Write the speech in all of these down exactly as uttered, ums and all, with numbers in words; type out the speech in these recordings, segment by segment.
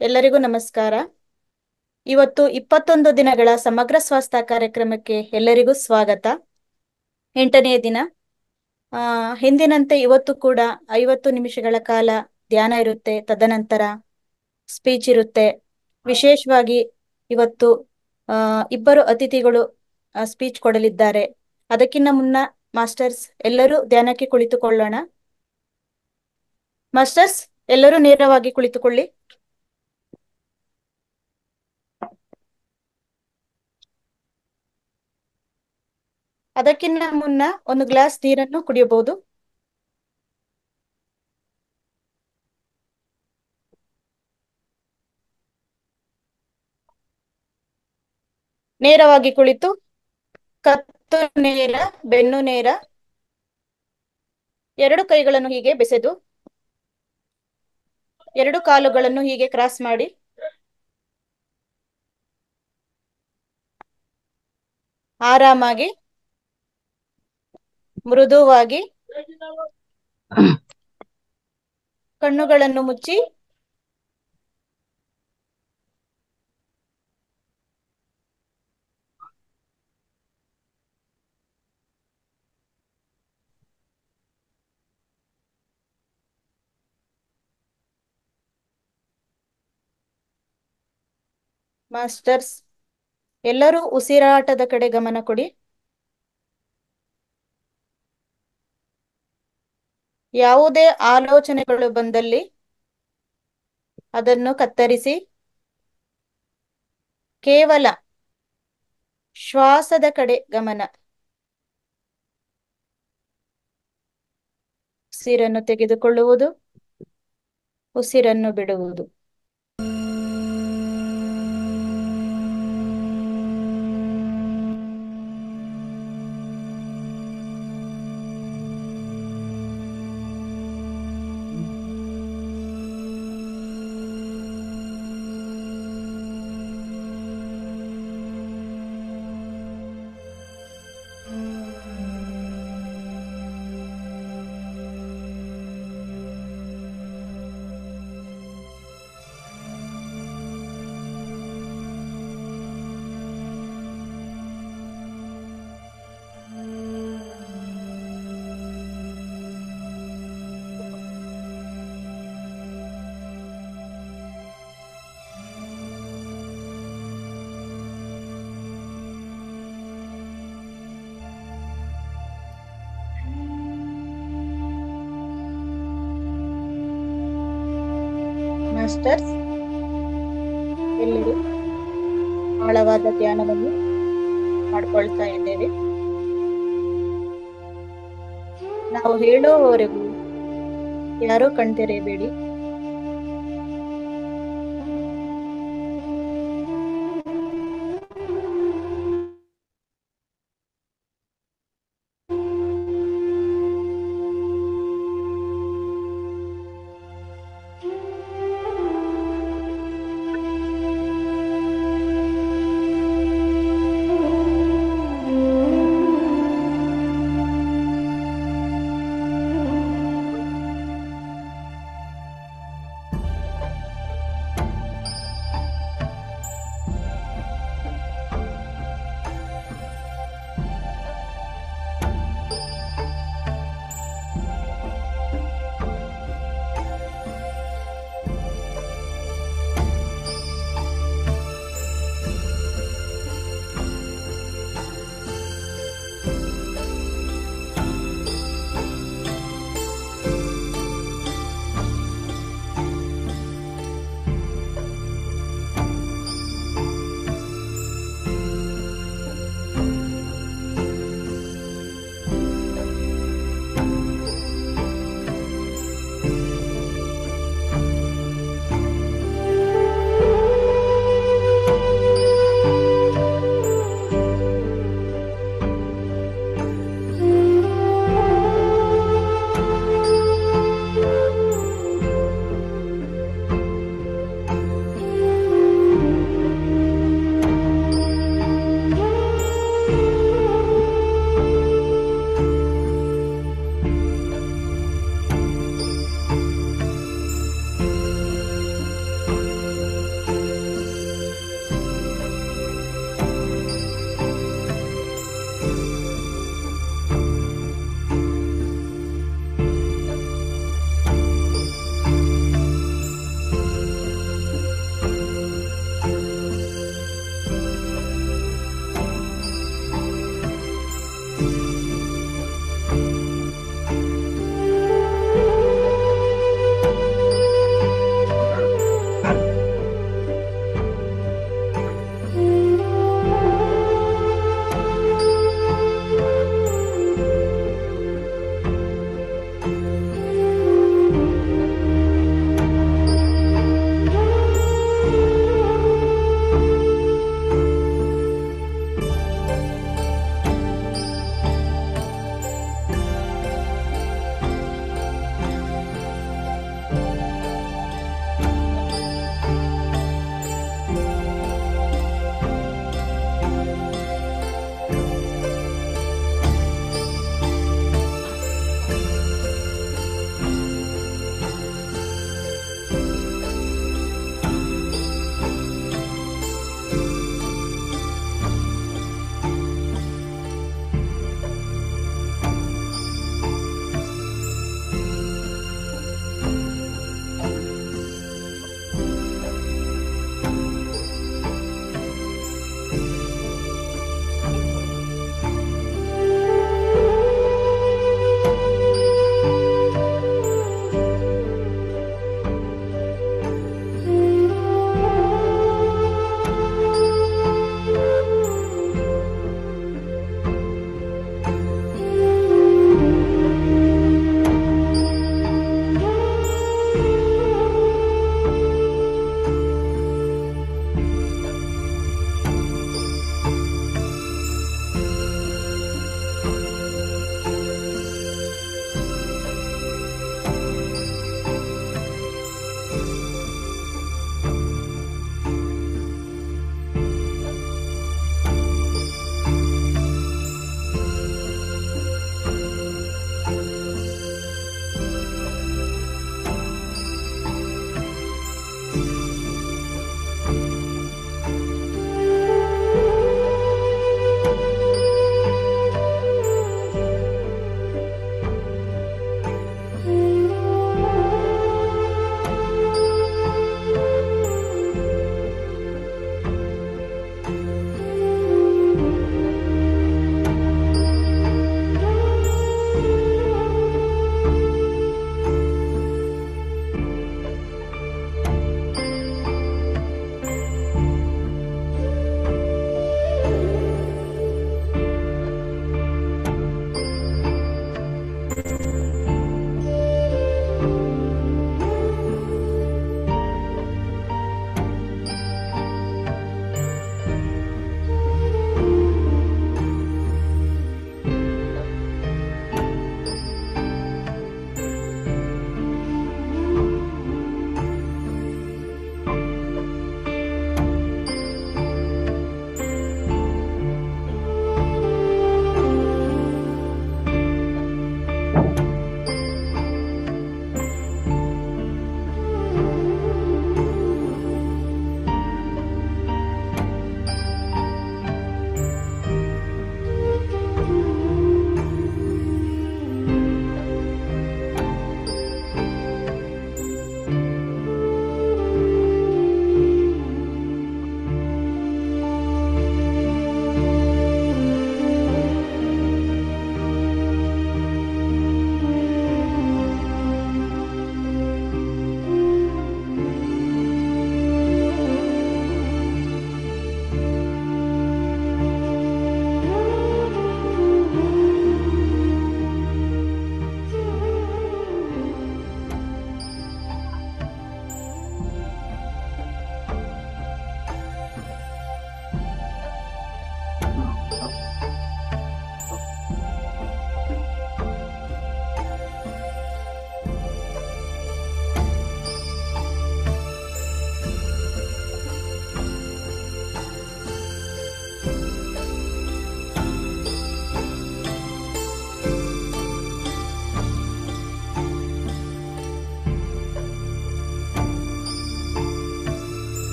ಎಲ್ಲರಿಗೂ ನಮಸ್ಕಾರ. ಇವತ್ತು ಇಪ್ಪತ್ತೊಂದು ದಿನಗಳ ಸಮಗ್ರ ಸ್ವಾಸ್ಥ್ಯ ಕಾರ್ಯಕ್ರಮಕ್ಕೆ ಎಲ್ಲರಿಗೂ ಸ್ವಾಗತ. ಎಂಟನೆಯ ದಿನ. ಆ ಹಿಂದಿನಂತೆ ಇವತ್ತು ಕೂಡ ಐವತ್ತು ನಿಮಿಷಗಳ ಕಾಲ ಧ್ಯಾನ ಇರುತ್ತೆ. ತದನಂತರ ಸ್ಪೀಚ್ ಇರುತ್ತೆ. ವಿಶೇಷವಾಗಿ ಇವತ್ತು ಆ ಇಬ್ಬರು ಅತಿಥಿಗಳು ಸ್ಪೀಚ್ ಕೊಡಲಿದ್ದಾರೆ. ಅದಕ್ಕಿಂತ ಮುನ್ನ ಮಾಸ್ಟರ್ಸ್ ಎಲ್ಲರೂ ಧ್ಯಾನಕ್ಕೆ ಕುಳಿತುಕೊಳ್ಳೋಣ. ಮಾಸ್ಟರ್ಸ್ ಎಲ್ಲರೂ ನೇರವಾಗಿ ಕುಳಿತುಕೊಳ್ಳಿ. ಅದಕ್ಕಿಂತ ಮುನ್ನ ಒಂದು ಗ್ಲಾಸ್ ನೀರನ್ನು ಕುಡಿಯಬಹುದು. ನೇರವಾಗಿ ಕುಳಿತು ಕತ್ತು ನೇರ, ಬೆನ್ನು ನೇರ, ಎರಡು ಕೈಗಳನ್ನು ಹೀಗೆ ಬೆಸೆದು ಎರಡು ಕಾಲುಗಳನ್ನು ಹೀಗೆ ಕ್ರಾಸ್ ಮಾಡಿ ಆರಾಮಾಗಿ ಮೃದುವಾಗಿ ಕಣ್ಣುಗಳನ್ನು ಮುಚ್ಚಿ ಮಾಸ್ಟರ್ಸ್ ಎಲ್ಲರೂ ಉಸಿರಾಟದ ಕಡೆ ಗಮನ ಕೊಡಿ. ಯಾವುದೇ ಆಲೋಚನೆಗಳು ಬಂದಲ್ಲಿ ಅದನ್ನು ಕತ್ತರಿಸಿ ಕೇವಲ ಶ್ವಾಸದ ಕಡೆ ಗಮನ. ಉಸಿರನ್ನು ತೆಗೆದುಕೊಳ್ಳುವುದು, ಉಸಿರನ್ನು ಬಿಡುವುದು. ಮಾಸ್ಟರ್ಸ್ ಎಲ್ಲರೂ ಆಳವಾದ ಧ್ಯಾನವನ್ನು ಮಾಡ್ಕೊಳ್ತಾ ಇದ್ದೇವೆ. ನಾವು ಹೇಳುವವರೆಗೂ ಯಾರೂ ಕಣ್ತೆರೆಯಬೇಡಿ.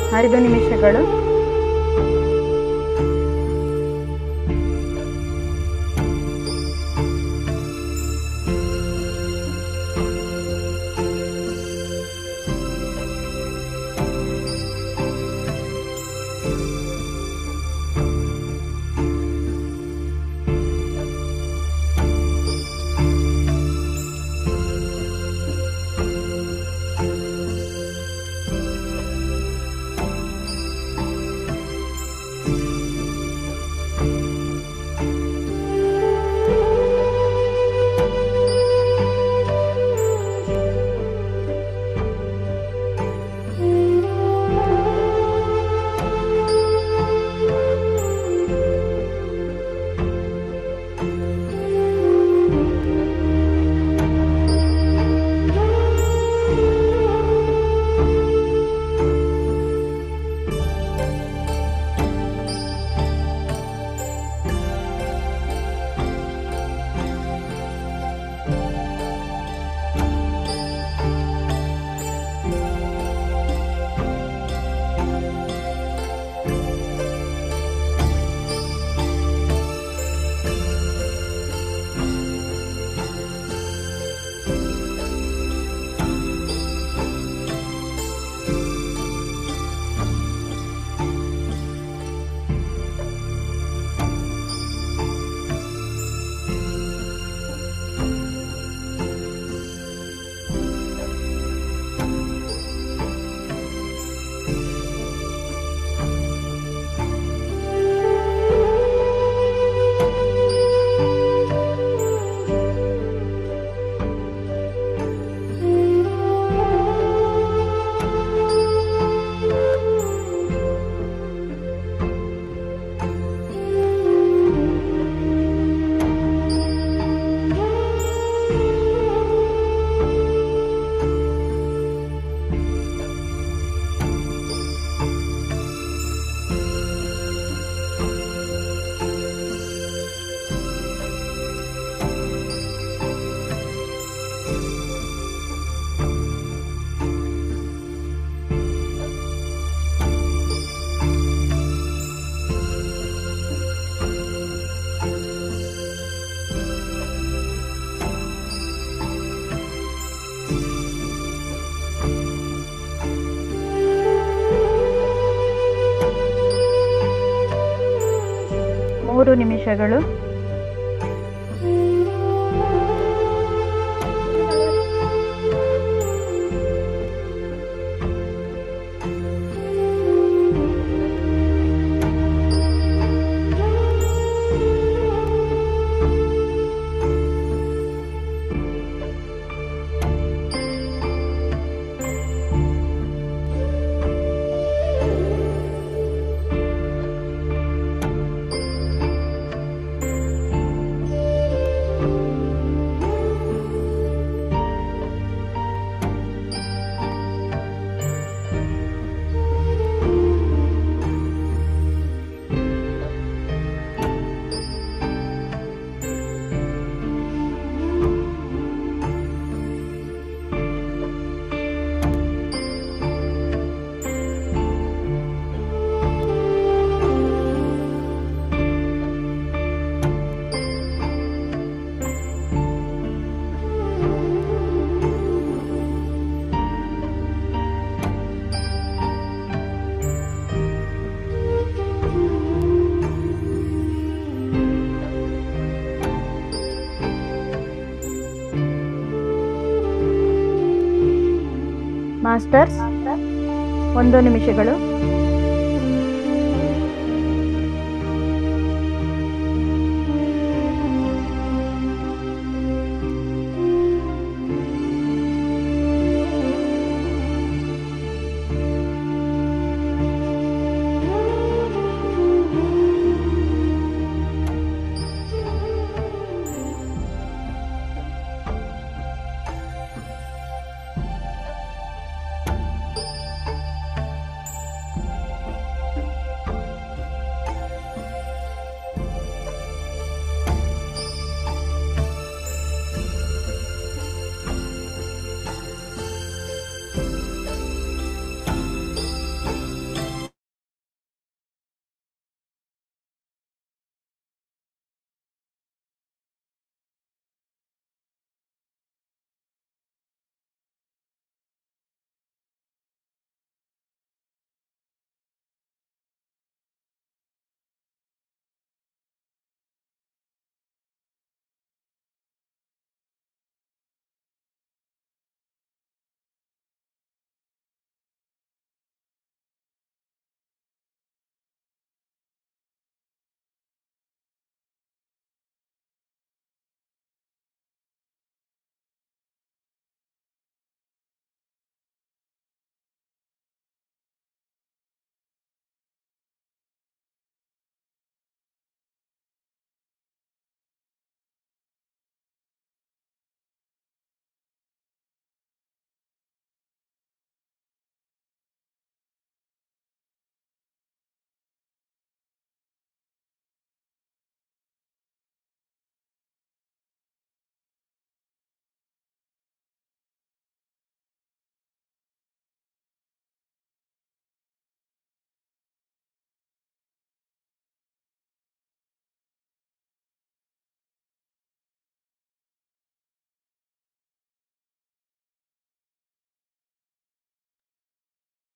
ಐದು ನಿಮಿಷಗಳು. ಮೂರು ನಿಮಿಷಗಳು. ಮಾಸ್ಟರ್ಸ್ ಒಂದು ನಿಮಿಷಗಳು.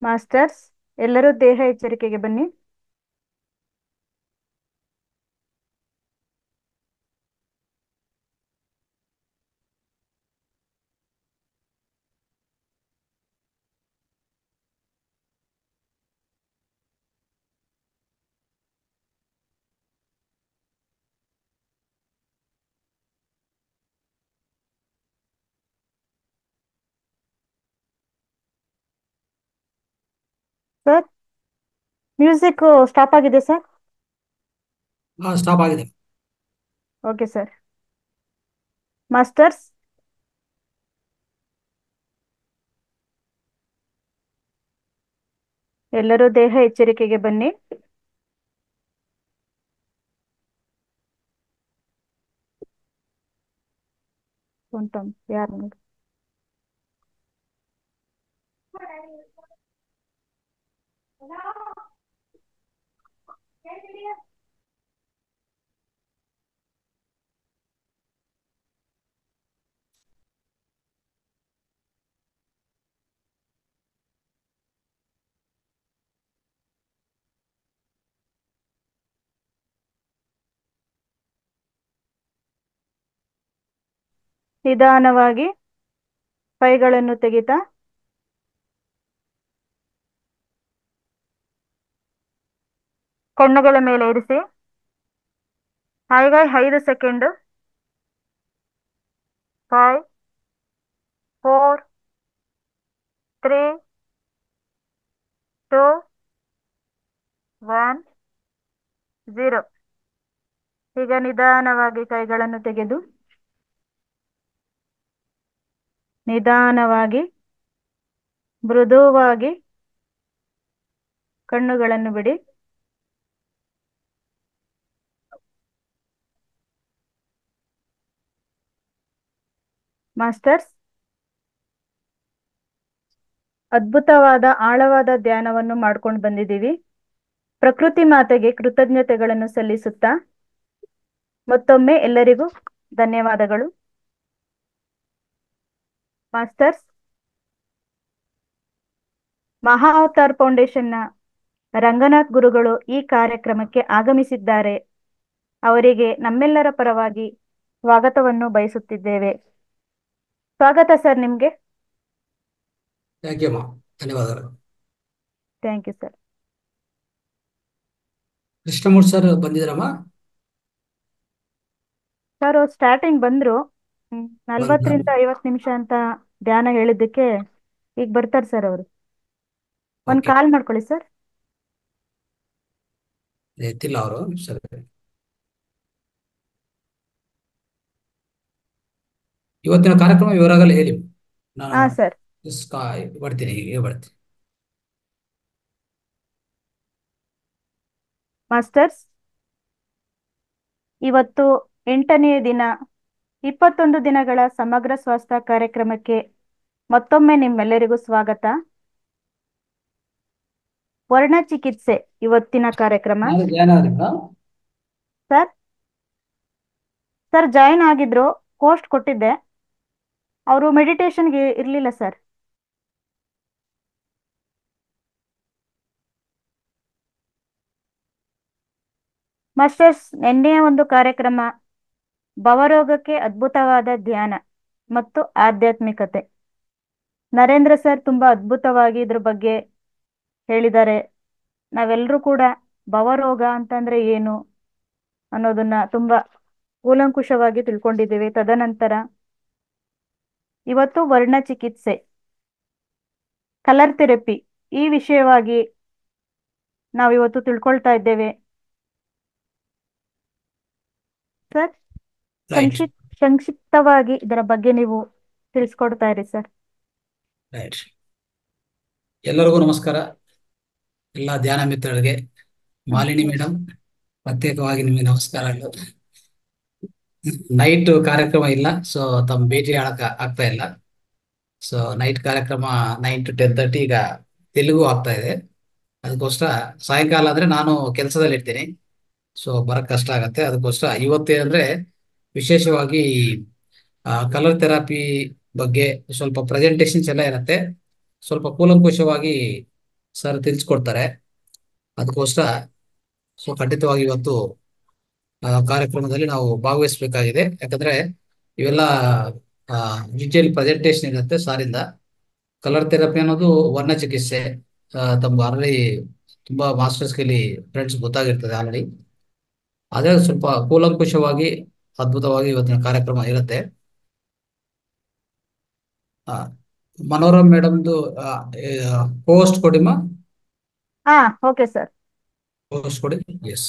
ಮಾಸ್ಟರ್ಸ್, ಎಲ್ಲರೂ ದೇಹ ಎಚ್ಚರಿಕೆಗೆ ಬನ್ನಿ. ಸರ್, ಮ್ಯೂಸಿಕ್ ಸ್ಟಾಪ್ ಆಗಿದೆ ಸರ್. ಹಾ, ಸ್ಟಾಪ್ ಆಗಿದೆ. Okay sir. ಮಾಸ್ಟರ್ಸ್, ಎಲ್ಲರೂ ದೇಹ ಎಚ್ಚರಿಕೆಗೆ ಬನ್ನಿ. ಯಾರು ನೋಡಿ. ನಿಧಾನವಾಗಿ ಕೈಗಳನ್ನು ತೆಗಿತಾ ಕಣ್ಣುಗಳ ಮೇಲೆ ಇರಿಸಿ. ಹಾಗಾಗಿ ಐದು second. Five, four, three, two, one, zero. ಈಗ ನಿಧಾನವಾಗಿ ಕೈಗಳನ್ನು ತೆಗೆದು ನಿಧಾನವಾಗಿ ಮೃದುವಾಗಿ ಕಣ್ಣುಗಳನ್ನು ಬಿಡಿ. ಮಾಸ್ಟರ್ಸ್, ಅದ್ಭುತವಾದ ಆಳವಾದ ಧ್ಯಾನವನ್ನು ಮಾಡ್ಕೊಂಡು ಬಂದಿದ್ದೀವಿ. ಪ್ರಕೃತಿ ಮಾತೆಗೆ ಕೃತಜ್ಞತೆಗಳನ್ನು ಸಲ್ಲಿಸುತ್ತಾ ಮತ್ತೊಮ್ಮೆ ಎಲ್ಲರಿಗೂ ಧನ್ಯವಾದಗಳು. ಮಾಸ್ಟರ್ಸ್, ಮಹಾ ಅವತಾರ್ ಫೌಂಡೇಶನ್ನ ರಂಗನಾಥ್ ಗುರುಗಳು ಈ ಕಾರ್ಯಕ್ರಮಕ್ಕೆ ಆಗಮಿಸಿದ್ದಾರೆ. ಅವರಿಗೆ ನಮ್ಮೆಲ್ಲರ ಪರವಾಗಿ ಸ್ವಾಗತವನ್ನು ಬಯಸುತ್ತಿದ್ದೇವೆ. ಸ್ವಾಗತ ಸರ್ ನಿಮ್ಗೆ. ಥ್ಯಾಂಕ್ ಯು ಅಮ್ಮ, ಧನ್ಯವಾದಗಳು. Thank you sir. Krishnamurthy sir ಬಂದಿದ್ರಮ್ಮ? ಸರ್ ಅವ್ರು ಸ್ಟಾರ್ಟಿಂಗ್ ಬಂದ್ರು, ಹ್ಮ್, ನಲ್ವತ್ತರಿಂದ ಬಂದ್ರ? ಐವತ್ತು ನಿಮಿಷ ಅಂತ ಧ್ಯಾನ ಹೇಳಿದ್ದಕ್ಕೆ ಈಗ ಬರ್ತಾರೆ ಸರ್ ಅವರು. ಒಂದು ಓಕೆ, ಕಾಲ್ ಮಾಡ್ಕೊಳ್ಳಿ ಸರ್. ಎತ್ತಿಲ್ಲ ಅವರು. ಸರಿ, ಇವತ್ತಿನ ಕಾರ್ಯಕ್ರಮ ವಿವರಗಳು ಹೇಳಿ. ನಾನು ಹಾ ಸರ್. ಸ್ ಕಾ- ಬರ್ತೀನಿ, ಈಗ ಬರ್ತೀನಿ. ಮಾಸ್ಟರ್ಸ್, ಇವತ್ತು ಎಂಟನೆಯ ದಿನ, ಇಪ್ಪತ್ತೊಂದು ದಿನಗಳ ಸಮಗ್ರ ಸ್ವಾಸ್ಥ್ಯ ಕಾರ್ಯಕ್ರಮಕ್ಕೆ ಮತ್ತೊಮ್ಮೆ ನಿಮ್ಮೆಲ್ಲರಿಗೂ ಸ್ವಾಗತ. ವರ್ಣ ಚಿಕಿತ್ಸೆ ಇವತ್ತಿನ ಕಾರ್ಯಕ್ರಮ. ನಾನು ಧ್ಯಾನ ಆದ್ರಿಂದ ಸರ್ ಸರ್ ಜಾಯಿನ್ ಆಗಿದ್ರು, ಪೋಸ್ಟ್ ಕೊಟ್ಟಿದ್ದೆ, ಅವರು ಮೆಡಿಟೇಷನ್ಗೆ ಇರಲಿಲ್ಲ ಸರ್. ಮಾಸ್ಟರ್ಸ್, ನಿನ್ನೆಯ ಒಂದು ಕಾರ್ಯಕ್ರಮ ಭವರೋಗಕ್ಕೆ ಅದ್ಭುತವಾದ ಧ್ಯಾನ ಮತ್ತು ಆಧ್ಯಾತ್ಮಿಕತೆ. ನರೇಂದ್ರ ಸರ್ ತುಂಬಾ ಅದ್ಭುತವಾಗಿ ಇದ್ರ ಬಗ್ಗೆ ಹೇಳಿದ್ದಾರೆ. ನಾವೆಲ್ಲರೂ ಕೂಡ ಭವರೋಗ ಅಂತಂದ್ರೆ ಏನು ಅನ್ನೋದನ್ನ ತುಂಬಾ ಕೂಲಂಕುಷವಾಗಿ ತಿಳ್ಕೊಂಡಿದ್ದೇವೆ. ತದನಂತರ ಇವತ್ತು ವರ್ಣ ಚಿಕಿತ್ಸೆ, ಕಲರ್ ಥೆರಪಿ, ಈ ವಿಷಯವಾಗಿ ನಾವಿವತ್ತು ತಿಳ್ಕೊಳ್ತಾ ಇದ್ದೇವೆ. ಸರ್, ರೈಟ್ ಸಂಕ್ಷಿಪ್ ಸಂಕ್ಷಿಪ್ತವಾಗಿ ಇದರ ಬಗ್ಗೆ ನೀವು ತಿಳಿಸ್ಕೊಡ್ತಾ ಇರಿ ಸರ್. ರೈಟ್ ಎಲ್ಲರಿಗೂ ನಮಸ್ಕಾರ. ಎಲ್ಲ ಧ್ಯಾನ ಮಿತ್ರರಿಗೆ, ಮಾಲಿನಿ ಮೇಡಮ್ ಪ್ರತ್ಯೇಕವಾಗಿ ನಿಮಗೆ ನಮಸ್ಕಾರಗಳು. ನೈಟ್ ಕಾರ್ಯಕ್ರಮ ಇಲ್ಲ, ಸೊ ತಮ್ಮ ಭೇಟಿ ಆಳಕ ಆಗ್ತಾ ಇಲ್ಲ. ಸೊ ನೈಟ್ ಕಾರ್ಯಕ್ರಮ ನೈನ್ ಟು ಟೆನ್ ತರ್ಟಿ ಈಗ ತೆಲುಗು ಆಗ್ತಾ ಇದೆ. ಅದಕ್ಕೋಸ್ಕರ ಸಾಯಂಕಾಲ ಅಂದ್ರೆ ನಾನು ಕೆಲಸದಲ್ಲಿ ಇರ್ತೀನಿ, ಸೊ ಬರಕ್ ಕಷ್ಟ ಆಗತ್ತೆ. ಅದಕ್ಕೋಸ್ಕರ ಇವತ್ತೇನಂದ್ರೆ ವಿಶೇಷವಾಗಿ ಕಲರ್ ಥೆರಪಿ ಬಗ್ಗೆ ಸ್ವಲ್ಪ ಪ್ರೆಸೆಂಟೇಶನ್ಸ್ ಎಲ್ಲ ಇರುತ್ತೆ. ಸ್ವಲ್ಪ ಕೂಲಂಕುಷವಾಗಿ ಸರ್ ತಿಳಿಸ್ಕೊಡ್ತಾರೆ. ಅದಕ್ಕೋಸ್ಕರ ಸೊ ಖಂಡಿತವಾಗಿ ಇವತ್ತು ಆ, ಕಾರ್ಯಕ್ರಮದಲ್ಲಿ ನಾವು ಭಾಗವಹಿಸಬೇಕಾಗಿದೆ. ಯಾಕಂದ್ರೆ ಇವೆಲ್ಲ ಡಿಟೇಲ್ ಪ್ರೆಸೆಂಟೇಶನ್ ಇರುತ್ತೆ ಸಾರಿಂದ. ಕಲರ್ ಥೆರಪಿ ಅನ್ನೋದು ವರ್ಣ ಚಿಕಿತ್ಸೆ. ಆ, ತಮ್ಗೆ ಆಲ್ರೆಡಿ ತುಂಬಾ ಮಾಸ್ಟರ್ಸ್ ಗೆ ಫ್ರೆಂಡ್ಸ್ ಗೊತ್ತಾಗಿರ್ತದೆ ಆಲ್ರೆಡಿ. ಅದೇ ಸ್ವಲ್ಪ ಕೂಲಂಕುಷವಾಗಿ ಅದ್ಭುತವಾಗಿ ಇವತ್ತಿನ ಕಾರ್ಯಕ್ರಮ ಇರುತ್ತೆ. ಆ, ಮನೋರಮ್ ಮೇಡಮ್ದು ಪೋಸ್ಟ್ ಕೊಡಿಮ್ಮ. ಹಾ, ಓಕೆ ಸರ್. ಪೋಸ್ಟ್ ಕೊಡಿ. Yes,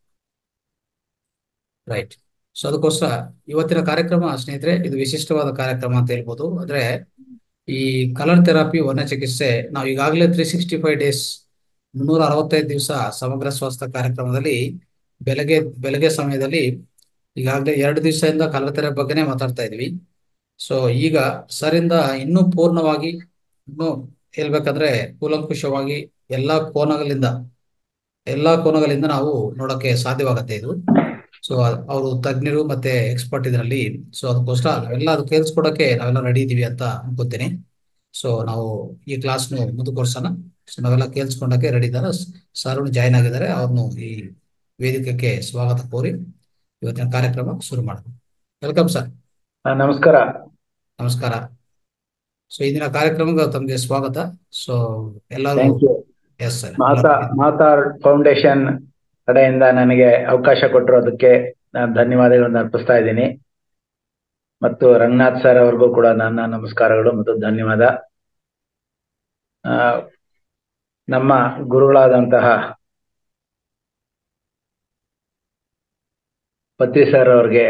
right. ಸೊ ಅದಕ್ಕೋಸ್ಕರ ಇವತ್ತಿನ ಕಾರ್ಯಕ್ರಮ ಸ್ನೇಹಿತರೆ ಇದು ವಿಶಿಷ್ಟವಾದ ಕಾರ್ಯಕ್ರಮ ಅಂತ ಹೇಳ್ಬೋದು. ಅಂದ್ರೆ ಈ ಕಲರ್ ಥೆರಪಿ ವರ್ಣ ಚಿಕಿತ್ಸೆ ನಾವು ಈಗಾಗಲೇ ತ್ರೀ ಸಿಕ್ಸ್ಟಿ ಫೈವ್ ಡೇಸ್ ಮುನ್ನೂರ ಅರವತ್ತೈದು ದಿವಸ ಸಮಗ್ರ ಸ್ವಾಸ್ಥ್ಯ ಕಾರ್ಯಕ್ರಮದಲ್ಲಿ ಬೆಳಗ್ಗೆ ಬೆಳಗ್ಗೆ ಸಮಯದಲ್ಲಿ ಈಗಾಗಲೇ ಎರಡು ದಿವಸದಿಂದ ಕಲರ್ ಥೆರಪಿ ಬಗ್ಗೆನೇ ಮಾತಾಡ್ತಾ ಇದ್ವಿ. ಸೊ ಈಗ ಸರಿಂದ ಇನ್ನೂ ಪೂರ್ಣವಾಗಿ ಇನ್ನೂ ಹೇಳ್ಬೇಕಂದ್ರೆ ಕೂಲಂಕುಷವಾಗಿ ಎಲ್ಲಾ ಕೋನಗಳಿಂದ ಎಲ್ಲಾ ಕೋನಗಳಿಂದ ನಾವು ನೋಡಕ್ಕೆ ಸಾಧ್ಯವಾಗತ್ತೆ ಇದು. ಸೊ ಅವರು ತಜ್ಞರು ಮತ್ತೆ ಎಕ್ಸ್ಪರ್ಟ್ ಇದರಲ್ಲಿ. ಸೊ ಅದಕ್ಕೋಸ್ಕರ ನಾವೆಲ್ಲ ಅದು ಕೇಳಿಸ್ಕೊಡಕ್ಕೆ ನಾವೆಲ್ಲ ರೆಡಿ ಇದೀವಿ ಅಂತ ಅನ್ಕೋತೀನಿ. ಸೊ ನಾವು ಈ ಕ್ಲಾಸ್ನು ಮುಂದುವರ್ಸೋಣ. ಸೊ ನಾವೆಲ್ಲ ಕೇಳಿಸ್ಕೊಂಡಕ್ಕೆ ರೆಡಿ ಇದ್ದಾರೆ. ಸರ್ ಜಾಯ್ನ್ ಆಗಿದ್ದಾರೆ. ಅವ್ರನ್ನು ಈ ವೇದಿಕೆಗೆ ಸ್ವಾಗತ ಕೋರಿ ಇವತ್ತಿನ ಕಾರ್ಯಕ್ರಮ ಶುರು ಮಾಡೋಣ. Welcome sir. ಆ, ನಮಸ್ಕಾರ. ನಮಸ್ಕಾರ. ಸೊ ಇಂದಿನ ಕಾರ್ಯಕ್ರಮಕ್ಕೆ ತಮಗೆ ಸ್ವಾಗತ. ಸೊ ಎಲ್ಲರೂ ಥ್ಯಾಂಕ್ ಯು. Yes sir. ಮಾತಾ ಮಾತಾರ್ ಫೌಂಡೇಶನ್ ಕಡೆಯಿಂದ ನನಗೆ ಅವಕಾಶ ಕೊಟ್ಟಿರೋದಕ್ಕೆ ನಾನು ಧನ್ಯವಾದಗಳನ್ನು ಅರ್ಪಿಸ್ತಾ ಇದ್ದೀನಿ. ಮತ್ತು ರಂಗನಾಥ್ ಸರ್ ಅವ್ರಿಗೂ ಕೂಡ ನನ್ನ ನಮಸ್ಕಾರಗಳು ಮತ್ತು ಧನ್ಯವಾದ. ಆ, ನಮ್ಮ ಗುರುಗಳಾದಂತಹ ಪತ್ರಿ ಸರ್ ಅವ್ರಿಗೆ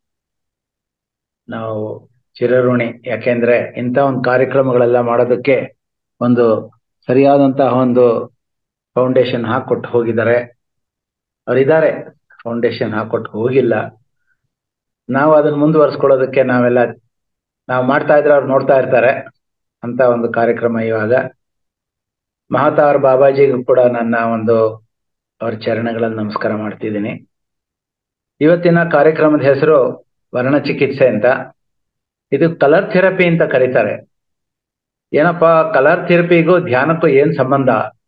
ನಾವು ಚಿರಋಣಿ. ಯಾಕೆಂದ್ರೆ ಇಂಥ ಒಂದು ಕಾರ್ಯಕ್ರಮಗಳೆಲ್ಲ ಮಾಡೋದಕ್ಕೆ ಒಂದು ಸರಿಯಾದಂತಹ ಒಂದು ಫೌಂಡೇಶನ್ ಹಾಕೊಟ್ಟು ಹೋಗಿದ್ದಾರೆ. ಅವರಿದ್ದಾರೆ, ಫೌಂಡೇಶನ್ ಹಾಕೊಟ್ಟು ಹೋಗಿಲ್ಲ. ನಾವು ಅದನ್ನ ಮುಂದುವರ್ಸ್ಕೊಳ್ಳೋದಕ್ಕೆ ನಾವೆಲ್ಲ ನಾವು ಮಾಡ್ತಾ ಇದ್ರೆ ಅವ್ರು ನೋಡ್ತಾ ಇರ್ತಾರೆ ಅಂತ ಒಂದು ಕಾರ್ಯಕ್ರಮ. ಇವಾಗ ಮಹಾತಾರ್ ಬಾಬಾಜಿಗೂ ಕೂಡ ನನ್ನ ಒಂದು ಅವ್ರ ಚರಣಗಳಲ್ಲಿ ನಮಸ್ಕಾರ ಮಾಡ್ತಿದ್ದೀನಿ. ಇವತ್ತಿನ ಕಾರ್ಯಕ್ರಮದ ಹೆಸರು ವರ್ಣ ಚಿಕಿತ್ಸೆ ಅಂತ. ಇದು ಕಲರ್ ಥೆರಪಿ ಅಂತ ಕರೀತಾರೆ. ಏನಪ್ಪಾ ಕಲರ್ ಥೆರಪಿಗೂ ಧ್ಯಾನಕ್ಕೂ ಏನ್ ಸಂಬಂಧ?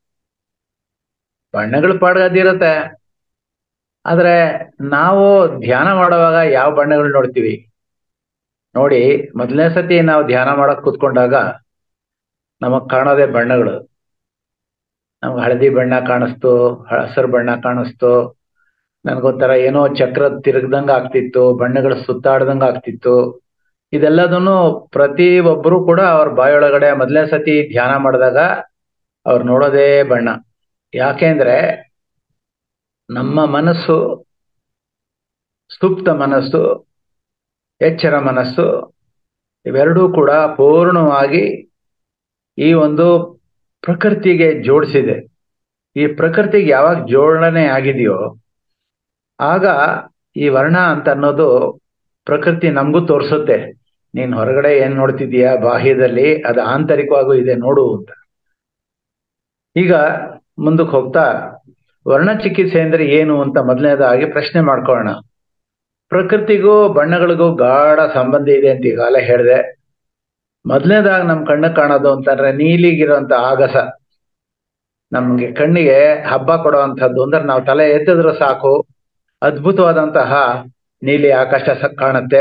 ಬಣ್ಣಗಳು ಪಾಡ್ಗದಿರುತ್ತೆ, ಆದ್ರೆ ನಾವು ಧ್ಯಾನ ಮಾಡುವಾಗ ಯಾವ ಬಣ್ಣಗಳು ನೋಡ್ತೀವಿ ನೋಡಿ. ಮೊದಲನೇ ಸತಿ ನಾವು ಧ್ಯಾನ ಮಾಡಕ್ ಕೂತ್ಕೊಂಡಾಗ ನಮಗ್ ಕಾಣೋದೇ ಬಣ್ಣಗಳು. ನಮ್ಗೆ ಹಳದಿ ಬಣ್ಣ ಕಾಣಿಸ್ತು, ಹಸಿರು ಬಣ್ಣ ಕಾಣಿಸ್ತು, ನನ್ಗೊಂಥರ ಏನೋ ಚಕ್ರ ತಿರುಗ್ದಂಗ ಆಗ್ತಿತ್ತು, ಬಣ್ಣಗಳು ಸುತ್ತಾಡ್ದಂಗ ಆಗ್ತಿತ್ತು. ಇದೆಲ್ಲದನ್ನು ಪ್ರತಿ ಒಬ್ಬರು ಕೂಡ ಅವ್ರ ಬಾಯೊಳಗಡೆ ಮೊದಲನೇ ಸತಿ ಧ್ಯಾನ ಮಾಡಿದಾಗ ಅವ್ರು ನೋಡೋದೇ ಬಣ್ಣ. ಯಾಕೆಂದ್ರೆ ನಮ್ಮ ಮನಸ್ಸು, ಸುಪ್ತ ಮನಸ್ಸು, ಎಚ್ಚರ ಮನಸ್ಸು ಇವೆರಡೂ ಕೂಡ ಪೂರ್ಣವಾಗಿ ಈ ಒಂದು ಪ್ರಕೃತಿಗೆ ಜೋಡಿಸಿದೆ. ಈ ಪ್ರಕೃತಿಗೆ ಯಾವಾಗ ಜೋಡಣೆ ಆಗಿದೆಯೋ ಆಗ ಈ ವರ್ಣ ಅಂತ ಅನ್ನೋದು ಪ್ರಕೃತಿ ನಮಗೂ ತೋರಿಸುತ್ತೆ. ನೀನ್ ಹೊರಗಡೆ ಏನ್ ನೋಡ್ತಿದೀಯ ಬಾಹ್ಯದಲ್ಲಿ, ಅದು ಆಂತರಿಕವಾಗೂ ಇದೆ ನೋಡು ಅಂತ. ಈಗ ಮುಂದಕ್ಕೆ ಹೋಗ್ತಾ ವರ್ಣ ಚಿಕಿತ್ಸೆ ಅಂದ್ರೆ ಏನು ಅಂತ ಮೊದಲನೇದಾಗಿ ಪ್ರಶ್ನೆ ಮಾಡ್ಕೊಳ್ಳೋಣ. ಪ್ರಕೃತಿಗೂ ಬಣ್ಣಗಳಿಗೂ ಗಾಢ ಸಂಬಂಧ ಇದೆ ಅಂತ ಈಗಾಗಲೇ ಹೇಳಿದೆ. ಮೊದಲನೇದಾಗಿ ನಮ್ ಕಣ್ಣು ಕಾಣೋದು ಅಂತಂದ್ರೆ ನೀಲಿಗಿರುವಂತ ಆಗಸ. ನಮ್ಗೆ ಕಣ್ಣಿಗೆ ಹಬ್ಬ ಕೊಡುವಂತಹದ್ದು ಅಂದ್ರೆ ನಾವು ತಲೆ ಎತ್ತಿದ್ರು ಸಾಕು ಅದ್ಭುತವಾದಂತಹ ನೀಲಿ ಆಕಾಶ ಕಾಣುತ್ತೆ.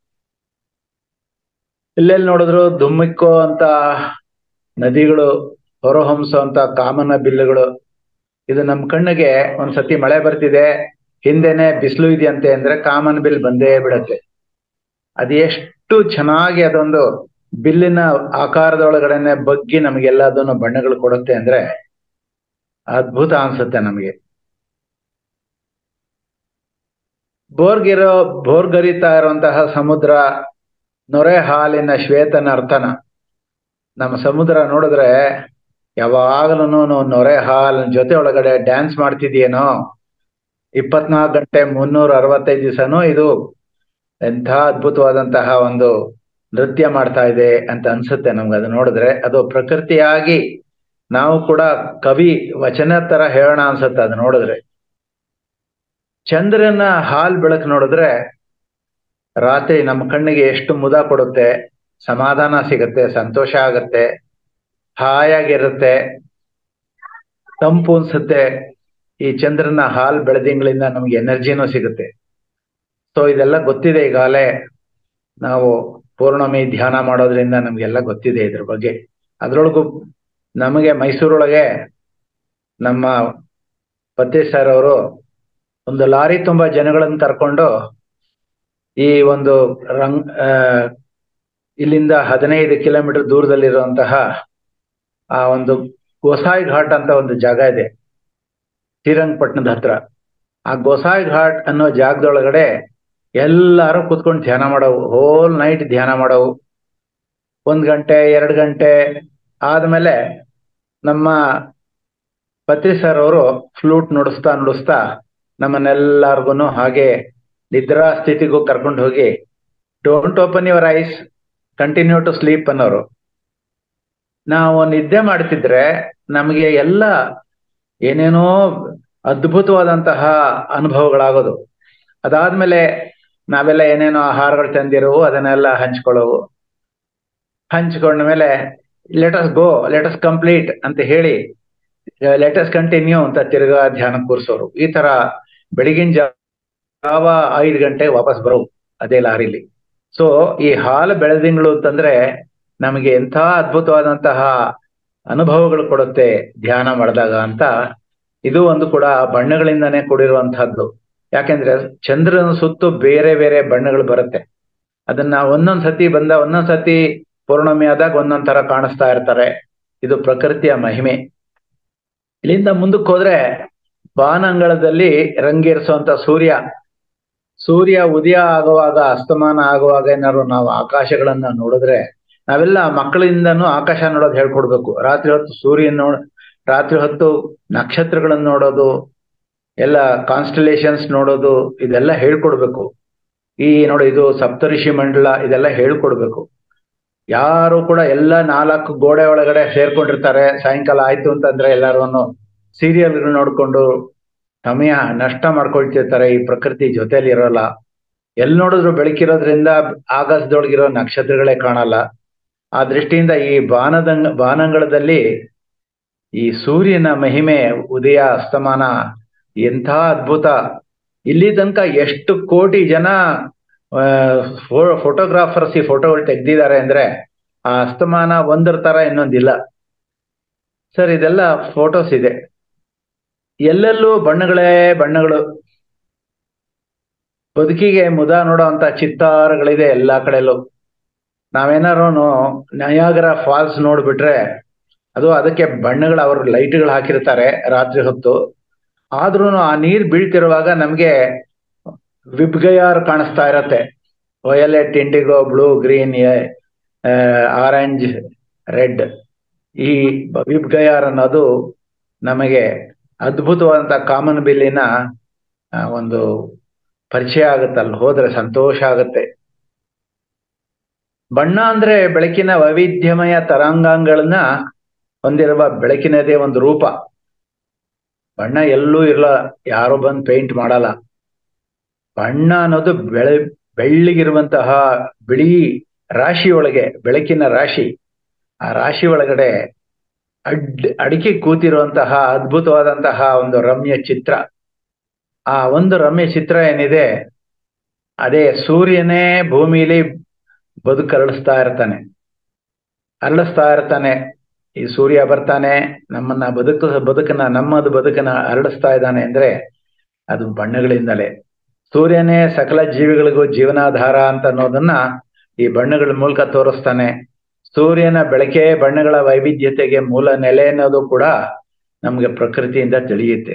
ಇಲ್ಲೆಲ್ಲಿ ನೋಡಿದ್ರು ಧುಮ್ಮಿಕ್ಕೋ ಅಂತ ನದಿಗಳು, ಹೊರಹೊಮ್ಸೋ ಅಂತ ಕಾಮನ ಬಿಲ್ಲುಗಳು. ಇದು ನಮ್ ಕಣ್ಣಿಗೆ ಒಂದ್ಸತಿ ಮಳೆ ಬರ್ತಿದೆ, ಹಿಂದೆನೆ ಬಿಸಿಲು ಇದೆಯಂತೆ ಅಂದ್ರೆ ಕಾಮನ್ ಬಿಲ್ ಬಂದೇ ಬಿಡತ್ತೆ. ಅದು ಎಷ್ಟು ಚೆನ್ನಾಗಿ ಅದೊಂದು ಬಿಲ್ಲಿನ ಆಕಾರದೊಳಗಡೆನೆ ಬಗ್ಗಿ ನಮಗೆಲ್ಲದನ್ನು ಬಣ್ಣಗಳು ಕೊಡುತ್ತೆ ಅಂದ್ರೆ ಅದ್ಭುತ ಅನ್ಸುತ್ತೆ ನಮಗೆ. ಬೋರ್ಗಿರೋ ಬೋರ್ಗರಿತಾ ಇರುವಂತಹ ಸಮುದ್ರ, ನೊರೆ ಹಾಲಿನ ಶ್ವೇತ ನರ್ತನ. ನಮ್ಮ ಸಮುದ್ರ ನೋಡಿದ್ರೆ ಯಾವಾಗಲೂ ನೊರೆ ಹಾಲಿನ ಜೊತೆ ಒಳಗಡೆ ಡ್ಯಾನ್ಸ್ ಮಾಡ್ತಿದ್ಯೇನೋ. ಇಪ್ಪತ್ನಾಲ್ಕು ಗಂಟೆ ಮುನ್ನೂರ ಅರವತ್ತೈದು ದಿವಸನೂ ಇದು ಎಂಥ ಅದ್ಭುತವಾದಂತಹ ಒಂದು ನೃತ್ಯ ಮಾಡ್ತಾ ಇದೆ ಅಂತ ಅನ್ಸುತ್ತೆ ನಮ್ಗೆ ಅದು ನೋಡಿದ್ರೆ. ಅದು ಪ್ರಕೃತಿಯಾಗಿ ನಾವು ಕೂಡ ಕವಿ ವಚನ ತರ ಹೇಳೋಣ ಅನ್ಸುತ್ತೆ ಅದು ನೋಡಿದ್ರೆ. ಚಂದ್ರನ ಹಾಲ್ ಬೆಳಕು ನೋಡಿದ್ರೆ ರಾತ್ರಿ ನಮ್ಮ ಕಣ್ಣಿಗೆ ಎಷ್ಟು ಮುದ ಕೊಡುತ್ತೆ, ಸಮಾಧಾನ ಸಿಗುತ್ತೆ, ಸಂತೋಷ ಆಗತ್ತೆ, ಹಾಯಾಗಿರುತ್ತೆ. ತಂಪು ಅನ್ಸುತ್ತೆ. ಈ ಚಂದ್ರನ ಹಾಲ್ ಬೆಳದಿಂಗಳಿಂದ ನಮ್ಗೆ ಎನರ್ಜಿನೂ ಸಿಗುತ್ತೆ. ಸೊ ಇದೆಲ್ಲ ಗೊತ್ತಿದೆ ಈಗಾಗಲೇ. ನಾವು ಪೌರ್ಣಮಿ ಧ್ಯಾನ ಮಾಡೋದ್ರಿಂದ ನಮ್ಗೆಲ್ಲ ಗೊತ್ತಿದೆ ಇದ್ರ ಬಗ್ಗೆ. ಅದ್ರೊಳಗು ನಮಗೆ ಮೈಸೂರೊಳಗೆ ನಮ್ಮ ಪತಿ ಸರ್ ಅವರು ಒಂದು ಲಾರಿ ತುಂಬಾ ಜನಗಳನ್ನು ಕರ್ಕೊಂಡು ಈ ಒಂದು ರಂಗ್ ಆ ಇಲ್ಲಿಂದ ಹದಿನೈದು ಕಿಲೋಮೀಟರ್ ದೂರದಲ್ಲಿರುವಂತಹ ಆ ಒಂದು ಗೋಸಾಯಿ ಘಾಟ್ ಅಂತ ಒಂದು ಜಾಗ ಇದೆ ಶ್ರೀರಂಗಪಟ್ಟಣದ ಹತ್ರ. ಆ ಗೋಸಾಯಿ ಘಾಟ್ ಅನ್ನೋ ಜಾಗದೊಳಗಡೆ ಎಲ್ಲಾರು ಕೂತ್ಕೊಂಡು ಧ್ಯಾನ ಮಾಡವು, ಹೋಲ್ ನೈಟ್ ಧ್ಯಾನ ಮಾಡವು. ಒಂದ್ ಗಂಟೆ ಎರಡು ಗಂಟೆ ಆದ್ಮೇಲೆ ನಮ್ಮ ಪತಿ ಸರ್ ಅವರು ಫ್ಲೂಟ್ ನುಡಿಸ್ತಾ ನುಡಿಸ್ತಾ ನಮ್ಮನ್ನೆಲ್ಲರಿಗೂ ಹಾಗೆ ನಿದ್ರಾ ಸ್ಥಿತಿಗೂ ಕರ್ಕೊಂಡು ಹೋಗಿ don't open your eyes, continue to sleep ಅನ್ನೋರು. ನಾವು ನಿದ್ದೆ ಮಾಡ್ತಿದ್ರೆ ನಮಗೆ ಎಲ್ಲ ಏನೇನೋ ಅದ್ಭುತವಾದಂತಹ ಅನುಭವಗಳಾಗೋದು. ಅದಾದ್ಮೇಲೆ ನಾವೆಲ್ಲ ಏನೇನೋ ಆಹಾರಗಳು ತಂದಿರೋವು ಅದನ್ನೆಲ್ಲ ಹಂಚ್ಕೊಳ್ಳೋವು. ಹಂಚ್ಕೊಂಡ್ಮೇಲೆ ಲೆಟಸ್ ಗೋ ಲೆಟಸ್ ಕಂಪ್ಲೀಟ್ ಅಂತ ಹೇಳಿ ಲೆಟಸ್ ಕಂಟಿನ್ಯೂ ಅಂತ ತಿರ್ಗಾ ಧ್ಯಾನ ಕೂರಿಸೋರು. ಈ ತರ ಬೆಳಗಿನ ಜಾವ ಐದು ಗಂಟೆ ವಾಪಸ್ ಬರೋವು ಅದೇ ಲಾರಿಲಿ. ಸೊ ಈ ಹಾಲು ಬೆಳದಿಂಗಳು ಅಂತಂದ್ರೆ ನಮಗೆ ಎಂಥ ಅದ್ಭುತವಾದಂತಹ ಅನುಭವಗಳು ಕೊಡುತ್ತೆ ಧ್ಯಾನ ಮಾಡಿದಾಗ ಅಂತ. ಇದು ಒಂದು ಕೂಡ ಬಣ್ಣಗಳಿಂದಾನೇ ಕೂಡಿರುವಂತಹದ್ದು. ಯಾಕೆಂದ್ರೆ ಚಂದ್ರನ ಸುತ್ತು ಬೇರೆ ಬೇರೆ ಬಣ್ಣಗಳು ಬರುತ್ತೆ. ಅದನ್ನ ಒಂದೊಂದ್ ಸತಿ ಬಂದ ಒಂದೊಂದ್ ಸತಿ ಪೌರ್ಣಮಿ ಆದಾಗ ಒಂದೊಂದ್ ತರ ಕಾಣಿಸ್ತಾ ಇರ್ತಾರೆ. ಇದು ಪ್ರಕೃತಿಯ ಮಹಿಮೆ. ಇಲ್ಲಿಂದ ಮುಂದಕ್ಕೆ ಹೋದ್ರೆ ಬಾನಂಗಳದಲ್ಲಿ ರಂಗೇರಿಸುವಂತ ಸೂರ್ಯ ಸೂರ್ಯ ಉದಯ ಆಗುವಾಗ ಅಸ್ತಮಾನ ಆಗುವಾಗ ಏನಾದ್ರು ನಾವು ಆಕಾಶಗಳನ್ನ ನೋಡಿದ್ರೆ ನಾವೆಲ್ಲ ಮಕ್ಕಳಿಂದನೂ ಆಕಾಶ ನೋಡೋದು ಹೇಳ್ಕೊಡ್ಬೇಕು. ರಾತ್ರಿ ಹೊತ್ತು ಸೂರ್ಯನ ನೋಡ್ ರಾತ್ರಿ ಹೊತ್ತು ನಕ್ಷತ್ರಗಳನ್ನ ನೋಡೋದು, ಎಲ್ಲ ಕಾನ್ಸ್ಟಲೇಷನ್ಸ್ ನೋಡೋದು, ಇದೆಲ್ಲ ಹೇಳ್ಕೊಡ್ಬೇಕು. ಈ ನೋಡಿ ಇದು ಸಪ್ತಋಷಿ ಮಂಡಲ ಇದೆಲ್ಲ ಹೇಳ್ಕೊಡ್ಬೇಕು. ಯಾರು ಕೂಡ ಎಲ್ಲ ನಾಲ್ಕು ಗೋಡೆ ಒಳಗಡೆ ಸೇರ್ಕೊಂಡಿರ್ತಾರೆ. ಸಾಯಂಕಾಲ ಆಯ್ತು ಅಂತಂದ್ರೆ ಎಲ್ಲಾರು ಸೀರಿಯಲ್ಗಳು ನೋಡ್ಕೊಂಡು ಸಮಯ ನಷ್ಟ ಮಾಡ್ಕೊಳ್ತಿರ್ತಾರೆ. ಈ ಪ್ರಕೃತಿ ಜೊತೆಲಿ ಇರೋಲ್ಲ. ಎಲ್ಲಿ ನೋಡಿದ್ರು ಬೆಳಕಿರೋದ್ರಿಂದ ಆಕಾಶದೊಳಗಿರೋ ನಕ್ಷತ್ರಗಳೇ ಕಾಣಲ್ಲ. ಆ ದೃಷ್ಟಿಯಿಂದ ಈ ಬಾನದಂಗ ಬಾನಂಗಳದಲ್ಲಿ ಈ ಸೂರ್ಯನ ಮಹಿಮೆ, ಉದಯ ಅಸ್ತಮಾನ ಎಂಥ ಅದ್ಭುತ. ಇಲ್ಲಿ ತನಕ ಎಷ್ಟು ಕೋಟಿ ಜನ ಫೋಟೋಗ್ರಾಫರ್ಸ್ ಈ ಫೋಟೋಗಳು ತೆಗ್ದಿದ್ದಾರೆ ಅಂದ್ರೆ ಆ ಅಸ್ತಮಾನ ಒಂದರ ತರ ಇನ್ನೊಂದಿಲ್ಲ ಸರ್. ಇದೆಲ್ಲ ಫೋಟೋಸ್ ಇದೆ. ಎಲ್ಲೆಲ್ಲೂ ಬಣ್ಣಗಳೇ ಬಣ್ಣಗಳು. ಬದುಕಿಗೆ ಮುದ ನೋಡೋ ಅಂತ ಚಿತ್ತಾರಗಳಿದೆ ಎಲ್ಲಾ ಕಡೆಯಲ್ಲೂ. ನಾವೇನಾರು ನಯಾಗರ ಫಾಲ್ಸ್ ನೋಡ್ಬಿಟ್ರೆ ಅದು ಅದಕ್ಕೆ ಬಣ್ಣಗಳು ಅವರು ಲೈಟ್ಗಳು ಹಾಕಿರ್ತಾರೆ ರಾತ್ರಿ ಹೊತ್ತು. ಆದ್ರೂ ಆ ನೀರ್ ಬೀಳ್ತಿರುವಾಗ ನಮ್ಗೆ ವಿಬ್ಗಯಾರ್ ಕಾಣಿಸ್ತಾ ಇರತ್ತೆ. Violet, indigo, blue, green, orange, red. ಈ ವಿಬ್ಗಯಾರ್ ಅನ್ನೋದು ನಮಗೆ ಅದ್ಭುತವಾದಂತ ಕಾಮನ್ ಬಿಲ್ಲಿನ ಒಂದು ಪರಿಚಯ ಆಗುತ್ತೆ. ಅಲ್ಲಿ ಹೋದ್ರೆ ಸಂತೋಷ ಆಗುತ್ತೆ. ಬಣ್ಣ ಅಂದ್ರೆ ಬೆಳಕಿನ ವೈವಿಧ್ಯಮಯ ತರಂಗಾಂಗಳನ್ನ ಹೊಂದಿರುವ ಬೆಳಕಿನದೇ ಒಂದು ರೂಪ. ಬಣ್ಣ ಎಲ್ಲೂ ಇರಲ್ಲ, ಯಾರು ಬಂದು ಪೇಂಟ್ ಮಾಡಲ್ಲ. ಬಣ್ಣ ಅನ್ನೋದು ಬೆಳೆ ಬೆಳ್ಳಿಗಿರುವಂತಹ ಬಿಳಿ ರಾಶಿ ಒಳಗೆ, ಬೆಳಕಿನ ರಾಶಿ, ಆ ರಾಶಿ ಒಳಗಡೆ ಅಡ್ ಅಡಿಕೆ ಕೂತಿರುವಂತಹ ಅದ್ಭುತವಾದಂತಹ ಒಂದು ರಮ್ಯ ಚಿತ್ರ. ಆ ಒಂದು ರಮ್ಯ ಚಿತ್ರ ಏನಿದೆ ಅದೇ ಸೂರ್ಯನೇ ಭೂಮಿಲಿ ಬದುಕು ಅರಳಿಸ್ತಾ ಇರ್ತಾನೆ ಅರಳಿಸ್ತಾ ಇರ್ತಾನೆ ಈ ಸೂರ್ಯ ಬರ್ತಾನೆ ನಮ್ಮನ್ನ ಬದುಕು ಬದುಕನ್ನ ನಮ್ಮದು ಬದುಕನ್ನ ಅರಳಿಸ್ತಾ ಇದ್ದಾನೆ ಅಂದ್ರೆ ಅದು ಬಣ್ಣಗಳಿಂದಲೇ. ಸೂರ್ಯನೇ ಸಕಲ ಜೀವಿಗಳಿಗೂ ಜೀವನಾಧಾರ ಅಂತ ಅನ್ನೋದನ್ನ ಈ ಬಣ್ಣಗಳ ಮೂಲಕ ತೋರಿಸ್ತಾನೆ. ಸೂರ್ಯನ ಬೆಳಕೆ ಬಣ್ಣಗಳ ವೈವಿಧ್ಯತೆಗೆ ಮೂಲ ನೆಲೆ ಅನ್ನೋದು ಕೂಡ ನಮ್ಗೆ ಪ್ರಕೃತಿಯಿಂದ ತಿಳಿಯುತ್ತೆ.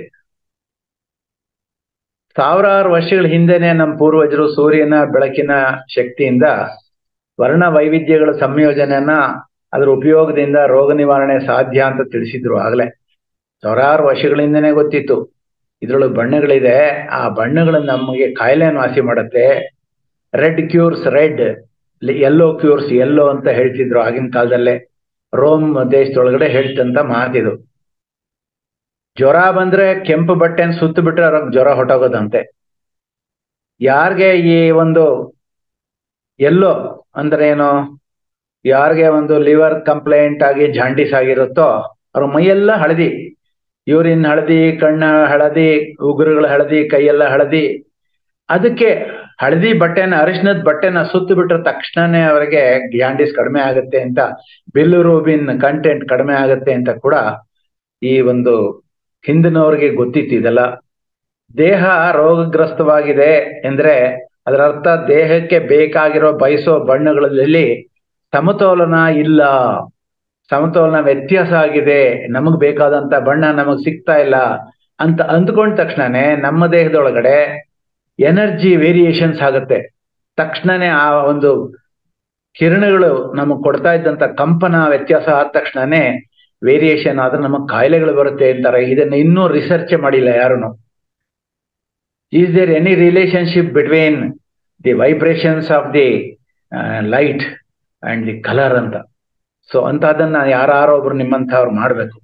ಸಾವಿರಾರು ವರ್ಷಗಳ ಹಿಂದೆನೆ ನಮ್ಮ ಪೂರ್ವಜರು ಸೂರ್ಯನ ಬೆಳಕಿನ ಶಕ್ತಿಯಿಂದ ವರ್ಣ ವೈವಿಧ್ಯಗಳ ಸಂಯೋಜನೆಯನ್ನ ಅದರ ಉಪಯೋಗದಿಂದ ರೋಗ ನಿವಾರಣೆ ಸಾಧ್ಯ ಅಂತ ತಿಳಿಸಿದ್ರು. ಆಗ್ಲೇ ಸಾವಿರಾರು ವರ್ಷಗಳಿಂದನೇ ಗೊತ್ತಿತ್ತು ಇದ್ರೊಳಗೆ ಬಣ್ಣಗಳಿದೆ. ಆ ಬಣ್ಣಗಳು ನಮಗೆ ಕಾಯಿಲೆಯನ್ನು ವಾಸಿ ಮಾಡುತ್ತೆ. Red cures red, yellow cures yellow ಅಂತ ಹೇಳ್ತಿದ್ರು ಆಗಿನ ಕಾಲದಲ್ಲೇ. ರೋಮ್ ದೇಶದೊಳಗಡೆ ಹೇಳ್ತಂತ ಮಾತಿದು. ಜ್ವರ ಬಂದ್ರೆ ಕೆಂಪು ಬಟ್ಟೆನ ಸುತ್ತು ಬಿಟ್ರೆ ಅವ್ರಿಗೆ ಜ್ವರ ಹೊಟ್ಟೋಗೋದಂತೆ. ಯಾರ್ಗೆ ಈ ಒಂದು ಎಲ್ಲೋ ಅಂದ್ರೆ ಏನು, ಯಾರಿಗೆ ಒಂದು ಲಿವರ್ ಕಂಪ್ಲೇಂಟ್ ಆಗಿ ಜಾಂಡೀಸ್ ಆಗಿರುತ್ತೋ ಅವ್ರ ಮೈಯೆಲ್ಲ ಹಳದಿ. ಯೂರಿನ್ ಹಳದಿ, ಕಣ್ಣ ಹಳದಿ, ಉಗುರುಗಳ ಹಳದಿ, ಕೈಯೆಲ್ಲ ಹಳದಿ. ಅದಕ್ಕೆ ಹಳದಿ ಬಟ್ಟೆನ, ಅರಿಶಿನದ ಬಟ್ಟೆನ ಸುತ್ತು ಬಿಟ್ರ ತಕ್ಷಣನೇ ಅವರಿಗೆ ಜಾಂಡೀಸ್ ಕಡಿಮೆ ಆಗುತ್ತೆ ಅಂತ, ಬಿಲಿರೂಬಿನ್ ಕಂಟೆಂಟ್ ಕಡಿಮೆ ಆಗುತ್ತೆ ಅಂತ ಕೂಡ ಈ ಒಂದು ಹಿಂದಿನವ್ರಿಗೆ ಗೊತ್ತಿತ್ತು. ಇದೆಲ್ಲ ದೇಹ ರೋಗಗ್ರಸ್ತವಾಗಿದೆ ಅಂದ್ರೆ ಅದರ ಅರ್ಥ ದೇಹಕ್ಕೆ ಬೇಕಾಗಿರೋ ಬಯಸೋ ಬಣ್ಣಗಳಲ್ಲಿ ಸಮತೋಲನ ಇಲ್ಲ, ಸಮತೋಲನ ವ್ಯತ್ಯಾಸ ಆಗಿದೆ, ನಮಗ್ ಬೇಕಾದಂತ ಬಣ್ಣ ನಮಗ್ ಸಿಗ್ತಾ ಇಲ್ಲ ಅಂತ ಅಂದ್ಕೊಂಡ ತಕ್ಷಣನೇ ನಮ್ಮ ದೇಹದೊಳಗಡೆ ಎನರ್ಜಿ ವೇರಿಯೇಷನ್ಸ್ ಆಗುತ್ತೆ. ತಕ್ಷಣನೇ ಆ ಒಂದು ಕಿರಣಗಳು ನಮಗ್ ಕೊಡ್ತಾ ಇದ್ದಂತ ಕಂಪನ ವ್ಯತ್ಯಾಸ ಆದ ತಕ್ಷಣನೇ ವೇರಿಯೇಷನ್ ಆದ್ರೆ ನಮಗ್ ಕಾಯಿಲೆಗಳು ಬರುತ್ತೆ ಅಂತಾರೆ. ಇದನ್ನ ಇನ್ನೂ ರಿಸರ್ಚ್ ಮಾಡಿಲ್ಲ ಯಾರುನು. Is there any relationship between the vibrations of the light and the colour ಅಂತ. ಸೊ ಅಂತದನ್ನ ಯಾರೋ ಒಬ್ರು ನಿಮ್ಮಂಥವ್ರು ಮಾಡ್ಬೇಕು.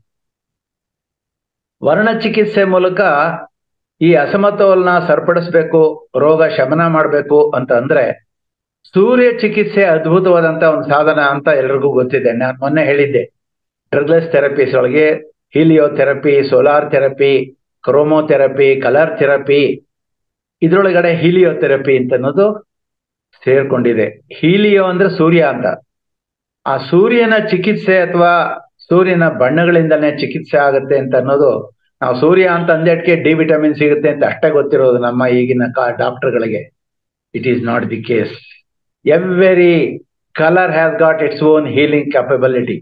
ವರ್ಣ ಚಿಕಿತ್ಸೆ ಮೂಲಕ ಈ ಅಸಮತೋಲನ ಸರಿಪಡಿಸ್ಬೇಕು, ರೋಗ ಶಮನ ಮಾಡ್ಬೇಕು ಅಂತ ಅಂದ್ರೆ ಸೂರ್ಯ ಚಿಕಿತ್ಸೆ ಅದ್ಭುತವಾದಂತ ಒಂದು ಸಾಧನ ಅಂತ ಎಲ್ರಿಗೂ ಗೊತ್ತಿದೆ. ನಾನು ಮೊನ್ನೆ ಹೇಳಿದ್ದೆ, ಡ್ರಗ್ಲೆಸ್ ಥೆರಪೀಸ್ ಒಳಗೆ heliotherapy, solar therapy, chromotherapy, colour therapy, ಇದ್ರೊಳಗಡೆ ಹೀಲಿಯೋಥೆರಪಿ ಅಂತ ಅನ್ನೋದು ಸೇರ್ಕೊಂಡಿದೆ. ಹೀಲಿಯೋ ಅಂದ್ರೆ ಸೂರ್ಯ ಅಂತ. ಆ ಸೂರ್ಯನ ಚಿಕಿತ್ಸೆ ಅಥವಾ ಸೂರ್ಯನ ಬಣ್ಣಗಳಿಂದಲೇ ಚಿಕಿತ್ಸೆ ಆಗುತ್ತೆ ಅಂತ ಅನ್ನೋದು, ನಾವು ಸೂರ್ಯ ಅಂತ ಅಂದೇಟ್ಗೆ ಡಿ ವಿಟಮಿನ್ ಸಿಗುತ್ತೆ ಅಂತ ಅಷ್ಟೇ ಗೊತ್ತಿರೋದು ನಮ್ಮ ಈಗಿನ ಡಾಕ್ಟರ್ಗಳಿಗೆ. It is not the case. Every colour has got its own healing capability.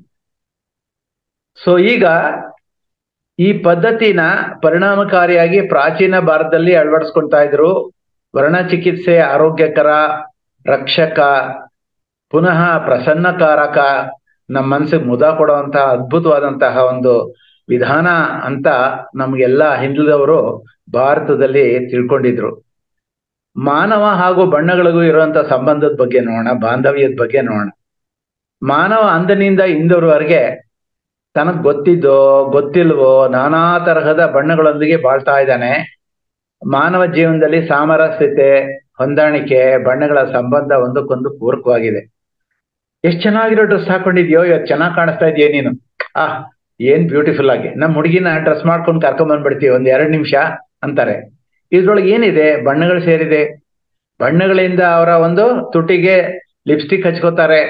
So ಈಗ ಈ ಪದ್ಧತಿನ ಪರಿಣಾಮಕಾರಿಯಾಗಿ ಪ್ರಾಚೀನ ಭಾರತದಲ್ಲಿ ಅಳವಡಿಸ್ಕೊಳ್ತಾ ಇದ್ರು. ವರ್ಣ ಚಿಕಿತ್ಸೆ ಆರೋಗ್ಯಕರ, ರಕ್ಷಕ, ಪುನಃ ಪ್ರಸನ್ನಕಾರಕ, ನಮ್ಮ ಮನಸ್ಸಿಗೆ ಮುದ ಕೊಡುವಂತಹ ಅದ್ಭುತವಾದಂತಹ ಒಂದು ವಿಧಾನ ಅಂತ ನಮ್ಗೆಲ್ಲ ಹಿಂದಿದವರು ಭಾರತದಲ್ಲಿ ತಿಳ್ಕೊಂಡಿದ್ರು. ಮಾನವ ಹಾಗೂ ಬಣ್ಣಗಳಿಗೂ ಇರುವಂತ ಸಂಬಂಧದ ಬಗ್ಗೆ ನೋಡೋಣ, ಬಾಂಧವ್ಯದ ಬಗ್ಗೆ ನೋಡೋಣ. ಮಾನವ ಅಂದಿನಿಂದ ಇಂದವರೆಗೆ ತನಗ್ ಗೊತ್ತಿದ್ದೋ ಗೊತ್ತಿಲ್ವೋ ನಾನಾ ತರಹದ ಬಣ್ಣಗಳೊಂದಿಗೆ ಬಾಳ್ತಾ ಇದ್ದಾನೆ. ಮಾನವ ಜೀವನದಲ್ಲಿ ಸಾಮರಸ್ಯತೆ, ಹೊಂದಾಣಿಕೆ, ಬಣ್ಣಗಳ ಸಂಬಂಧ ಒಂದಕ್ಕೊಂದು ಪೂರಕವಾಗಿದೆ. ಎಷ್ಟ್ ಚೆನ್ನಾಗಿರೋ ಡ್ರೆಸ್ ಹಾಕೊಂಡಿದ್ಯೋ, ಇವತ್ತು ಚೆನ್ನಾಗಿ ಕಾಣಿಸ್ತಾ ಇದೆಯೋ ನೀನು, ಆ ಏನ್ ಬ್ಯೂಟಿಫುಲ್ ಆಗಿ. ನಮ್ಮ ಹುಡುಗಿನ ಡ್ರೆಸ್ ಮಾಡ್ಕೊಂಡು ಕರ್ಕೊಂಡ್ ಬಂದ್ಬಿಡ್ತೀವಿ ಒಂದ್ ಎರಡ್ ನಿಮಿಷ ಅಂತಾರೆ. ಇದ್ರೊಳಗೆ ಏನಿದೆ? ಬಣ್ಣಗಳು ಸೇರಿದೆ. ಬಣ್ಣಗಳಿಂದ ಅವರ ಒಂದು ತುಟಿಗೆ ಲಿಪ್ಸ್ಟಿಕ್ ಹಚ್ಕೋತಾರೆ,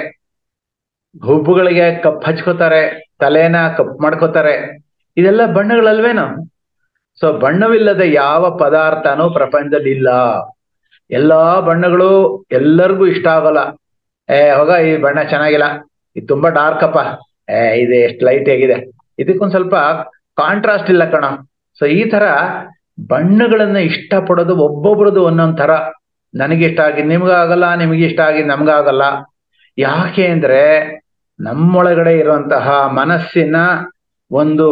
ಹುಬ್ಬುಗಳಿಗೆ ಕಪ್ ಹಚ್ಕೋತಾರೆ, ತಲೆನ ಕಪ್ ಮಾಡ್ಕೋತಾರೆ. ಇದೆಲ್ಲ ಬಣ್ಣಗಳಲ್ವೇನೋ? ಸೊ ಬಣ್ಣವಿಲ್ಲದ ಯಾವ ಪದಾರ್ಥನೂ ಪ್ರಪಂಚದಲ್ಲಿ ಇಲ್ಲ. ಎಲ್ಲಾ ಬಣ್ಣಗಳು ಎಲ್ಲರಿಗೂ ಇಷ್ಟ ಆಗಲ್ಲ. ಏ ಹೋಗ, ಈ ಬಣ್ಣ ಚೆನ್ನಾಗಿಲ್ಲ, ಇದು ತುಂಬಾ ಡಾರ್ಕ್ ಅಪ್ಪ, ಏ ಇದು ಎಷ್ಟು ಲೈಟ್ ಆಗಿದೆ, ಇದಕ್ಕೊಂದ್ ಸ್ವಲ್ಪ ಕಾಂಟ್ರಾಸ್ಟ್ ಇಲ್ಲ ಕಣ. ಸೊ ಈ ತರ ಬಣ್ಣಗಳನ್ನ ಇಷ್ಟಪಡೋದು ಒಬ್ಬೊಬ್ರದ್ದು ಒಂದೊಂದ್ ತರ. ನನಗಿಷ್ಟ ಆಗಿ ನಿಮ್ಗಾಗಲ್ಲ, ನಿಮ್ಗೆ ಇಷ್ಟ ಆಗಿ ನಮ್ಗಾಗಲ್ಲ. ಯಾಕೆ ಅಂದ್ರೆ ನಮ್ಮೊಳಗಡೆ ಇರುವಂತಹ ಮನಸ್ಸಿನ ಒಂದು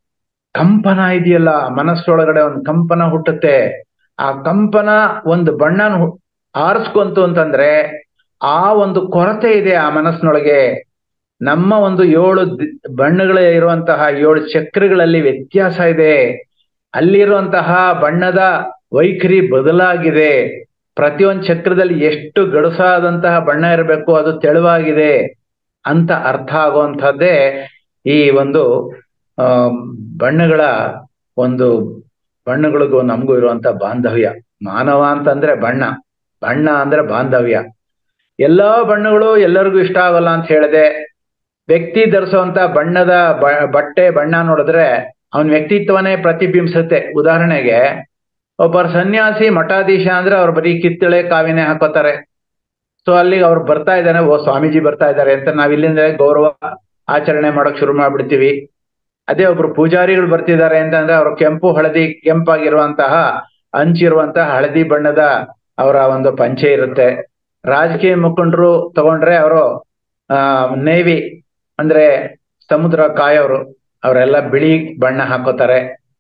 ಕಂಪನ ಇದೆಯಲ್ಲ, ಮನಸ್ಸೊಳಗಡೆ ಒಂದು ಕಂಪನ ಹುಟ್ಟುತ್ತೆ. ಆ ಕಂಪನ ಒಂದು ಬಣ್ಣನ ಆರಿಸ್ಕೊಂತು ಅಂತಂದ್ರೆ ಆ ಒಂದು ಕೊರತೆ ಇದೆ ಆ ಮನಸ್ಸಿನೊಳಗೆ. ನಮ್ಮ ಒಂದು ಏಳು ಬಣ್ಣಗಳೇ ಇರುವಂತಹ ಏಳು ಚಕ್ರಗಳಲ್ಲಿ ವ್ಯತ್ಯಾಸ ಇದೆ. ಅಲ್ಲಿರುವಂತಹ ಬಣ್ಣದ ವೈಖರಿ ಬದಲಾಗಿದೆ. ಪ್ರತಿಯೊಂದು ಚಕ್ರದಲ್ಲಿ ಎಷ್ಟು ಗಡುಸಾದಂತಹ ಬಣ್ಣ ಇರಬೇಕು, ಅದು ತೆಳುವಾಗಿದೆ ಅಂತ ಅರ್ಥ ಆಗುವಂಥದ್ದೇ ಈ ಒಂದು ಆ ಬಣ್ಣಗಳ ಒಂದು ಬಣ್ಣಗಳಿಗೂ ನಮಗೂ ಇರುವಂತ ಬಾಂಧವ್ಯ. ಮಾನವ ಅಂತಂದ್ರೆ ಬಣ್ಣ, ಬಣ್ಣ ಅಂದ್ರೆ ಬಾಂಧವ್ಯ. ಎಲ್ಲಾ ಬಣ್ಣಗಳು ಎಲ್ಲರಿಗೂ ಇಷ್ಟ ಆಗಲ್ಲ ಅಂತ ಹೇಳಿದೆ. ವ್ಯಕ್ತಿ ಧರಿಸುವಂತ ಬಣ್ಣದ ಬಟ್ಟೆ ಬಣ್ಣ ನೋಡಿದ್ರೆ ಅವನ ವ್ಯಕ್ತಿತ್ವನೇ ಪ್ರತಿಬಿಂಬಿಸುತ್ತೆ. ಉದಾಹರಣೆಗೆ ಒಬ್ಬರ ಸನ್ಯಾಸಿ ಮಠಾಧೀಶ ಅಂದ್ರೆ ಅವ್ರು ಬರೀ ಕಿತ್ತಳೆ ಕಾವಿನೇ ಹಾಕೋತಾರೆ. ಸೊ ಅಲ್ಲಿಗೆ ಅವ್ರು ಬರ್ತಾ ಇದ್ದಾನೆ, ಓ ಸ್ವಾಮೀಜಿ ಬರ್ತಾ ಇದ್ದಾರೆ ಅಂತ ನಾವ್ ಇಲ್ಲಿಂದ ಗೌರವ ಆಚರಣೆ ಮಾಡೋಕ್ ಶುರು ಮಾಡ್ಬಿಡ್ತೀವಿ. ಅದೇ ಒಬ್ರು ಪೂಜಾರಿಗಳು ಬರ್ತಿದ್ದಾರೆ ಅಂತಂದ್ರೆ ಅವ್ರು ಕೆಂಪು ಹಳದಿ ಕೆಂಪಾಗಿರುವಂತಹ ಅಂಚಿರುವಂತಹ ಹಳದಿ ಬಣ್ಣದ ಅವರ ಒಂದು ಪಂಚೆ ಇರುತ್ತೆ. ರಾಜಕೀಯ ಮುಖಂಡರು ತಗೊಂಡ್ರೆ ಅವರು ಆ ನೇವಿ ಅಂದ್ರೆ ಸಮುದ್ರ ಕಾಯೋರು, ಅವರೆಲ್ಲ ಬಿಳಿ ಬಣ್ಣ ಹಾಕೋತಾರೆ.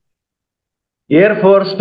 ಏರ್ ಫೋರ್ಸ್,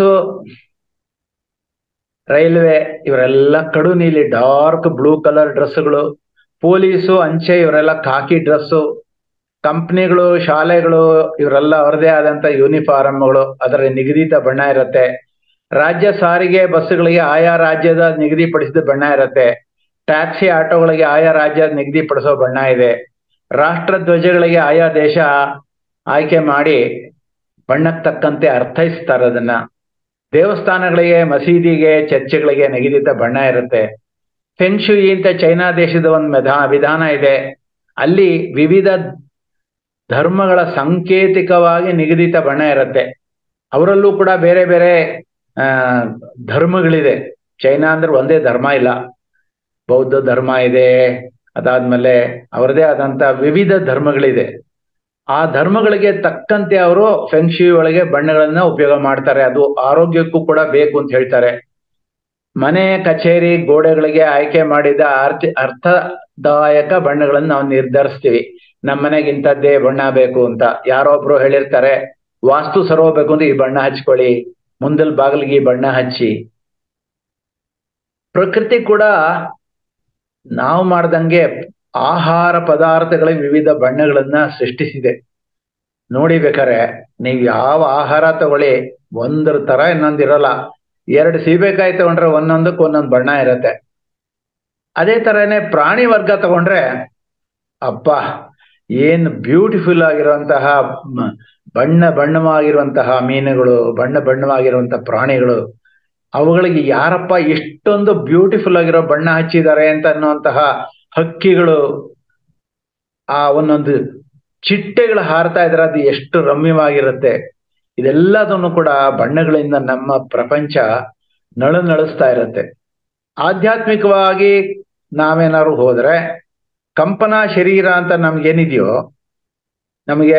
ರೈಲ್ವೆ ಇವರೆಲ್ಲ ಕಡು ನೀಲಿ ಡಾರ್ಕ್ ಬ್ಲೂ ಕಲರ್ ಡ್ರೆಸ್ಗಳು. ಪೊಲೀಸು, ಅಂಚೆ ಇವರೆಲ್ಲ ಕಾಕಿ ಡ್ರೆಸ್ಸು. ಕಂಪ್ನಿಗಳು, ಶಾಲೆಗಳು ಇವರೆಲ್ಲ ಅವರದೇ ಆದಂತ ಯೂನಿಫಾರ್ಮ್ಗಳು, ಅದರ ನಿಗದಿತ ಬಣ್ಣ ಇರುತ್ತೆ. ರಾಜ್ಯ ಸಾರಿಗೆ ಬಸ್ಸುಗಳಿಗೆ ಆಯಾ ರಾಜ್ಯದ ನಿಗದಿಪಡಿಸಿದ ಬಣ್ಣ ಇರುತ್ತೆ. ಟ್ಯಾಕ್ಸಿ ಆಟೋಗಳಿಗೆ ಆಯಾ ರಾಜ್ಯ ನಿಗದಿಪಡಿಸೋ ಬಣ್ಣ ಇದೆ. ರಾಷ್ಟ್ರ ಧ್ವಜಗಳಿಗೆ ಆಯಾ ದೇಶ ಆಯ್ಕೆ ಮಾಡಿ ಬಣ್ಣಕ್ಕೆ ತಕ್ಕಂತೆ ಅರ್ಥೈಸ್ತಾರೆ ಅದನ್ನ. ದೇವಸ್ಥಾನಗಳಿಗೆ, ಮಸೀದಿಗೆ, ಚರ್ಚ್ಗಳಿಗೆ ನಿಗದಿತ ಬಣ್ಣ ಇರುತ್ತೆ. ಫೆಂಗ್ಶೂಯಿ ಅಂತ ಚೈನಾ ದೇಶದ ಒಂದು ವಿಧಾ ವಿಧಾನ ಇದೆ. ಅಲ್ಲಿ ವಿವಿಧ ಧರ್ಮಗಳ ಸಾಂಕೇತಿಕವಾಗಿ ನಿಗದಿತ ಬಣ್ಣ ಇರುತ್ತೆ. ಅವರಲ್ಲೂ ಕೂಡ ಬೇರೆ ಬೇರೆ ಆ ಧರ್ಮಗಳಿದೆ. ಚೈನಾ ಅಂದ್ರೆ ಒಂದೇ ಧರ್ಮ ಇಲ್ಲ, ಬೌದ್ಧ ಧರ್ಮ ಇದೆ, ಅದಾದ್ಮೇಲೆ ಅವರದೇ ಆದಂತ ವಿವಿಧ ಧರ್ಮಗಳಿದೆ. ಆ ಧರ್ಮಗಳಿಗೆ ತಕ್ಕಂತೆ ಅವರು ಫೆಂಗ್ಶೂಯಿ ಒಳಗೆ ಬಣ್ಣಗಳನ್ನ ಉಪಯೋಗ ಮಾಡ್ತಾರೆ. ಅದು ಆರೋಗ್ಯಕ್ಕೂ ಕೂಡ ಬೇಕು ಅಂತ ಹೇಳ್ತಾರೆ. ಮನೆ, ಕಚೇರಿ, ಗೋಡೆಗಳಿಗೆ ಆಯ್ಕೆ ಮಾಡಿದ ಅರ್ಥ ಅರ್ಥದಾಯಕ ಬಣ್ಣಗಳನ್ನು ನಾವು ನಿರ್ಧರಿಸ್ತೀವಿ. ನಮ್ಮ ಮನೆಗೆ ಇಂಥದ್ದೇ ಬಣ್ಣ ಬೇಕು ಅಂತ. ಯಾರೊಬ್ರು ಹೇಳಿರ್ತಾರೆ, ವಾಸ್ತು ಸರೋಬೇಕು ಅಂದ್ರೆ ಈ ಬಣ್ಣ ಹಚ್ಕೊಳ್ಳಿ, ಮುಂದಲ್ ಬಾಗಿಲಿಗೆ ಈ ಬಣ್ಣ ಹಚ್ಚಿ. ಪ್ರಕೃತಿ ಕೂಡ ನಾವು ಮಾಡ್ದಂಗೆ ಆಹಾರ ಪದಾರ್ಥಗಳಿಗೆ ವಿವಿಧ ಬಣ್ಣಗಳನ್ನ ಸೃಷ್ಟಿಸಿದೆ. ನೋಡಿ ಬೇಕಾರೆ ನೀವು ಯಾವ ಆಹಾರ ತಗೊಳ್ಳಿ, ಒಂದ್ರ ತರ ಇನ್ನೊಂದಿರಲ್ಲ. ಎರಡು ಸೀಬೆಕಾಯಿ ತಗೊಂಡ್ರೆ ಒಂದೊಂದಕ್ಕೆ ಒಂದೊಂದು ಬಣ್ಣ ಇರತ್ತೆ. ಅದೇ ತರನೇ ಪ್ರಾಣಿ ವರ್ಗ ತಗೊಂಡ್ರೆ ಅಪ್ಪ ಏನ್ ಬ್ಯೂಟಿಫುಲ್ ಆಗಿರುವಂತಹ ಬಣ್ಣ ಬಣ್ಣವಾಗಿರುವಂತಹ ಮೀನುಗಳು, ಬಣ್ಣ ಬಣ್ಣವಾಗಿರುವಂತಹ ಪ್ರಾಣಿಗಳು. ಅವುಗಳಿಗೆ ಯಾರಪ್ಪ ಇಷ್ಟೊಂದು ಬ್ಯೂಟಿಫುಲ್ ಆಗಿರೋ ಬಣ್ಣ ಹಚ್ಚಿದ್ದಾರೆ ಅಂತ ಅನ್ನುವಂತಹ ಹಕ್ಕಿಗಳು, ಆ ಒಂದೊಂದು ಚಿಟ್ಟೆಗಳು ಹಾರ್ತಾ ಇದ್ರೆ ಅದು ಎಷ್ಟು ರಮ್ಯವಾಗಿರುತ್ತೆ. ಇದೆಲ್ಲದನ್ನು ಕೂಡ ಬಣ್ಣಗಳಿಂದ ನಮ್ಮ ಪ್ರಪಂಚ ನಳು ನಳಿಸ್ತಾ ಇರುತ್ತೆ. ಆಧ್ಯಾತ್ಮಿಕವಾಗಿ ನಾವೇನಾದ್ರು ಹೋದ್ರೆ ಕಂಪನ ಶರೀರ ಅಂತ ನಮ್ಗೇನಿದೆಯೋ, ನಮಗೆ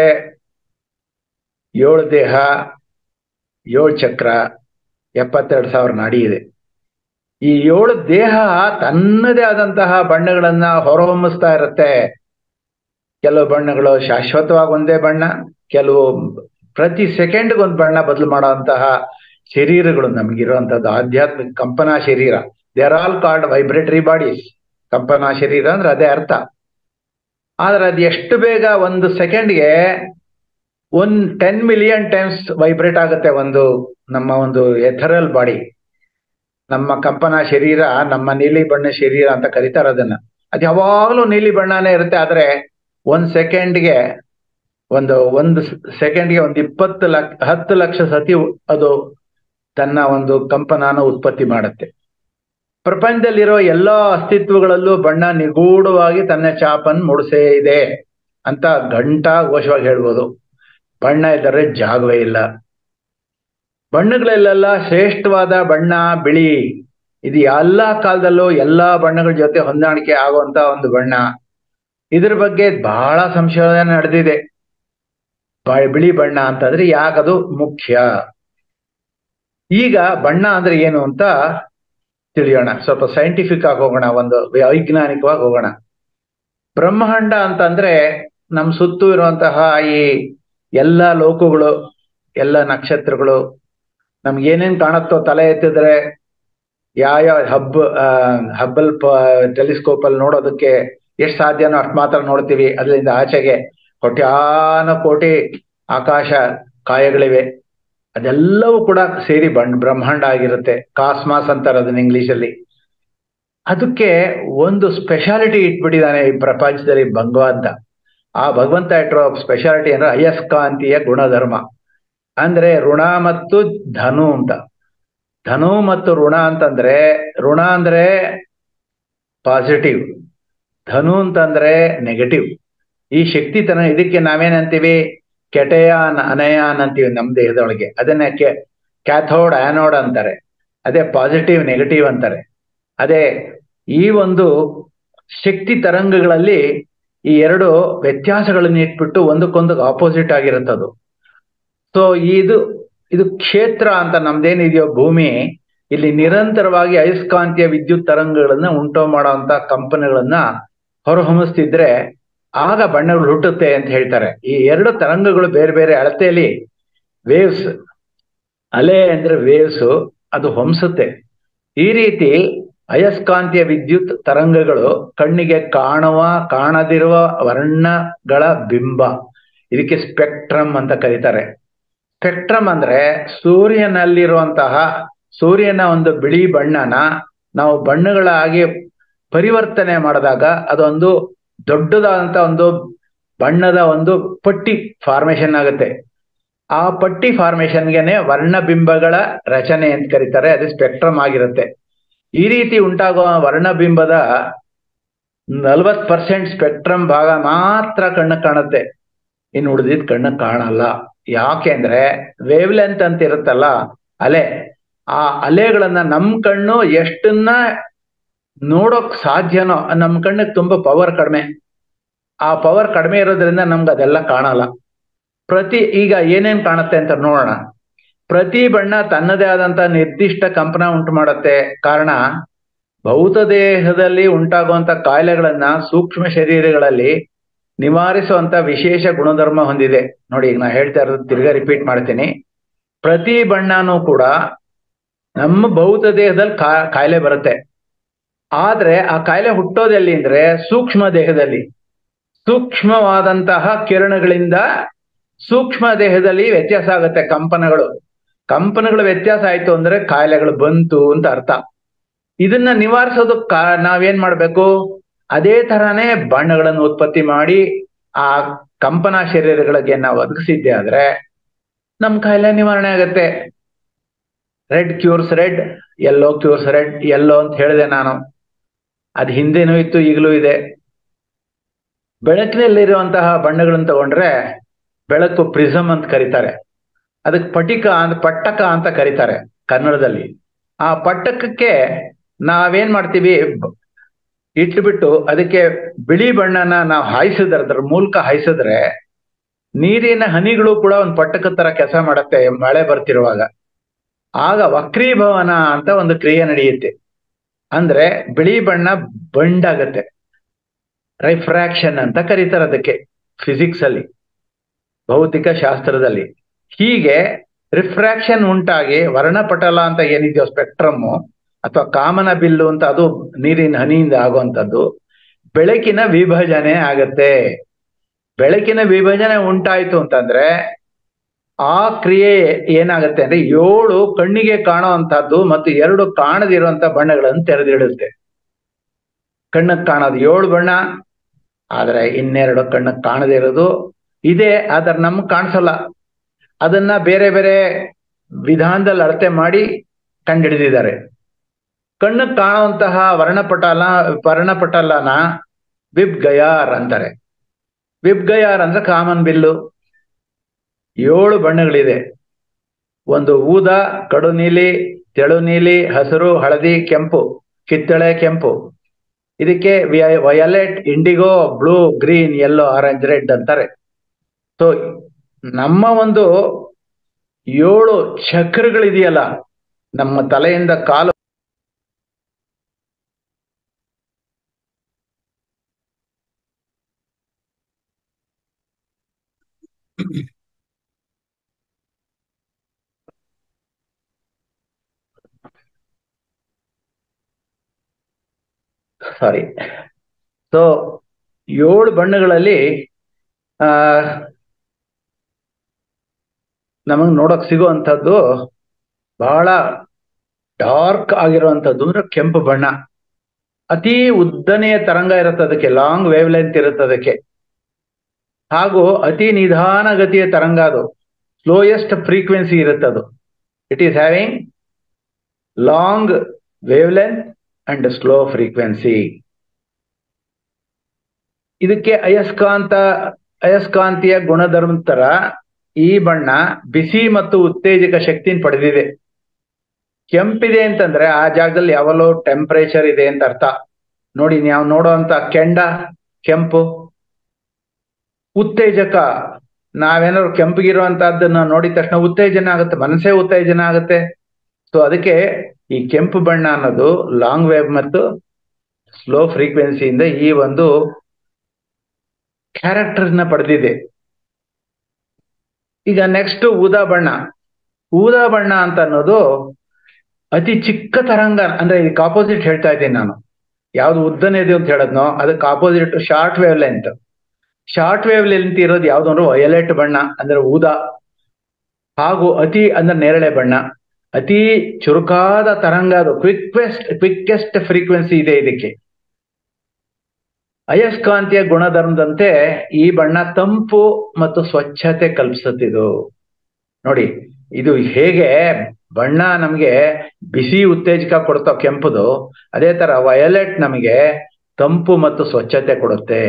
ಏಳು ದೇಹ, ಏಳು ಚಕ್ರ, ಎಪ್ಪತ್ತೆರಡು ಸಾವಿರ ನಾಡಿ ಇದೆ. ಈ ಏಳು ದೇಹ ತನ್ನದೇ ಆದಂತಹ ಬಣ್ಣಗಳನ್ನ ಹೊರಹೊಮ್ಮಿಸ್ತಾ ಇರುತ್ತೆ. ಕೆಲವು ಬಣ್ಣಗಳು ಶಾಶ್ವತವಾಗಿ ಒಂದೇ ಬಣ್ಣ, ಕೆಲವು ಪ್ರತಿ ಸೆಕೆಂಡ್ಗೆ ಒಂದು ಬಣ್ಣ ಬದಲು ಮಾಡುವಂತಹ ಶರೀರಗಳು ನಮಗಿರುವಂತದ್ದು ಆಧ್ಯಾತ್ಮಿಕ ಕಂಪನಾ ಶರೀರ. They are all called vibratory bodies. ಕಂಪನಾ ಶರೀರ ಅಂದ್ರೆ ಅದೇ ಅರ್ಥ. ಆದ್ರೆ ಅದು ಎಷ್ಟು ಬೇಗ ಒಂದು ಸೆಕೆಂಡ್ಗೆ one ten million times vibrate ಆಗುತ್ತೆ ಒಂದು ನಮ್ಮ ಒಂದು ಎಥರಲ್ ಬಾಡಿ. ನಮ್ಮ ಕಂಪನಾ ಶರೀರ, ನಮ್ಮ ನೀಲಿ ಬಣ್ಣ ಶರೀರ ಅಂತ ಕರೀತಾರೆ ಅದನ್ನ. ಅದು ಯಾವಾಗಲೂ ನೀಲಿ ಬಣ್ಣನೇ ಇರುತ್ತೆ. ಆದ್ರೆ ಒಂದ್ ಸೆಕೆಂಡ್ಗೆ ಒಂದು ಒಂದು ಸೆಕೆಂಡ್ಗೆ ಒಂದು ಇಪ್ಪತ್ತು ಲಕ್ಷ ಹತ್ತು ಲಕ್ಷ ಸತಿ ಅದು ತನ್ನ ಒಂದು ಕಂಪನಾನ ಉತ್ಪತ್ತಿ ಮಾಡುತ್ತೆ. ಪ್ರಪಂಚದಲ್ಲಿರೋ ಎಲ್ಲಾ ಅಸ್ತಿತ್ವಗಳಲ್ಲೂ ಬಣ್ಣ ನಿಗೂಢವಾಗಿ ತನ್ನ ಚಾಪನ್ನು ಮೂಡಿಸೇ ಇದೆ ಅಂತ ಘಂಟಾ ಘೋಷವಾಗಿ ಹೇಳ್ಬೋದು. ಬಣ್ಣ ಇದ್ದರೆ ಜಾಗವೇ ಇಲ್ಲ. ಬಣ್ಣಗಳಲ್ಲೆಲ್ಲ ಶ್ರೇಷ್ಠವಾದ ಬಣ್ಣ ಬಿಳಿ. ಇದು ಎಲ್ಲಾ ಕಾಲದಲ್ಲೂ ಎಲ್ಲಾ ಬಣ್ಣಗಳ ಜೊತೆ ಹೊಂದಾಣಿಕೆ ಆಗುವಂತ ಒಂದು ಬಣ್ಣ. ಇದ್ರ ಬಗ್ಗೆ ಬಹಳ ಸಂಶೋಧನೆ ನಡೆದಿದೆ. ಬಿಳಿ ಬಣ್ಣ ಅಂತಂದ್ರೆ ಯಾಕದು ಮುಖ್ಯ. ಈಗ ಬಣ್ಣ ಅಂದ್ರೆ ಏನು ಅಂತ ತಿಳಿಯೋಣ. ಸ್ವಲ್ಪ ಸೈಂಟಿಫಿಕ್ ಆಗಿ ಹೋಗೋಣ, ಒಂದು ವೈಜ್ಞಾನಿಕವಾಗಿ ಹೋಗೋಣ. ಬ್ರಹ್ಮಾಂಡ ಅಂತಂದ್ರೆ ನಮ್ ಸುತ್ತೂ ಇರುವಂತಹ ಈ ಎಲ್ಲ ಲೋಕಗಳು, ಎಲ್ಲ ನಕ್ಷತ್ರಗಳು, ನಮ್ಗೆ ಏನೇನ್ ಕಾಣುತ್ತೋ ತಲೆ ಎತ್ತಿದ್ರೆ ಯಾವ ಹಬ್ ಹಬ್ಬಲ್ ಟೆಲಿಸ್ಕೋಪ್ ಅಲ್ಲಿ ನೋಡೋದಕ್ಕೆ ಎಷ್ಟು ಸಾಧ್ಯನೋ ಅಷ್ಟು ಮಾತ್ರ ನೋಡ್ತೀವಿ. ಅದರಿಂದ ಆಚೆಗೆ ಕೋಟ್ಯಾನ ಕೋಟಿ ಆಕಾಶ ಕಾಯಗಳಿವೆ. ಅದೆಲ್ಲವೂ ಕೂಡ ಸೇರಿ ಬಣ್ಣ ಬ್ರಹ್ಮಾಂಡ ಆಗಿರುತ್ತೆ. ಕಾಸ್ಮಾಸ್ ಅಂತಾರೆ ಅದನ್ನ ಇಂಗ್ಲಿಷಲ್ಲಿ. ಅದಕ್ಕೆ ಒಂದು ಸ್ಪೆಷಾಲಿಟಿ ಇಟ್ಬಿಟ್ಟಿದ್ದಾನೆ ಈ ಪ್ರಪಂಚದಲ್ಲಿ ಭಗವಂತ. ಆ ಭಗವಂತ ಇಟ್ಟಿರೋ ಸ್ಪೆಷಾಲಿಟಿ ಅಂದ್ರೆ ಅಯಸ್ಕಾಂತೀಯ ಗುಣಧರ್ಮ. ಅಂದ್ರೆ ಋಣ ಮತ್ತು ಧನು ಅಂತ. ಧನು ಮತ್ತು ಋಣ ಅಂತಂದ್ರೆ, ಋಣ ಅಂದ್ರೆ ಪಾಸಿಟಿವ್, ಧನು ಅಂತಂದ್ರೆ ನೆಗೆಟಿವ್. ಈ ಶಕ್ತಿತನ, ಇದಕ್ಕೆ ನಾವೇನಂತೀವಿ, ಕೆಟಯಾನ್ ಅನಯಾನ್ ಅಂತೀವಿ ನಮ್ಮ ದೇಹದೊಳಗೆ. ಅದನ್ನ ಕ್ಯಾಥೋಡ್ ಆನೋಡ್ ಅಂತಾರೆ. ಅದೇ ಪಾಸಿಟಿವ್ ನೆಗೆಟಿವ್ ಅಂತಾರೆ. ಅದೇ ಈ ಒಂದು ಶಕ್ತಿ ತರಂಗಗಳಲ್ಲಿ ಈ ಎರಡು ವ್ಯತ್ಯಾಸಗಳನ್ನ ಇಟ್ಬಿಟ್ಟು ಒಂದಕ್ಕೊಂದು ಆಪೋಸಿಟ್ ಆಗಿರುತ್ತದು. ಸೊ ಇದು ಇದು ಕ್ಷೇತ್ರ ಅಂತ ನಮ್ದೇನಿದೆಯೋ ಭೂಮಿ, ಇಲ್ಲಿ ನಿರಂತರವಾಗಿ ಅಯಸ್ಕಾಂತೀಯ ವಿದ್ಯುತ್ ತರಂಗಗಳನ್ನ ಉಂಟು ಮಾಡುವಂತ ಕಂಪನಗಳನ್ನ ಹೊರಹೊಮ್ಮಿಸ್ತಿದ್ರೆ ಆಗ ಬಣ್ಣಗಳು ಹುಟ್ಟುತ್ತೆ ಅಂತ ಹೇಳ್ತಾರೆ. ಈ ಎರಡು ತರಂಗಗಳು ಬೇರೆ ಬೇರೆ ಅಳತೆಯಲ್ಲಿ, ವೇವ್ಸ್, ಅಲೆ ಅಂದ್ರೆ ವೇವ್ಸ್, ಅದು ಹೊಮ್ಸುತ್ತೆ. ಈ ರೀತಿ ಅಯಸ್ಕಾಂತೀಯ ವಿದ್ಯುತ್ ತರಂಗಗಳು ಕಣ್ಣಿಗೆ ಕಾಣುವ ಕಾಣದಿರುವ ವರ್ಣಗಳ ಬಿಂಬ. ಇದಕ್ಕೆ ಸ್ಪೆಕ್ಟ್ರಮ್ ಅಂತ ಕರೀತಾರೆ. ಸ್ಪೆಕ್ಟ್ರಮ್ ಅಂದ್ರೆ ಸೂರ್ಯನಲ್ಲಿರುವಂತಹ ಸೂರ್ಯನ ಒಂದು ಬಿಳಿ ಬಣ್ಣನ ನಾವು ಬಣ್ಣಗಳಾಗಿ ಪರಿವರ್ತನೆ ಮಾಡಿದಾಗ ಅದೊಂದು ದೊಡ್ಡದಾದಂತ ಒಂದು ಬಣ್ಣದ ಒಂದು ಪಟ್ಟಿ ಫಾರ್ಮೇಶನ್ ಆಗುತ್ತೆ. ಆ ಪಟ್ಟಿ ಫಾರ್ಮೇಶನ್ಗೆನೆ ವರ್ಣಬಿಂಬಗಳ ರಚನೆ ಅಂತ ಕರೀತಾರೆ. ಅದು ಸ್ಪೆಕ್ಟ್ರಮ್ ಆಗಿರುತ್ತೆ. ಈ ರೀತಿ ಉಂಟಾಗುವ ವರ್ಣಬಿಂಬದ ನಲ್ವತ್ ಪರ್ಸೆಂಟ್ ಸ್ಪೆಕ್ಟ್ರಮ್ ಭಾಗ ಮಾತ್ರ ಕಣ್ಣಿಗೆ ಕಾಣುತ್ತೆ, ಇನ್ನು ಉಳಿದಿದ್ ಕಣ್ಣಿಗೆ ಕಾಣಲ್ಲ. ಯಾಕೆಂದ್ರೆ ವೇವ್ ಲೆಂತ್ ಅಂತ ಇರುತ್ತಲ್ಲ ಅಲೆ, ಆ ಅಲೆಗಳನ್ನ ನಮ್ ಕಣ್ಣು ಎಷ್ಟನ್ನ ನೋಡೋಕ್ ಸಾಧ್ಯನೋ, ನಮ್ ಕಣ್ಣಿಗೆ ತುಂಬಾ ಪವರ್ ಕಡಿಮೆ. ಆ ಪವರ್ ಕಡಿಮೆ ಇರೋದ್ರಿಂದ ನಮ್ಗೆ ಅದೆಲ್ಲ ಕಾಣಲ್ಲ. ಪ್ರತಿ ಈಗ ಏನೇನ್ ಕಾಣುತ್ತೆ ಅಂತ ನೋಡೋಣ. ಪ್ರತಿ ಬಣ್ಣ ತನ್ನದೇ ಆದಂತ ನಿರ್ದಿಷ್ಟ ಕಂಪನ ಉಂಟು ಮಾಡುತ್ತೆ. ಕಾರಣ, ಭೌತ ದೇಹದಲ್ಲಿ ಉಂಟಾಗುವಂತ ಕಾಯಿಲೆಗಳನ್ನ ಸೂಕ್ಷ್ಮ ಶರೀರಗಳಲ್ಲಿ ನಿವಾರಿಸುವಂತ ವಿಶೇಷ ಗುಣಧರ್ಮ ಹೊಂದಿದೆ. ನೋಡಿ, ಈಗ ನಾ ಹೇಳ್ತಾ ಇರೋದು ತಿರ್ಗಾ ರಿಪೀಟ್ ಮಾಡ್ತೀನಿ. ಪ್ರತಿ ಬಣ್ಣನೂ ಕೂಡ ನಮ್ಮ ಭೌತ ದೇಹದಲ್ಲಿ ಕಾ ಕಾಯಿಲೆ ಬರುತ್ತೆ. ಆದ್ರೆ ಆ ಕಾಯಿಲೆ ಹುಟ್ಟೋದೆಲ್ಲಿ ಅಂದ್ರೆ ಸೂಕ್ಷ್ಮ ದೇಹದಲ್ಲಿ. ಸೂಕ್ಷ್ಮವಾದಂತಹ ಕಿರಣಗಳಿಂದ ಸೂಕ್ಷ್ಮ ದೇಹದಲ್ಲಿ ವ್ಯತ್ಯಾಸ ಆಗುತ್ತೆ. ಕಂಪನಗಳು ಕಂಪನಗಳು ವ್ಯತ್ಯಾಸ ಆಯ್ತು ಅಂದ್ರೆ ಕಾಯಿಲೆಗಳು ಬಂತು ಅಂತ ಅರ್ಥ. ಇದನ್ನ ನಿವಾರಿಸೋದಕ್ಕ ನಾವೇನ್ ಮಾಡ್ಬೇಕು? ಅದೇ ತರಾನೇ ಬಣ್ಣಗಳನ್ನು ಉತ್ಪತ್ತಿ ಮಾಡಿ ಆ ಕಂಪನ ಶರೀರಗಳಿಗೆ ನಾವು ಒದಗಿಸಿದ್ದೆ ಆದ್ರೆ ನಮ್ ಕಾಯಿಲೆ ನಿವಾರಣೆ ಆಗತ್ತೆ. Red cures red, yellow cures red. Yellow ಅಂತ ಹೇಳಿದೆ ನಾನು, ಅದು ಹಿಂದೆನೂ ಇತ್ತು, ಈಗಲೂ ಇದೆ. ಬೆಳಕಿನಲ್ಲಿರುವಂತಹ ಬಣ್ಣಗಳನ್ನು ತಗೊಂಡ್ರೆ ಬೆಳಕು ಪ್ರಿಸಮ್ ಅಂತ ಕರೀತಾರೆ. ಅದಕ್ಕೆ ಪಟಿಕ ಅಂತ ಪಟ್ಟಕ ಅಂತ ಕರೀತಾರೆ ಕನ್ನಡದಲ್ಲಿ. ಆ ಪಟ್ಟಕಕ್ಕೆ ನಾವೇನ್ ಮಾಡ್ತೀವಿ, ಇಟ್ಬಿಟ್ಟು ಅದಕ್ಕೆ ಬಿಳಿ ಬಣ್ಣನ ನಾವು ಹಾಯಿಸಿದ್ರೆ, ಅದ್ರ ಮೂಲಕ ಹಾಯಿಸಿದ್ರೆ ನೀರಿನ ಹನಿಗಳು ಕೂಡ ಒಂದು ಪಟ್ಟಕ ತರ ಕೆಲಸ ಮಾಡುತ್ತೆ ಮಳೆ ಬರ್ತಿರುವಾಗ. ಆಗ ವಕ್ರೀಭವನ ಅಂತ ಒಂದು ಕ್ರಿಯೆ ನಡೆಯುತ್ತೆ. ಅಂದ್ರೆ ಬಿಳಿ ಬಣ್ಣ ಬಂಡಾಗತ್ತೆ. ರಿಫ್ರಾಕ್ಷನ್ ಅಂತ ಕರೀತಾರೆ ಅದಕ್ಕೆ ಫಿಸಿಕ್ಸ್ ಅಲ್ಲಿ, ಭೌತಿಕ ಶಾಸ್ತ್ರದಲ್ಲಿ. ಹೀಗೆ ರಿಫ್ರಾಕ್ಷನ್ ಉಂಟಾಗಿ ವರ್ಣಪಟಲ ಅಂತ ಏನಿದೆಯೋ ಸ್ಪೆಕ್ಟ್ರಮ್ ಅಥವಾ ಕಾಮನ ಬಿಲ್ಲು ಅಂತ, ಅದು ನೀರಿನ ಹನಿಯಿಂದ ಆಗುವಂಥದ್ದು, ಬೆಳಕಿನ ವಿಭಜನೆ ಆಗತ್ತೆ. ಬೆಳಕಿನ ವಿಭಜನೆ ಉಂಟಾಯ್ತು ಅಂತಂದ್ರೆ ಆ ಕ್ರಿಯೆ ಏನಾಗತ್ತೆ ಅಂದ್ರೆ ಏಳು ಕಣ್ಣಿಗೆ ಕಾಣುವಂತಹದ್ದು ಮತ್ತು ಎರಡು ಕಾಣದಿರುವಂತ ಬಣ್ಣಗಳನ್ನು ತೆರೆದಿಡುತ್ತೆ. ಕಣ್ಣಕ್ಕೆ ಕಾಣೋದು ಏಳು ಬಣ್ಣ, ಆದ್ರೆ ಇನ್ನೆರಡು ಕಣ್ಣಕ್ಕೆ ಕಾಣದೇ ಇರೋದು ಇದೆ, ಆದ್ರೆ ನಮ್ಗೆ ಕಾಣಿಸಲ್ಲ. ಅದನ್ನ ಬೇರೆ ಬೇರೆ ವಿಧಾನದಲ್ಲಿ ಅಳತೆ ಮಾಡಿ ಕಂಡುಹಿಡಿದಿದ್ದಾರೆ. ಕಣ್ಣಕ್ಕೆ ಕಾಣುವಂತಹ ವರ್ಣಪಟಲ ವರ್ಣಪಟಲನ ವಿಬ್ ಗಯಾರ್ ಅಂತಾರೆ. ವಿಬ್ ಗಯಾರ್ ಅಂದ್ರೆ ಕಾಮನ್ ಬಿಲ್ಲು. ಏಳು ಬಣ್ಣಗಳಿದೆ. ಒಂದು ಊದಾ, ಕಡು ನೀಲಿ, ತೆಳು ನೀಲಿ, ಹಸಿರು, ಹಳದಿ, ಕೆಂಪು, ಕಿತ್ತಳೆ ಕೆಂಪು. ಇದಕ್ಕೆ violet, indigo, blue, green, yellow, orange, red ಅಂತಾರೆ. ಸೊ ನಮ್ಮ ಒಂದು ಏಳು ಚಕ್ರಗಳಿದೆಯಲ್ಲ, ನಮ್ಮ ತಲೆಯಿಂದ ಕಾಲು ಸಾರಿ ಸೊ ಏಳು ಬಣ್ಣಗಳಲ್ಲಿ ಆ ನಮಗ್ ನೋಡಕ್ ಸಿಗುವಂಥದ್ದು ಬಹಳ ಡಾರ್ಕ್ ಆಗಿರುವಂಥದ್ದು ಅಂದ್ರೆ ಕೆಂಪು ಬಣ್ಣ. ಅತಿ ಉದ್ದನೆಯ ತರಂಗ ಇರುತ್ತೆ ಅದಕ್ಕೆ, ಲಾಂಗ್ ವೇವ್ ಲೆಂತ್ ಇರುತ್ತೆ ಅದಕ್ಕೆ. ಹಾಗೂ ಅತಿ ನಿಧಾನ ಗತಿಯ ತರಂಗ, ಅದು ಸ್ಲೋಯೆಸ್ಟ್ ಫ್ರೀಕ್ವೆನ್ಸಿ ಇರುತ್ತೆ ಅದು. It is having long wave length and slow frequency. ಇದಕ್ಕೆ ಅಯಸ್ಕಾಂತ ಅಯಸ್ಕಾಂತೀಯ ಗುಣಧರ್ಮ ತರ ಈ ಬಣ್ಣ ಬಿಸಿ ಮತ್ತು ಉತ್ತೇಜಕ ಶಕ್ತಿನ ಪಡೆದಿದೆ. ಕೆಂಪಿದೆ ಅಂತಂದ್ರೆ ಆ ಜಾಗದಲ್ಲಿ ಯಾವಲ್ಲೋ ಟೆಂಪರೇಚರ್ ಇದೆ ಅಂತ ಅರ್ಥ. ನೋಡಿ, ನಾವು ನೋಡುವಂತ ಕೆಂಡ ಕೆಂಪು. ಉತ್ತೇಜಕ, ನಾವೇನಾದ್ರು ಕೆಂಪಗಿರುವಂತಹದ್ದನ್ನ ನೋಡಿದ ತಕ್ಷಣ ಉತ್ತೇಜನ ಆಗುತ್ತೆ, ಮನಸ್ಸೇ ಉತ್ತೇಜನ ಆಗುತ್ತೆ. ಸೊ ಅದಕ್ಕೆ ಈ ಕೆಂಪು ಬಣ್ಣ ಅನ್ನೋದು ಲಾಂಗ್ ವೇವ್ ಮತ್ತು ಸ್ಲೋ ಫ್ರೀಕ್ವೆನ್ಸಿಯಿಂದ ಈ ಒಂದು ಕ್ಯಾರೆಕ್ಟರ್ನ ಪಡೆದಿದೆ. ಈಗ ನೆಕ್ಸ್ಟ್ ಊದಾ ಬಣ್ಣ. ಊದಾ ಬಣ್ಣ ಅಂತ ಅನ್ನೋದು ಅತಿ ಚಿಕ್ಕ ತರಂಗ, ಅಂದ್ರೆ ಇದಕ್ಕೆ ಆಪೋಸಿಟ್ ಹೇಳ್ತಾ ಇದ್ದೀನಿ ನಾನು. ಯಾವ್ದು ಉದ್ದನೇದು ಅಂತ ಹೇಳದ್ನೋ ಅದಕ್ಕೆ opposite short wave length. Short wave length ಇರೋದು ಯಾವ್ದು ಅಂದ್ರೆ ವಯಲೆಟ್ ಬಣ್ಣ ಅಂದ್ರೆ ಊದಾ. ಹಾಗೂ ಅತಿ ಅಂದ್ರೆ ನೇರಳೆ ಬಣ್ಣ. ಅತಿ ಚುರುಕಾದ ತರಂಗ, ಅದು ಕ್ವಿಕ್ವೆಸ್ಟ್ ಕ್ವಿಕ್ಕೆಸ್ಟ್ ಫ್ರೀಕ್ವೆನ್ಸಿ ಇದೆ ಇದಕ್ಕೆ. ಅಯಸ್ಕಾಂತೀಯ ಗುಣಧರ್ಮದಂತೆ ಈ ಬಣ್ಣ ತಂಪು ಮತ್ತು ಸ್ವಚ್ಛತೆ ಕಲ್ಪಿಸುತ್ತಿದ್ದು. ನೋಡಿ ಇದು ಹೇಗೆ ಬಣ್ಣ ನಮಗೆ ಬಿಸಿ ಉತ್ತೇಜಕ ಕೊಡ್ತಾವ ಕೆಂಪುದು, ಅದೇ ತರ ವಯಲೆಟ್ ನಮಗೆ ತಂಪು ಮತ್ತು ಸ್ವಚ್ಛತೆ ಕೊಡುತ್ತೆ.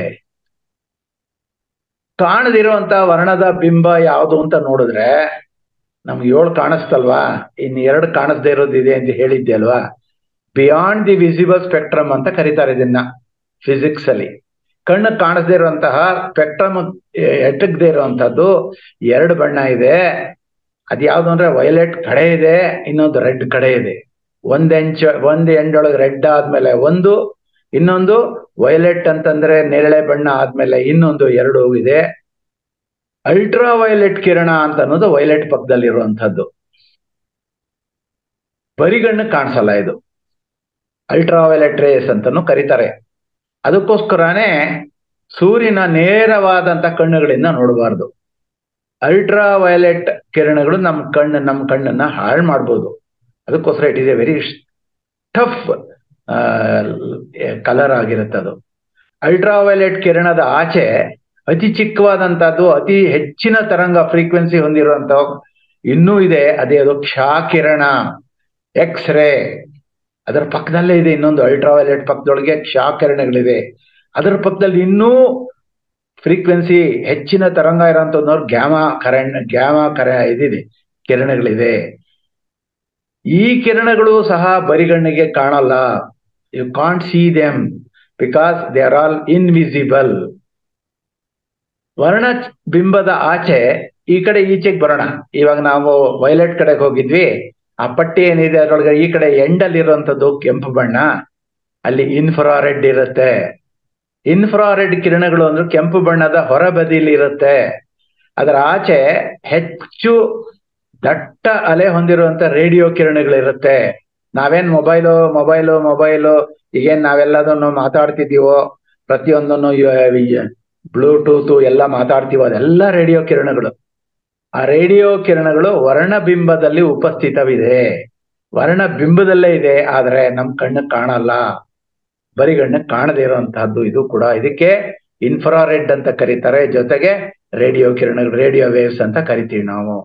ಕಾಣದಿರುವಂತ ವರ್ಣದ ಬಿಂಬ ಯಾವುದು ಅಂತ ನೋಡಿದ್ರೆ ನಮ್ಗೆ ಏಳು ಕಾಣಿಸ್ತಲ್ವಾ, ಇನ್ ಎರಡು ಕಾಣಿಸ್ದೇ ಇರೋದಿದೆ ಅಂತ ಹೇಳಿದ್ದೆ ಅಲ್ವಾ. ಬಿಯಾಂಡ್ ದಿ ವಿಸಿಬಲ್ ಸ್ಪೆಕ್ಟ್ರಮ್ ಅಂತ ಕರೀತಾರೆ ಇದನ್ನ ಫಿಸಿಕ್ಸ್ ಅಲ್ಲಿ. ಕಣ್ಣು ಕಾಣಿಸದೇ ಇರುವಂತಹ ಸ್ಪೆಕ್ಟ್ರಮ್ ಎಟಕದೇ ಇರುವಂತದ್ದು ಎರಡು ಬಣ್ಣ ಇದೆ. ಅದ್ಯಾವ್ದು ಅಂದ್ರೆ ವೈಲೆಟ್ ಕಡೆ ಇದೆ, ಇನ್ನೊಂದು ರೆಡ್ ಕಡೆ ಇದೆ. ಒಂದ್ ಎಂಚ್ ಒಂದ್ ಎಂಡೊಳಗೆ ರೆಡ್ ಆದ್ಮೇಲೆ ಒಂದು, ಇನ್ನೊಂದು ವೈಲೆಟ್ ಅಂತಂದ್ರೆ ನೇರಳೆ ಬಣ್ಣ ಆದ್ಮೇಲೆ ಇನ್ನೊಂದು ಎರಡು ಇದೆ. ಅಲ್ಟ್ರಾ ವೈಲೆಟ್ ಕಿರಣ ಅಂತ ಅನ್ನೋದು ವೈಲೆಟ್ ಪಕ್ಕದಲ್ಲಿ ಇರುವಂತದ್ದು. ಬರಿಗಣ್ಣು ಕಾಣಿಸಲ್ಲ ಇದು, ಅಲ್ಟ್ರಾ ವೈಲೆಟ್ ರೇಸ್ ಅಂತಾನು ಕರೀತಾರೆ. ಅದಕ್ಕೋಸ್ಕರನೇ ಸೂರ್ಯನ ನೇರವಾದಂತ ಕಣ್ಣುಗಳಿಂದ ನೋಡಬಾರ್ದು. ಅಲ್ಟ್ರಾ ವೈಲೆಟ್ ಕಿರಣಗಳು ನಮ್ಮ ಕಣ್ಣು ನಮ್ಮ ಕಣ್ಣನ್ನ ಹಾಳು ಮಾಡ್ಬೋದು. ಅದಕ್ಕೋಸ್ಕರ it is a very tough colour ಆಗಿರುತ್ತೆ ಅದು. ಅಲ್ಟ್ರಾ ವೈಲೆಟ್ ಕಿರಣದ ಆಚೆ ಅತಿ ಚಿಕ್ಕವಾದಂತಹದ್ದು, ಅತಿ ಹೆಚ್ಚಿನ ತರಂಗ ಫ್ರೀಕ್ವೆನ್ಸಿ ಹೊಂದಿರುವಂತ ಇನ್ನೂ ಇದೆ, ಅದೇ ಅದು ಕ್ಷಾಕಿರಣ, ಎಕ್ಸ್ ರೇ. ಅದರ ಪಕ್ಕದಲ್ಲೇ ಇದೆ ಇನ್ನೊಂದು ಅಲ್ಟ್ರಾ ವೈಲೆಟ್ ಪಕ್ಕದೊಳಗೆ ಕ್ಷಾಕಿರಣಗಳಿವೆ. ಅದರ ಪಕ್ಕದಲ್ಲಿ ಇನ್ನೂ ಫ್ರೀಕ್ವೆನ್ಸಿ ಹೆಚ್ಚಿನ ತರಂಗ ಇರೋಂಥವ್ರು ಗ್ಯಾಮಾ ಕರೆಂಟ್ ಗ್ಯಾಮಾ ಕರ ಇದಿದೆ ಕಿರಣಗಳಿದೆ. ಈ ಕಿರಣಗಳು ಸಹ ಬರಿಗಣ್ಣಿಗೆ ಕಾಣಲ್ಲ. You can't see them because they are all invisible. ವರ್ಣ ಬಿಂಬದ ಆಚೆ ಈ ಕಡೆ ಈಚೆಗೆ ಬರೋಣ. ಇವಾಗ ನಾವು ವೈಲೆಟ್ ಕಡೆಗೆ ಹೋಗಿದ್ವಿ, ಆ ಪಟ್ಟಿ ಏನಿದೆ ಅದ್ರೊಳಗೆ ಈ ಕಡೆ ಎಂಡಲ್ಲಿ ಇರುವಂತದ್ದು ಕೆಂಪು ಬಣ್ಣ, ಅಲ್ಲಿ ಇನ್ಫ್ರಾರೆಡ್ ಇರುತ್ತೆ. ಇನ್ಫ್ರಾರೆಡ್ ಕಿರಣಗಳು ಅಂದ್ರೆ ಕೆಂಪು ಬಣ್ಣದ ಹೊರಬದಿಲಿ ಇರುತ್ತೆ. ಅದರ ಆಚೆ ಹೆಚ್ಚು ದಟ್ಟ ಅಲೆ ಹೊಂದಿರುವಂತ ರೇಡಿಯೋ ಕಿರಣಗಳಿರುತ್ತೆ. ನಾವೇನ್ ಮೊಬೈಲು ಮೊಬೈಲು ಮೊಬೈಲು ಈಗೇನ್ ನಾವೆಲ್ಲದನ್ನು ಮಾತಾಡ್ತಿದ್ದೀವೋ, ಪ್ರತಿಯೊಂದನ್ನು ಬ್ಲೂಟೂತ್ ಎಲ್ಲ ಮಾತಾಡ್ತೀವೋ, ಅದೆಲ್ಲ ರೇಡಿಯೋ ಕಿರಣಗಳು. ಆ ರೇಡಿಯೋ ಕಿರಣಗಳು ವರ್ಣಬಿಂಬದಲ್ಲಿ ಉಪಸ್ಥಿತವಿದೆ, ವರ್ಣಬಿಂಬದಲ್ಲೇ ಇದೆ, ಆದ್ರೆ ನಮ್ ಕಣ್ಣು ಕಾಣಲ್ಲ, ಬರಿಗಣ್ಣು ಕಾಣದೇ ಇರುವಂತಹದ್ದು ಇದು ಕೂಡ. ಇದಕ್ಕೆ ಇನ್ಫ್ರಾರೆಡ್ ಅಂತ ಕರೀತಾರೆ, ಜೊತೆಗೆ ರೇಡಿಯೋ ಕಿರಣಗಳು, ರೇಡಿಯೋ ವೇವ್ಸ್ ಅಂತ ಕರಿತೀವಿ ನಾವು.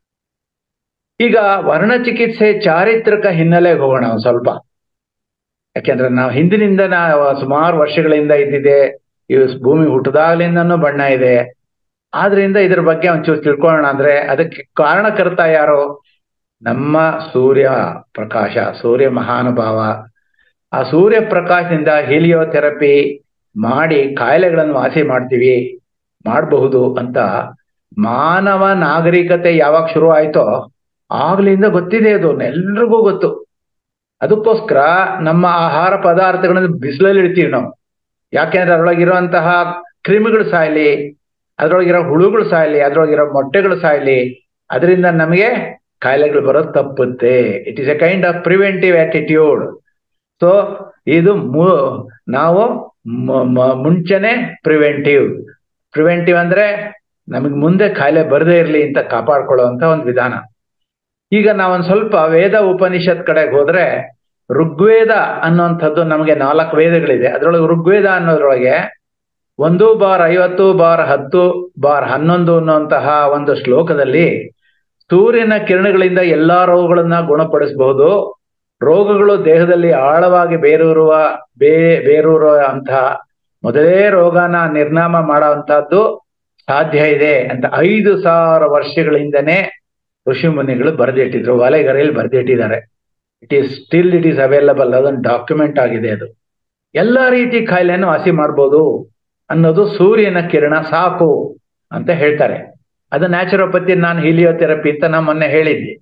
ಈಗ ವರ್ಣ ಚಿಕಿತ್ಸೆ ಚಾರಿತ್ರಿಕ ಹಿನ್ನೆಲೆಗೆ ಹೋಗೋಣ ಒಂದ್ ಸ್ವಲ್ಪ. ಯಾಕೆಂದ್ರೆ ನಾವು ಹಿಂದಿನಿಂದ ನಾವು ಸುಮಾರು ವರ್ಷಗಳಿಂದ ಇದ್ದಿದೆ, ಈ ಭೂಮಿ ಹುಟ್ಟದಾಗ್ಲಿಂದನೂ ಬಣ್ಣ ಇದೆ. ಆದ್ರಿಂದ ಇದ್ರ ಬಗ್ಗೆ ಒಂಚೂರು ತಿಳ್ಕೊಳ್ಳೋಣ. ಅಂದ್ರೆ ಅದಕ್ಕೆ ಕಾರಣಕರ್ತ ಯಾರು? ನಮ್ಮ ಸೂರ್ಯ ಪ್ರಕಾಶ, ಸೂರ್ಯ ಮಹಾನುಭಾವ. ಆ ಸೂರ್ಯ ಪ್ರಕಾಶದಿಂದ ಹೀಲಿಯೋಥೆರಪಿ ಮಾಡಿ ಕಾಯಿಲೆಗಳನ್ನು ವಾಸಿ ಮಾಡ್ತೀವಿ, ಮಾಡಬಹುದು ಅಂತ ಮಾನವ ನಾಗರಿಕತೆ ಯಾವಾಗ ಶುರು ಆಯ್ತೋ ಆಗ್ಲಿಂದ ಗೊತ್ತಿದೆ, ಅದು ಎಲ್ರಿಗೂ ಗೊತ್ತು. ಅದಕ್ಕೋಸ್ಕರ ನಮ್ಮ ಆಹಾರ ಪದಾರ್ಥಗಳನ್ನ ಬಿಸಿಲಲ್ಲಿ ಇಡ್ತೀವಿ ನಾವು. ಯಾಕೆಂದ್ರೆ ಅದ್ರೊಳಗಿರುವಂತಹ ಕ್ರಿಮಿಗಳು ಸಾಯ್ಲಿ, ಅದ್ರೊಳಗಿರೋ ಹುಳುಗಳು ಸಾಯ್ಲಿ, ಅದ್ರೊಳಗಿರೋ ಮೊಟ್ಟೆಗಳು ಸಾಯ್ಲಿ, ಅದರಿಂದ ನಮಗೆ ಕಾಯಿಲೆಗಳು ಬರೋದು ತಪ್ಪುತ್ತೆ. It is a kind of preventive attitude. So ಇದು ನಾವು ಮುಂಚೆನೆ ಪ್ರಿವೆಂಟಿವ್ ಪ್ರಿವೆಂಟಿವ್ ಅಂದ್ರೆ ನಮಗೆ ಮುಂದೆ ಕಾಯಿಲೆ ಬರದೇ ಇರಲಿ ಅಂತ ಕಾಪಾಡ್ಕೊಳ್ಳುವಂತ ಒಂದು ವಿಧಾನ. ಈಗ ನಾವೊಂದು ಸ್ವಲ್ಪ ವೇದ ಉಪನಿಷತ್ ಕಡೆಗೆ ಹೋದ್ರೆ, ಋಗ್ವೇದ ಅನ್ನುವಂಥದ್ದು ನಮಗೆ ನಾಲ್ಕು ವೇದಗಳಿದೆ. ಅದ್ರೊಳಗೆ ಋಗ್ವೇದ ಅನ್ನೋದ್ರೊಳಗೆ ಒಂದು ಬಾರ್ ಐವತ್ತು ಬಾರ್ ಹತ್ತು ಬಾರ್ ಹನ್ನೊಂದು ಅನ್ನುವಂತಹ ಒಂದು ಶ್ಲೋಕದಲ್ಲಿ ಸೂರ್ಯನ ಕಿರಣಗಳಿಂದ ಎಲ್ಲಾ ರೋಗಗಳನ್ನ ಗುಣಪಡಿಸಬಹುದು, ರೋಗಗಳು ದೇಹದಲ್ಲಿ ಆಳವಾಗಿ ಬೇರೂರುವ ಬೇ ಬೇರೂರುವ ಅಂತಹ ಮೊದಲೇ ರೋಗನ ನಿರ್ನಾಮ ಮಾಡುವಂತಹದ್ದು ಸಾಧ್ಯ ಇದೆ ಅಂತ ಐದು ಸಾವಿರ ವರ್ಷಗಳಿಂದನೇ ಋಷಿ ಮುನಿಗಳು ಬರೆದಿಟ್ಟಿದ್ರು, ವಲೆಗರೆಯಲ್ಲಿ ಬರೆದಿಟ್ಟಿದ್ದಾರೆ. It is still it is available, ಅದೊಂದು ಡಾಕ್ಯುಮೆಂಟ್ ಆಗಿದೆ. ಅದು ಎಲ್ಲಾ ರೀತಿ ಕಾಯಿಲೆಯನ್ನು ವಾಸಿ ಮಾಡ್ಬೋದು ಅನ್ನೋದು ಸೂರ್ಯನ ಕಿರಣ ಸಾಕು ಅಂತ ಹೇಳ್ತಾರೆ. ಅದು ನ್ಯಾಚುರೋಪತಿ, ನಾನು ಹೀಲಿಯೋಥೆರಪಿ ಅಂತ ನಾ ಮೊನ್ನೆ ಹೇಳಿದ್ದೆ.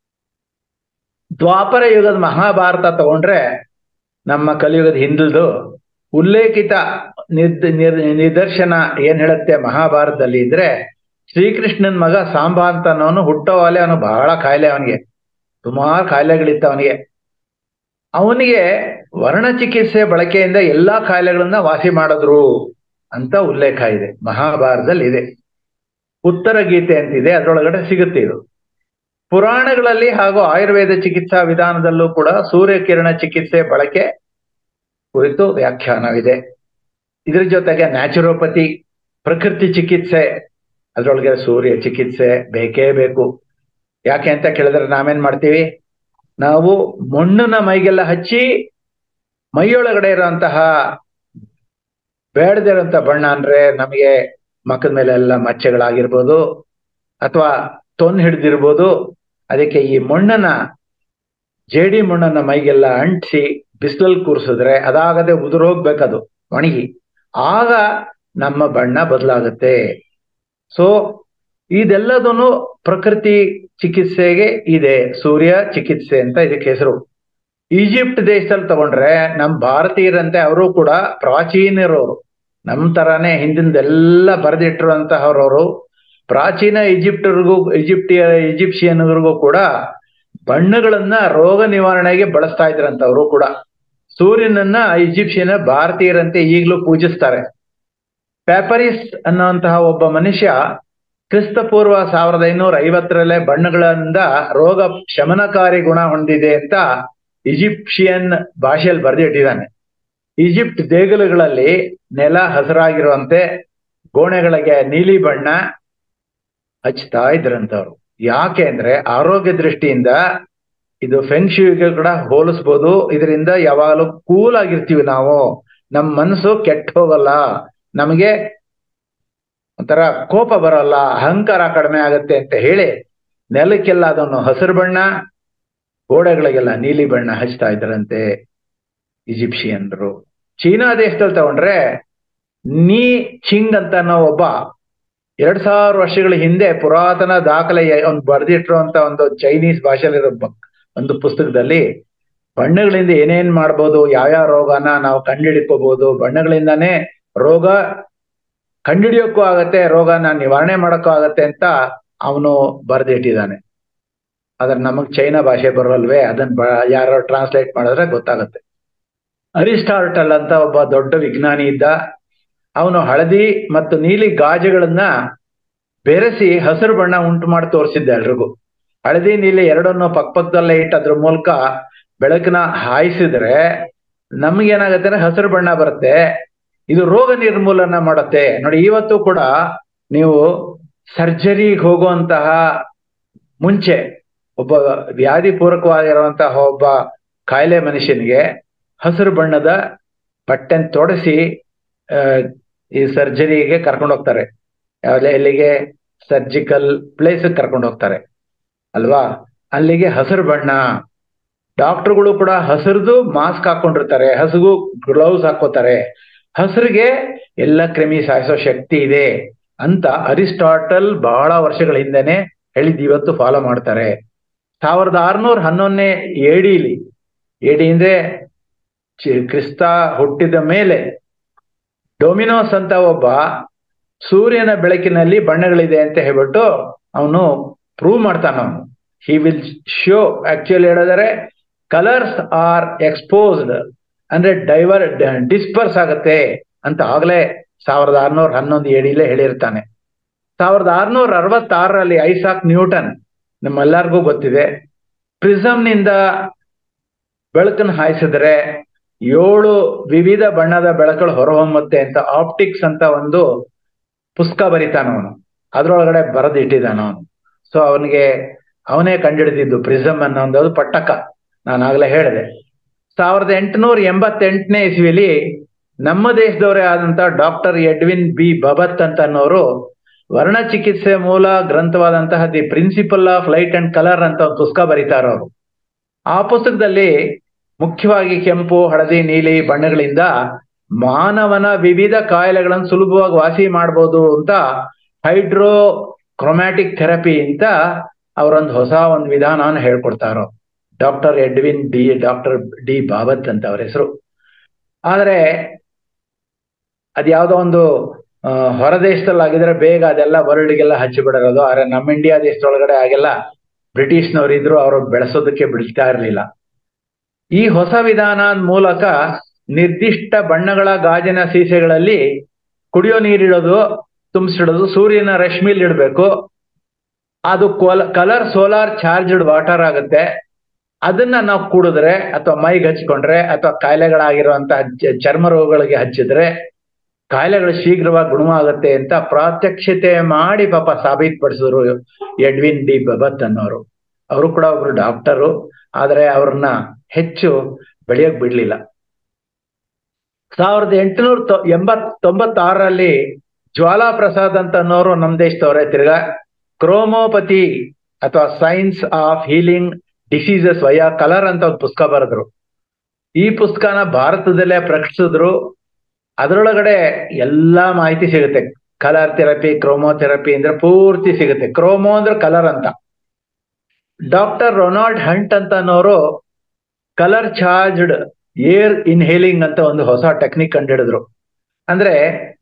ದ್ವಾಪರ ಯುಗದ ಮಹಾಭಾರತ ತಗೊಂಡ್ರೆ ನಮ್ಮ ಕಲಿಯುಗದ ಹಿಂದಲ್ದು ಉಲ್ಲೇಖಿತ ನಿರ್ ನಿದರ್ಶನ ಏನ್ ಹೇಳುತ್ತೆ ಮಹಾಭಾರತದಲ್ಲಿ ಇದ್ರೆ, ಶ್ರೀಕೃಷ್ಣನ್ ಮಗ ಸಾಂಬ ಅಂತ ಅನ್ನೋನು ಹುಟ್ಟೋವಾಲೆ ಅವನು ಬಹಳ ಕಾಯಿಲೆ, ಅವನಿಗೆ ಸುಮಾರು ಕಾಯಿಲೆಗಳಿತ್ತು ಅವನಿಗೆ. ಅವನಿಗೆ ವರ್ಣ ಚಿಕಿತ್ಸೆ ಬಳಕೆಯಿಂದ ಎಲ್ಲಾ ಕಾಯಿಲೆಗಳನ್ನ ವಾಸಿ ಮಾಡಿದ್ರು ಅಂತ ಉಲ್ಲೇಖ ಇದೆ, ಮಹಾಭಾರತದಲ್ಲಿ ಇದೆ. ಉತ್ತರ ಗೀತೆ ಅಂತಿದೆ, ಅದ್ರೊಳಗಡೆ ಸಿಗುತ್ತೆ ಇದು. ಪುರಾಣಗಳಲ್ಲಿ ಹಾಗೂ ಆಯುರ್ವೇದ ಚಿಕಿತ್ಸಾ ವಿಧಾನದಲ್ಲೂ ಕೂಡ ಸೂರ್ಯಕಿರಣ ಚಿಕಿತ್ಸೆ ಬಳಕೆ ಕುರಿತು ವ್ಯಾಖ್ಯಾನವಿದೆ. ಇದ್ರ ಜೊತೆಗೆ ನ್ಯಾಚುರೋಪತಿ, ಪ್ರಕೃತಿ ಚಿಕಿತ್ಸೆ, ಅದ್ರೊಳಗೆ ಸೂರ್ಯ ಚಿಕಿತ್ಸೆ ಬೇಕೇ ಬೇಕು. ಯಾಕೆ ಅಂತ ಕೇಳಿದ್ರೆ ನಾವೇನ್ ಮಾಡ್ತೀವಿ, ನಾವು ಮಣ್ಣನ್ನ ಮೈಗೆಲ್ಲ ಹಚ್ಚಿ ಮೈಯೊಳಗಡೆ ಇರುವಂತಹ ಬೇಡದಿರೋಂಥ ಬಣ್ಣ ಅಂದ್ರೆ ನಮಗೆ ಮಕ್ಕದ ಮೇಲೆ ಎಲ್ಲ ಮಚ್ಚೆಗಳಾಗಿರ್ಬೋದು ಅಥವಾ ತೊನ್ ಹಿಡ್ದಿರ್ಬೋದು. ಅದಕ್ಕೆ ಈ ಮಣ್ಣನ್ನ ಜೇಡಿ ಮಣ್ಣನ್ನ ಮೈಗೆಲ್ಲ ಅಂಟಿಸಿ ಬಿಸಿಲಲ್ಲಿ ಕೂರಿಸಿದ್ರೆ ಅದಾಗದೆ ಉದುರೋಗ್ಬೇಕದು ಒಣಗಿ, ಆಗ ನಮ್ಮ ಬಣ್ಣ ಬದಲಾಗುತ್ತೆ. ಸೊ ಇದೆಲ್ಲದೂ ಪ್ರಕೃತಿ ಚಿಕಿತ್ಸೆಗೆ ಇದೆ, ಸೂರ್ಯ ಚಿಕಿತ್ಸೆ ಅಂತ ಇದಕ್ಕೆ ಹೆಸರು. ಈಜಿಪ್ಟ್ ದೇಶದಲ್ಲಿ ತಗೊಂಡ್ರೆ ನಮ್ಮ ಭಾರತೀಯರಂತೆ ಅವರು ಕೂಡ ಪ್ರಾಚೀನರವರು, ನಮ್ಮ ತರಾನೇ ಹಿಂದಿಂದೆಲ್ಲ ಬರೆದಿಟ್ಟಿರುವಂತಹವ್ರವರು. ಪ್ರಾಚೀನ ಈಜಿಪ್ಟರ್ಗೂ ಈಜಿಪ್ಟಿಯ ಈಜಿಪ್ಷಿಯನ್ರಿಗೂ ಕೂಡ ಬಣ್ಣಗಳನ್ನ ರೋಗ ನಿವಾರಣೆಗೆ ಬಳಸ್ತಾ ಇದ್ರಂತವ್ರು ಕೂಡ. ಸೂರ್ಯನನ್ನ ಈಜಿಪ್ಷಿಯನ್ ಭಾರತೀಯರಂತೆ ಈಗಲೂ ಪೂಜಿಸ್ತಾರೆ. ಪ್ಯಾಪರಿಸ್ ಅನ್ನುವಂತಹ ಒಬ್ಬ ಮನುಷ್ಯ ಕ್ರಿಸ್ತಪೂರ್ವ ಸಾವಿರದ ಐನೂರ ಐವತ್ತರಲ್ಲೇ ಬಣ್ಣಗಳಿಂದ ರೋಗ ಶಮನಕಾರಿ ಗುಣ ಹೊಂದಿದೆ ಅಂತ ಈಜಿಪ್ಷಿಯನ್ ಭಾಷೆಯಲ್ಲಿ ಬರೆದಿಟ್ಟಿದ್ದಾನೆ. ಈಜಿಪ್ಟ್ ದೇಗುಲಗಳಲ್ಲಿ ನೆಲ ಹಸಿರಾಗಿರುವಂತೆ ಗೋಣೆಗಳಿಗೆ ನೀಲಿ ಬಣ್ಣ ಹಚ್ತಾ ಇದ್ರಂತವ್ರು. ಯಾಕೆ ಅಂದ್ರೆ ಆರೋಗ್ಯ ದೃಷ್ಟಿಯಿಂದ ಇದು ಫೆಂಗ್ಶೂಗೆ ಕೂಡ ಹೋಲಿಸ್ಬೋದು. ಇದರಿಂದ ಯಾವಾಗಲೂ ಕೂಲ್ ಆಗಿರ್ತೀವಿ ನಾವು, ನಮ್ಮ ಮನಸ್ಸು ಕೆಟ್ಟ ಹೋಗಲ್ಲ, ನಮಗೆ ಒಂಥರ ಕೋಪ ಬರಲ್ಲ, ಅಹಂಕಾರ ಕಡಿಮೆ ಆಗತ್ತೆ ಅಂತ ಹೇಳಿ ನೆಲಕ್ಕೆಲ್ಲ ಅದನ್ನು ಹಸಿರು ಬಣ್ಣ, ಗೋಡೆಗಳಿಗೆಲ್ಲ ನೀಲಿ ಬಣ್ಣ ಹಚ್ತಾ ಇದ್ರಂತೆ ಈಜಿಪ್ಷಿಯನ್ರು. ಚೀನಾ ದೇಶದಲ್ಲಿ ತಗೊಂಡ್ರೆ ನೀ ಚಿಂಗ್ ಅಂತ ನಾವು ಒಬ್ಬ ಎರಡ್ ಸಾವಿರ ವರ್ಷಗಳ ಹಿಂದೆ ಪುರಾತನ ದಾಖಲೆ ಒಂದು ಬರೆದಿಟ್ಟಿರುವಂತ ಒಂದು ಚೈನೀಸ್ ಭಾಷೆಯಲ್ಲಿರೋ ಒಂದು ಪುಸ್ತಕದಲ್ಲಿ ಬಣ್ಣಗಳಿಂದ ಏನೇನ್ ಮಾಡ್ಬೋದು, ಯಾವ್ಯಾವ ರೋಗನ ನಾವು ಕಂಡುಹಿಡ್ಕೋಬಹುದು, ಬಣ್ಣಗಳಿಂದಾನೇ ರೋಗ ಕಂಡುಹಿಡಿಯೋಕ್ಕೂ ಆಗತ್ತೆ, ರೋಗನ ನಿವಾರಣೆ ಮಾಡೋಕ್ಕೂ ಆಗತ್ತೆ ಅಂತ ಅವನು ಬರೆದಿಟ್ಟಿದ್ದಾನೆ. ಅದ್ರ ನಮಗ್ ಚೈನಾ ಭಾಷೆ ಬರೋಲ್ವೇ, ಅದನ್ನ ಬ ಯಾರೋ ಟ್ರಾನ್ಸ್ಲೇಟ್ ಮಾಡಿದ್ರೆ ಗೊತ್ತಾಗತ್ತೆ. ಅರಿಸ್ಟಾಟಲ್ ಅಂತ ಒಬ್ಬ ದೊಡ್ಡ ವಿಜ್ಞಾನಿ ಇದ್ದ. ಅವನು ಹಳದಿ ಮತ್ತು ನೀಲಿ ಗಾಜುಗಳನ್ನ ಬೆರೆಸಿ ಹಸಿರು ಬಣ್ಣ ಉಂಟು ಮಾಡಿ ತೋರಿಸಿದ್ದ ಎಲ್ರಿಗೂ. ಹಳದಿ ನೀಲಿ ಎರಡನ್ನು ಪಕ್ಕಪಕ್ಕದಲ್ಲೇ ಇಟ್ಟು ಅದ್ರ ಮೂಲಕ ಬೆಳಕನ್ನ ಹಾಯಿಸಿದ್ರೆ ನಮ್ಗೇನಾಗತ್ತೆ ಅಂದ್ರೆ ಹಸಿರು ಬಣ್ಣ ಬರುತ್ತೆ. ಇದು ರೋಗ ನಿರ್ಮೂಲನ ಮಾಡುತ್ತೆ. ನೋಡಿ, ಇವತ್ತು ಕೂಡ ನೀವು ಸರ್ಜರಿಗೆ ಹೋಗುವಂತಹ ಮುಂಚೆ ಒಬ್ಬ ವ್ಯಾಧಿ ಪೂರಕವಾಗಿರುವಂತಹ ಒಬ್ಬ ಕಾಯಿಲೆ ಮನುಷ್ಯನಿಗೆ ಹಸಿರು ಬಣ್ಣದ ಬಟ್ಟೆನ್ ತೊಡಸಿ ಈ ಸರ್ಜರಿಗೆ ಕರ್ಕೊಂಡು ಹೋಗ್ತಾರೆ. ಯಾವ್ದೇ ಎಲ್ಲಿಗೆ? ಸರ್ಜಿಕಲ್ ಪ್ಲೇಸ್ ಕರ್ಕೊಂಡು ಹೋಗ್ತಾರೆ ಅಲ್ವಾ? ಅಲ್ಲಿಗೆ ಹಸಿರು ಬಣ್ಣ. ಡಾಕ್ಟರ್ಗಳು ಕೂಡ ಹಸಿರುದು ಮಾಸ್ಕ್ ಹಾಕೊಂಡಿರ್ತಾರೆ, ಹಸಿರು ಗ್ಲೌಸ್ ಹಾಕೋತಾರೆ. ಹಸಿರಿಗೆ ಎಲ್ಲ ಕ್ರಿಮಿ ಸಾಯಿಸೋ ಶಕ್ತಿ ಇದೆ ಅಂತ ಅರಿಸ್ಟಾಟಲ್ ಬಹಳ ವರ್ಷಗಳ ಹಿಂದೆನೆ ಹೇಳಿದ್ ಇವತ್ತು ಫಾಲೋ ಮಾಡ್ತಾರೆ. ಸಾವಿರದ ಆರ್ನೂರ ಹನ್ನೊಂದನೇ ಎಡಿಲಿ, ಎಡಿ ಅಂದ್ರೆ ಕ್ರಿಸ್ತ ಹುಟ್ಟಿದ ಮೇಲೆ, ಡೊಮಿನೋಸ್ ಅಂತ ಒಬ್ಬ ಸೂರ್ಯನ ಬೆಳಕಿನಲ್ಲಿ ಬಣ್ಣಗಳಿದೆ ಅಂತ ಹೇಳ್ಬಿಟ್ಟು ಅವನು ಪ್ರೂವ್ ಮಾಡ್ತಾನ. ಅವನು ಹಿ ವಿಲ್ ಶೋ, ಆಕ್ಚುಲಿ ಹೇಳಿದರೆ ಕಲರ್ಸ್ ಆರ್ ಎಕ್ಸ್ಪೋಸ್ಡ್ ಅಂದ್ರೆ ಡೈವರ್ ಡಿಸ್ಪರ್ಸ್ ಆಗತ್ತೆ ಅಂತ ಆಗ್ಲೇ ಸಾವಿರದ ಆರ್ನೂರ ಹನ್ನೊಂದು ಎಡಿಲೇ ಹೇಳಿರ್ತಾನೆ. ಸಾವಿರದ ಆರ್ನೂರ ಅರವತ್ತಾರರಲ್ಲಿ ಐಸಾಕ್ ನ್ಯೂಟನ್, ನಮ್ಮೆಲ್ಲರಿಗೂ ಗೊತ್ತಿದೆ, ಪ್ರಿಸಮ್ನಿಂದ ಬೆಳಕನ್ನು ಹಾಯಿಸಿದ್ರೆ ಏಳು ವಿವಿಧ ಬಣ್ಣದ ಬೆಳಕುಗಳು ಹೊರಹೊಮ್ಮುತ್ತೆ ಅಂತ ಆಪ್ಟಿಕ್ಸ್ ಅಂತ ಒಂದು ಪುಸ್ತಕ ಬರೀತಾನ ಅವನು. ಅದ್ರೊಳಗಡೆ ಬರೆದಿಟ್ಟಿದ್ದಾನ ಅವನು. ಸೊ ಅವನಿಗೆ ಅವನೇ ಕಂಡುಹಿಡಿದಿದ್ದು ಪ್ರಿಸಮ್ ಅನ್ನೋ ಒಂದು ಪಟ್ಟಕ. ನಾನು ಆಗ್ಲೇ ಹೇಳಿದೆ. ಸಾವಿರದ ಎಂಟುನೂರ ಎಂಬತ್ತೆಂಟನೇ ಇಸ್ವಿಲಿ ನಮ್ಮ ದೇಶದವರೇ ಆದಂತ ಡಾಕ್ಟರ್ ಎಡ್ವಿನ್ ಬಿ ಬಬತ್ ಅಂತ ಅನ್ನೋರು ವರ್ಣ ಚಿಕಿತ್ಸೆ ಮೂಲ ಗ್ರಂಥವಾದಂತಹ the principle of light and colour ಅಂತ ಒಂದು ಪುಸ್ತಕ ಬರೀತಾರ ಅವರು. ಆ ಪುಸ್ತಕದಲ್ಲಿ ಮುಖ್ಯವಾಗಿ ಕೆಂಪು, ಹಳದಿ, ನೀಲಿ ಬಣ್ಣಗಳಿಂದ ಮಾನವನ ವಿವಿಧ ಕಾಯಿಲೆಗಳನ್ನು ಸುಲಭವಾಗಿ ವಾಸಿ ಮಾಡ್ಬೋದು ಅಂತ ಹೈಡ್ರೋ ಕ್ರೊಮ್ಯಾಟಿಕ್ ಥೆರಪಿ ಅಂತ ಅವರೊಂದು ಹೊಸ ಒಂದು ವಿಧಾನವನ್ನು ಹೇಳ್ಕೊಡ್ತಾರೋ. Doctor Edwin D doctor D Babbitt ಅಂತ ಅವ್ರ ಹೆಸರು. ಆದ್ರೆ ಅದ್ಯಾವುದೋ ಒಂದು ಹೊರ ದೇಶದಲ್ಲಿ ಆಗಿದ್ರೆ ಬೇಗ ಅದೆಲ್ಲ ವರ್ಲ್ಡ್ಗೆಲ್ಲ ಹಚ್ಚಿಬಿಡೋದು. ಆದ್ರೆ ನಮ್ಮ ಇಂಡಿಯಾ ದೇಶದೊಳಗಡೆ ಆಗೆಲ್ಲ ಬ್ರಿಟಿಷ್ನವ್ರು ಇದ್ರು, ಅವರು ಬೆಳೆಸೋದಕ್ಕೆ ಬಿಡ್ತಾ ಇರ್ಲಿಲ್ಲ. ಈ ಹೊಸ ವಿಧಾನದ ಮೂಲಕ ನಿರ್ದಿಷ್ಟ ಬಣ್ಣಗಳ ಗಾಜಿನ ಸೀಸೆಗಳಲ್ಲಿ ಕುಡಿಯೋ ನೀರಿಡೋದು, ತುಂಬಿಸಿಡೋದು, ಸೂರ್ಯನ ರಶ್ಮಿಲಿ ಇಡಬೇಕು. ಅದು ಕಲರ್ ಸೋಲಾರ್ ಚಾರ್ಜ್ಡ್ ವಾಟರ್ ಆಗುತ್ತೆ. ಅದನ್ನ ನಾವು ಕುಡಿದ್ರೆ ಅಥವಾ ಮೈಗೆ ಹಚ್ಕೊಂಡ್ರೆ ಅಥವಾ ಕಾಯಿಲೆಗಳಾಗಿರುವಂತಹ ಚರ್ಮ ರೋಗಗಳಿಗೆ ಹಚ್ಚಿದ್ರೆ ಕಾಯಿಲೆಗಳು ಶೀಘ್ರವಾಗಿ ಗುಣವಾಗುತ್ತೆ ಅಂತ ಪ್ರಾತ್ಯಕ್ಷತೆ ಮಾಡಿ ಪಾಪ ಸಾಬೀತುಪಡಿಸಿದ್ರು ಎಡ್ವಿನ್ ಡಿ ಬಬತ್ ಅನ್ನೋರು. ಅವರು ಕೂಡ ಒಬ್ರು ಡಾಕ್ಟರು, ಆದರೆ ಅವ್ರನ್ನ ಹೆಚ್ಚು ಬೆಳೆಯಕ್ ಬಿಡ್ಲಿಲ್ಲ. ಸಾವಿರದ ಎಂಟುನೂರ ತೊ ಎಂಬತ್ ತೊಂಬತ್ತಾರರಲ್ಲಿ ಜ್ವಾಲಾ ಪ್ರಸಾದ್ ಅಂತ ಅನ್ನೋರು ನಮ್ ದೇಶದವ್ರೆ ತಿರ್ಗಾ ಕ್ರೋಮೋಪತಿ ಅಥವಾ science of healing diseases via colour ಅಂತ ಒಂದು ಪುಸ್ತಕ ಬರೆದ್ರು. ಈ ಪುಸ್ತಕನ ಭಾರತದಲ್ಲೇ ಪ್ರಕಟಿಸಿದ್ರು. ಅದರೊಳಗಡೆ ಎಲ್ಲಾ ಮಾಹಿತಿ ಸಿಗುತ್ತೆ. ಕಲರ್ ಥೆರಪಿ, ಕ್ರೋಮೋಥೆರಪಿ ಅಂದ್ರೆ ಪೂರ್ತಿ ಸಿಗುತ್ತೆ. ಕ್ರೋಮೋ ಅಂದ್ರೆ ಕಲರ್ ಅಂತ. ಡಾಕ್ಟರ್ ರೊನಾಲ್ಡ್ ಹಂಟ್ ಅಂತ ಅನ್ನೋರು ಕಲರ್ ಚಾರ್ಜ್ಡ್ ಏರ್ ಇನ್ಹೇಲಿಂಗ್ ಅಂತ ಒಂದು ಹೊಸ ಟೆಕ್ನಿಕ್ ಕಂಡುಹಿಡಿದ್ರು. ಅಂದ್ರೆ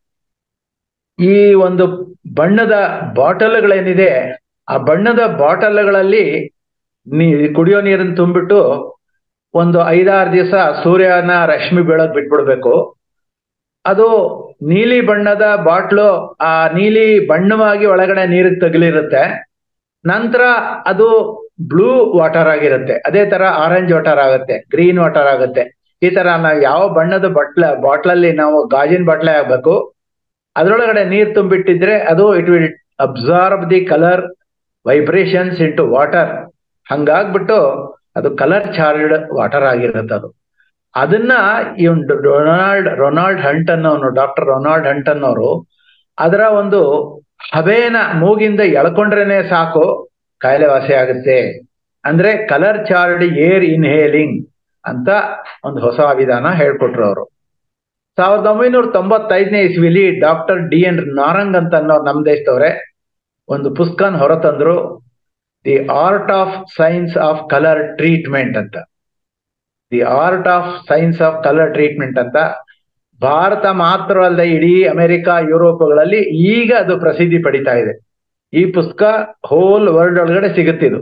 ಈ ಒಂದು ಬಣ್ಣದ ಬಾಟಲ್ಗಳೇನಿದೆ, ಆ ಬಣ್ಣದ ಬಾಟಲ್ಗಳಲ್ಲಿ ನೀ ಕುಡಿಯೋ ನೀರನ್ನು ತುಂಬಿಟ್ಟು ಒಂದು ಐದಾರು ದಿವಸ ಸೂರ್ಯನ ರಶ್ಮಿ ಬೀಳಕ್ ಬಿಟ್ಬಿಡ್ಬೇಕು. ಅದು ನೀಲಿ ಬಣ್ಣದ ಬಾಟ್ಲು ಆ ನೀಲಿ ಬಣ್ಣವಾಗಿ ಒಳಗಡೆ ನೀರಿಗೆ ತಗಲಿರುತ್ತೆ. ನಂತರ ಅದು ಬ್ಲೂ ವಾಟರ್ ಆಗಿರುತ್ತೆ. ಅದೇ ತರ ಆರೆಂಜ್ ವಾಟರ್ ಆಗುತ್ತೆ, ಗ್ರೀನ್ ವಾಟರ್ ಆಗುತ್ತೆ. ಈ ತರ ನಾವು ಯಾವ ಬಣ್ಣದ ಬಟ್ಲ ಬಾಟ್ಲಲ್ಲಿ ನಾವು ಗಾಜಿನ ಬಾಟ್ಲೆ ಆಗ್ಬೇಕು, ಅದ್ರೊಳಗಡೆ ನೀರ್ ತುಂಬಿಟ್ಟಿದ್ರೆ ಅದು it will absorb the colour vibrations into water. ಹಂಗಾಗ್ಬಿಟ್ಟು ಅದು ಕಲರ್ ಚಾರ್ಜ್ಡ್ ವಾಟರ್ ಆಗಿರುತ್ತೆ. ಅದು ಅದನ್ನ ಈ ರೊನಾಲ್ಡ್ ರೊನಾಲ್ಡ್ ಹಂಟ್ ಅನ್ನೋನು ಡಾಕ್ಟರ್ ರೊನಾಲ್ಡ್ ಹಂಟ್ ಅನ್ನೋರು ಅದರ ಒಂದು ಹಬೆನ ಮೂಗಿಂದ ಎಳ್ಕೊಂಡ್ರೇನೆ ಸಾಕು ಕಾಯಿಲೆ ವಾಸಿ ಆಗುತ್ತೆ. ಅಂದ್ರೆ ಕಲರ್ ಚಾರ್ಡ್ ಏರ್ ಇನ್ಹೇಲಿಂಗ್ ಅಂತ ಒಂದು ಹೊಸ ವಿಧಾನ ಹೇಳ್ಕೊಟ್ರು ಅವರು. ಸಾವಿರದ ಒಂಬೈನೂರ ತೊಂಬತ್ತೈದನೇ ಇಸ್ವಿಲಿ ಡಾಕ್ಟರ್ ಡಿ ಎನ್ ನಾರಂಗ್ ಅಂತ ಅನ್ನೋ ನಮ್ ದೇಶದವ್ರೆ ಒಂದು ಪುಸ್ತಕನ ಹೊರತಂದ್ರು, the art of science of colour treatment ಅಂತ. The art of science of colour treatment ಅಂತ. ಭಾರತ ಮಾತ್ರ ಅಲ್ಲದೆ ಇಡೀ ಅಮೆರಿಕ, ಯುರೋಪ್ಗಳಲ್ಲಿ ಈಗ ಅದು ಪ್ರಸಿದ್ಧಿ ಪಡಿತಾ ಇದೆ. ಈ ಪುಸ್ತಕ ಹೋಲ್ ವರ್ಲ್ಡ್ ಒಳಗಡೆ ಸಿಗುತ್ತಿದ್ದು.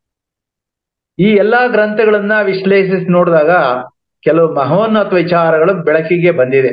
ಈ ಎಲ್ಲಾ ಗ್ರಂಥಗಳನ್ನ ವಿಶ್ಲೇಷಿಸಿ ನೋಡಿದಾಗ ಕೆಲವು ಮಹೋನ್ನತ ವಿಚಾರಗಳು ಬೆಳಕಿಗೆ ಬಂದಿದೆ.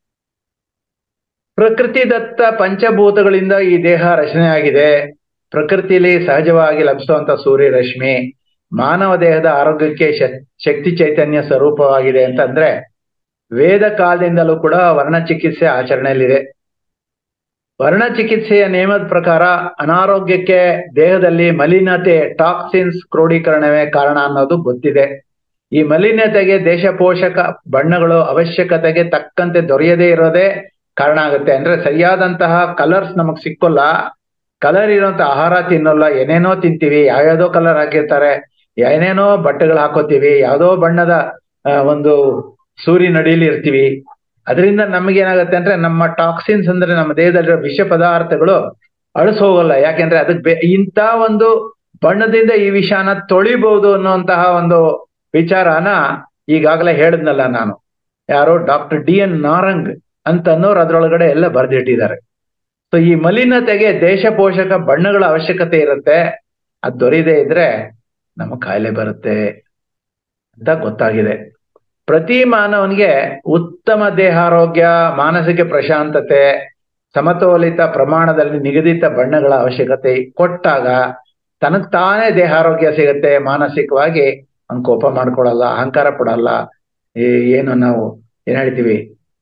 ಪ್ರಕೃತಿ ದತ್ತ ಪಂಚಭೂತಗಳಿಂದ ಈ ದೇಹ ರಚನೆ ಆಗಿದೆ. ಪ್ರಕೃತಿಯಲ್ಲಿ ಸಹಜವಾಗಿ ಲಭಿಸುವಂತ ಸೂರ್ಯ ರಶ್ಮಿ ಮಾನವ ದೇಹದ ಆರೋಗ್ಯಕ್ಕೆ ಶಕ್ತಿ ಚೈತನ್ಯ ಸ್ವರೂಪವಾಗಿದೆ ಅಂತ ಅಂದ್ರೆ ವೇದ ಕಾಲದಿಂದಲೂ ಕೂಡ ವರ್ಣ ಚಿಕಿತ್ಸೆ ಆಚರಣೆಯಲ್ಲಿದೆ. ವರ್ಣ ಚಿಕಿತ್ಸೆಯ ನಿಯಮದ ಪ್ರಕಾರ ಅನಾರೋಗ್ಯಕ್ಕೆ ದೇಹದಲ್ಲಿ ಮಲಿನತೆ, ಟಾಕ್ಸಿನ್ಸ್ ಕ್ರೋಢೀಕರಣವೇ ಕಾರಣ ಅನ್ನೋದು ಗೊತ್ತಿದೆ. ಈ ಮಲಿನತೆಗೆ ದೇಶ ಪೋಷಕ ಬಣ್ಣಗಳು ಅವಶ್ಯಕತೆಗೆ ತಕ್ಕಂತೆ ದೊರೆಯದೇ ಇರೋದೇ ಕಾರಣ ಆಗುತ್ತೆ. ಅಂದ್ರೆ ಸರಿಯಾದಂತಹ ಕಲರ್ಸ್ ನಮಗ್ ಸಿಕ್ಕೋಲ್ಲ, ಕಲರ್ ಇರುವಂತ ಆಹಾರ ತಿನ್ನೋಲ್ಲ, ಏನೇನೋ ತಿಂತೀವಿ, ಯಾವ್ಯಾವ್ದೋ ಕಲರ್ ಹಾಕಿರ್ತಾರೆ, ಏನೇನೋ ಬಟ್ಟೆಗಳು ಹಾಕೋತೀವಿ, ಯಾವ್ದೋ ಬಣ್ಣದ ಒಂದು ಸೂರ್ಯ ನಡಿಲಿ ಇರ್ತೀವಿ. ಅದರಿಂದ ನಮಗೇನಾಗತ್ತೆ ಅಂದ್ರೆ ನಮ್ಮ ಟಾಕ್ಸಿನ್ಸ್ ಅಂದ್ರೆ ನಮ್ಮ ದೇಹದಲ್ಲಿರೋ ವಿಷ ಪದಾರ್ಥಗಳು ಅಳಿಸ್ ಹೋಗಲ್ಲ. ಯಾಕೆಂದ್ರೆ ಅದಕ್ಕೆ ಇಂಥ ಒಂದು ಬಣ್ಣದಿಂದ ಈ ವಿಷಾನ ತೊಳಿಬಹುದು ಅನ್ನುವಂತಹ ಒಂದು ವಿಚಾರನ ಈಗಾಗಲೇ ಹೇಳಿದ್ನಲ್ಲ ನಾನು. ಯಾರೋ ಡಾಕ್ಟರ್ ಡಿ ಎನ್ ನಾರಂಗ್ ಅಂತ ಅನ್ನೋರು ಅದ್ರೊಳಗಡೆ ಎಲ್ಲ ಬರೆದಿಟ್ಟಿದ್ದಾರೆ. ಸೊ ಈ ಮಲಿನತೆಗೆ ದೇಶ ಪೋಷಕ ಬಣ್ಣಗಳ ಅವಶ್ಯಕತೆ ಇರುತ್ತೆ. ಅದು ದೊರೆಯದೇ ಇದ್ರೆ ನಮ್ಮ ಕಾಯಿಲೆ ಬರುತ್ತೆ ಅಂತ ಗೊತ್ತಾಗಿದೆ. ಪ್ರತಿ ಮಾನವನಿಗೆ ಉತ್ತಮ ದೇಹಾರೋಗ್ಯ, ಮಾನಸಿಕ ಪ್ರಶಾಂತತೆ, ಸಮತೋಲಿತ ಪ್ರಮಾಣದಲ್ಲಿ ನಿಗದಿತ ಬಣ್ಣಗಳ ಅವಶ್ಯಕತೆ ಕೊಟ್ಟಾಗ ತನಗ್ ತಾನೇ ದೇಹಾರೋಗ್ಯ ಸಿಗುತ್ತೆ. ಮಾನಸಿಕವಾಗಿ ಅವ್ನು ಕೋಪ ಮಾಡ್ಕೊಳಲ್ಲ, ಅಹಂಕಾರ ಪಡಲ್ಲ, ಏನು ನಾವು ಏನ್ ಹೇಳ್ತೀವಿ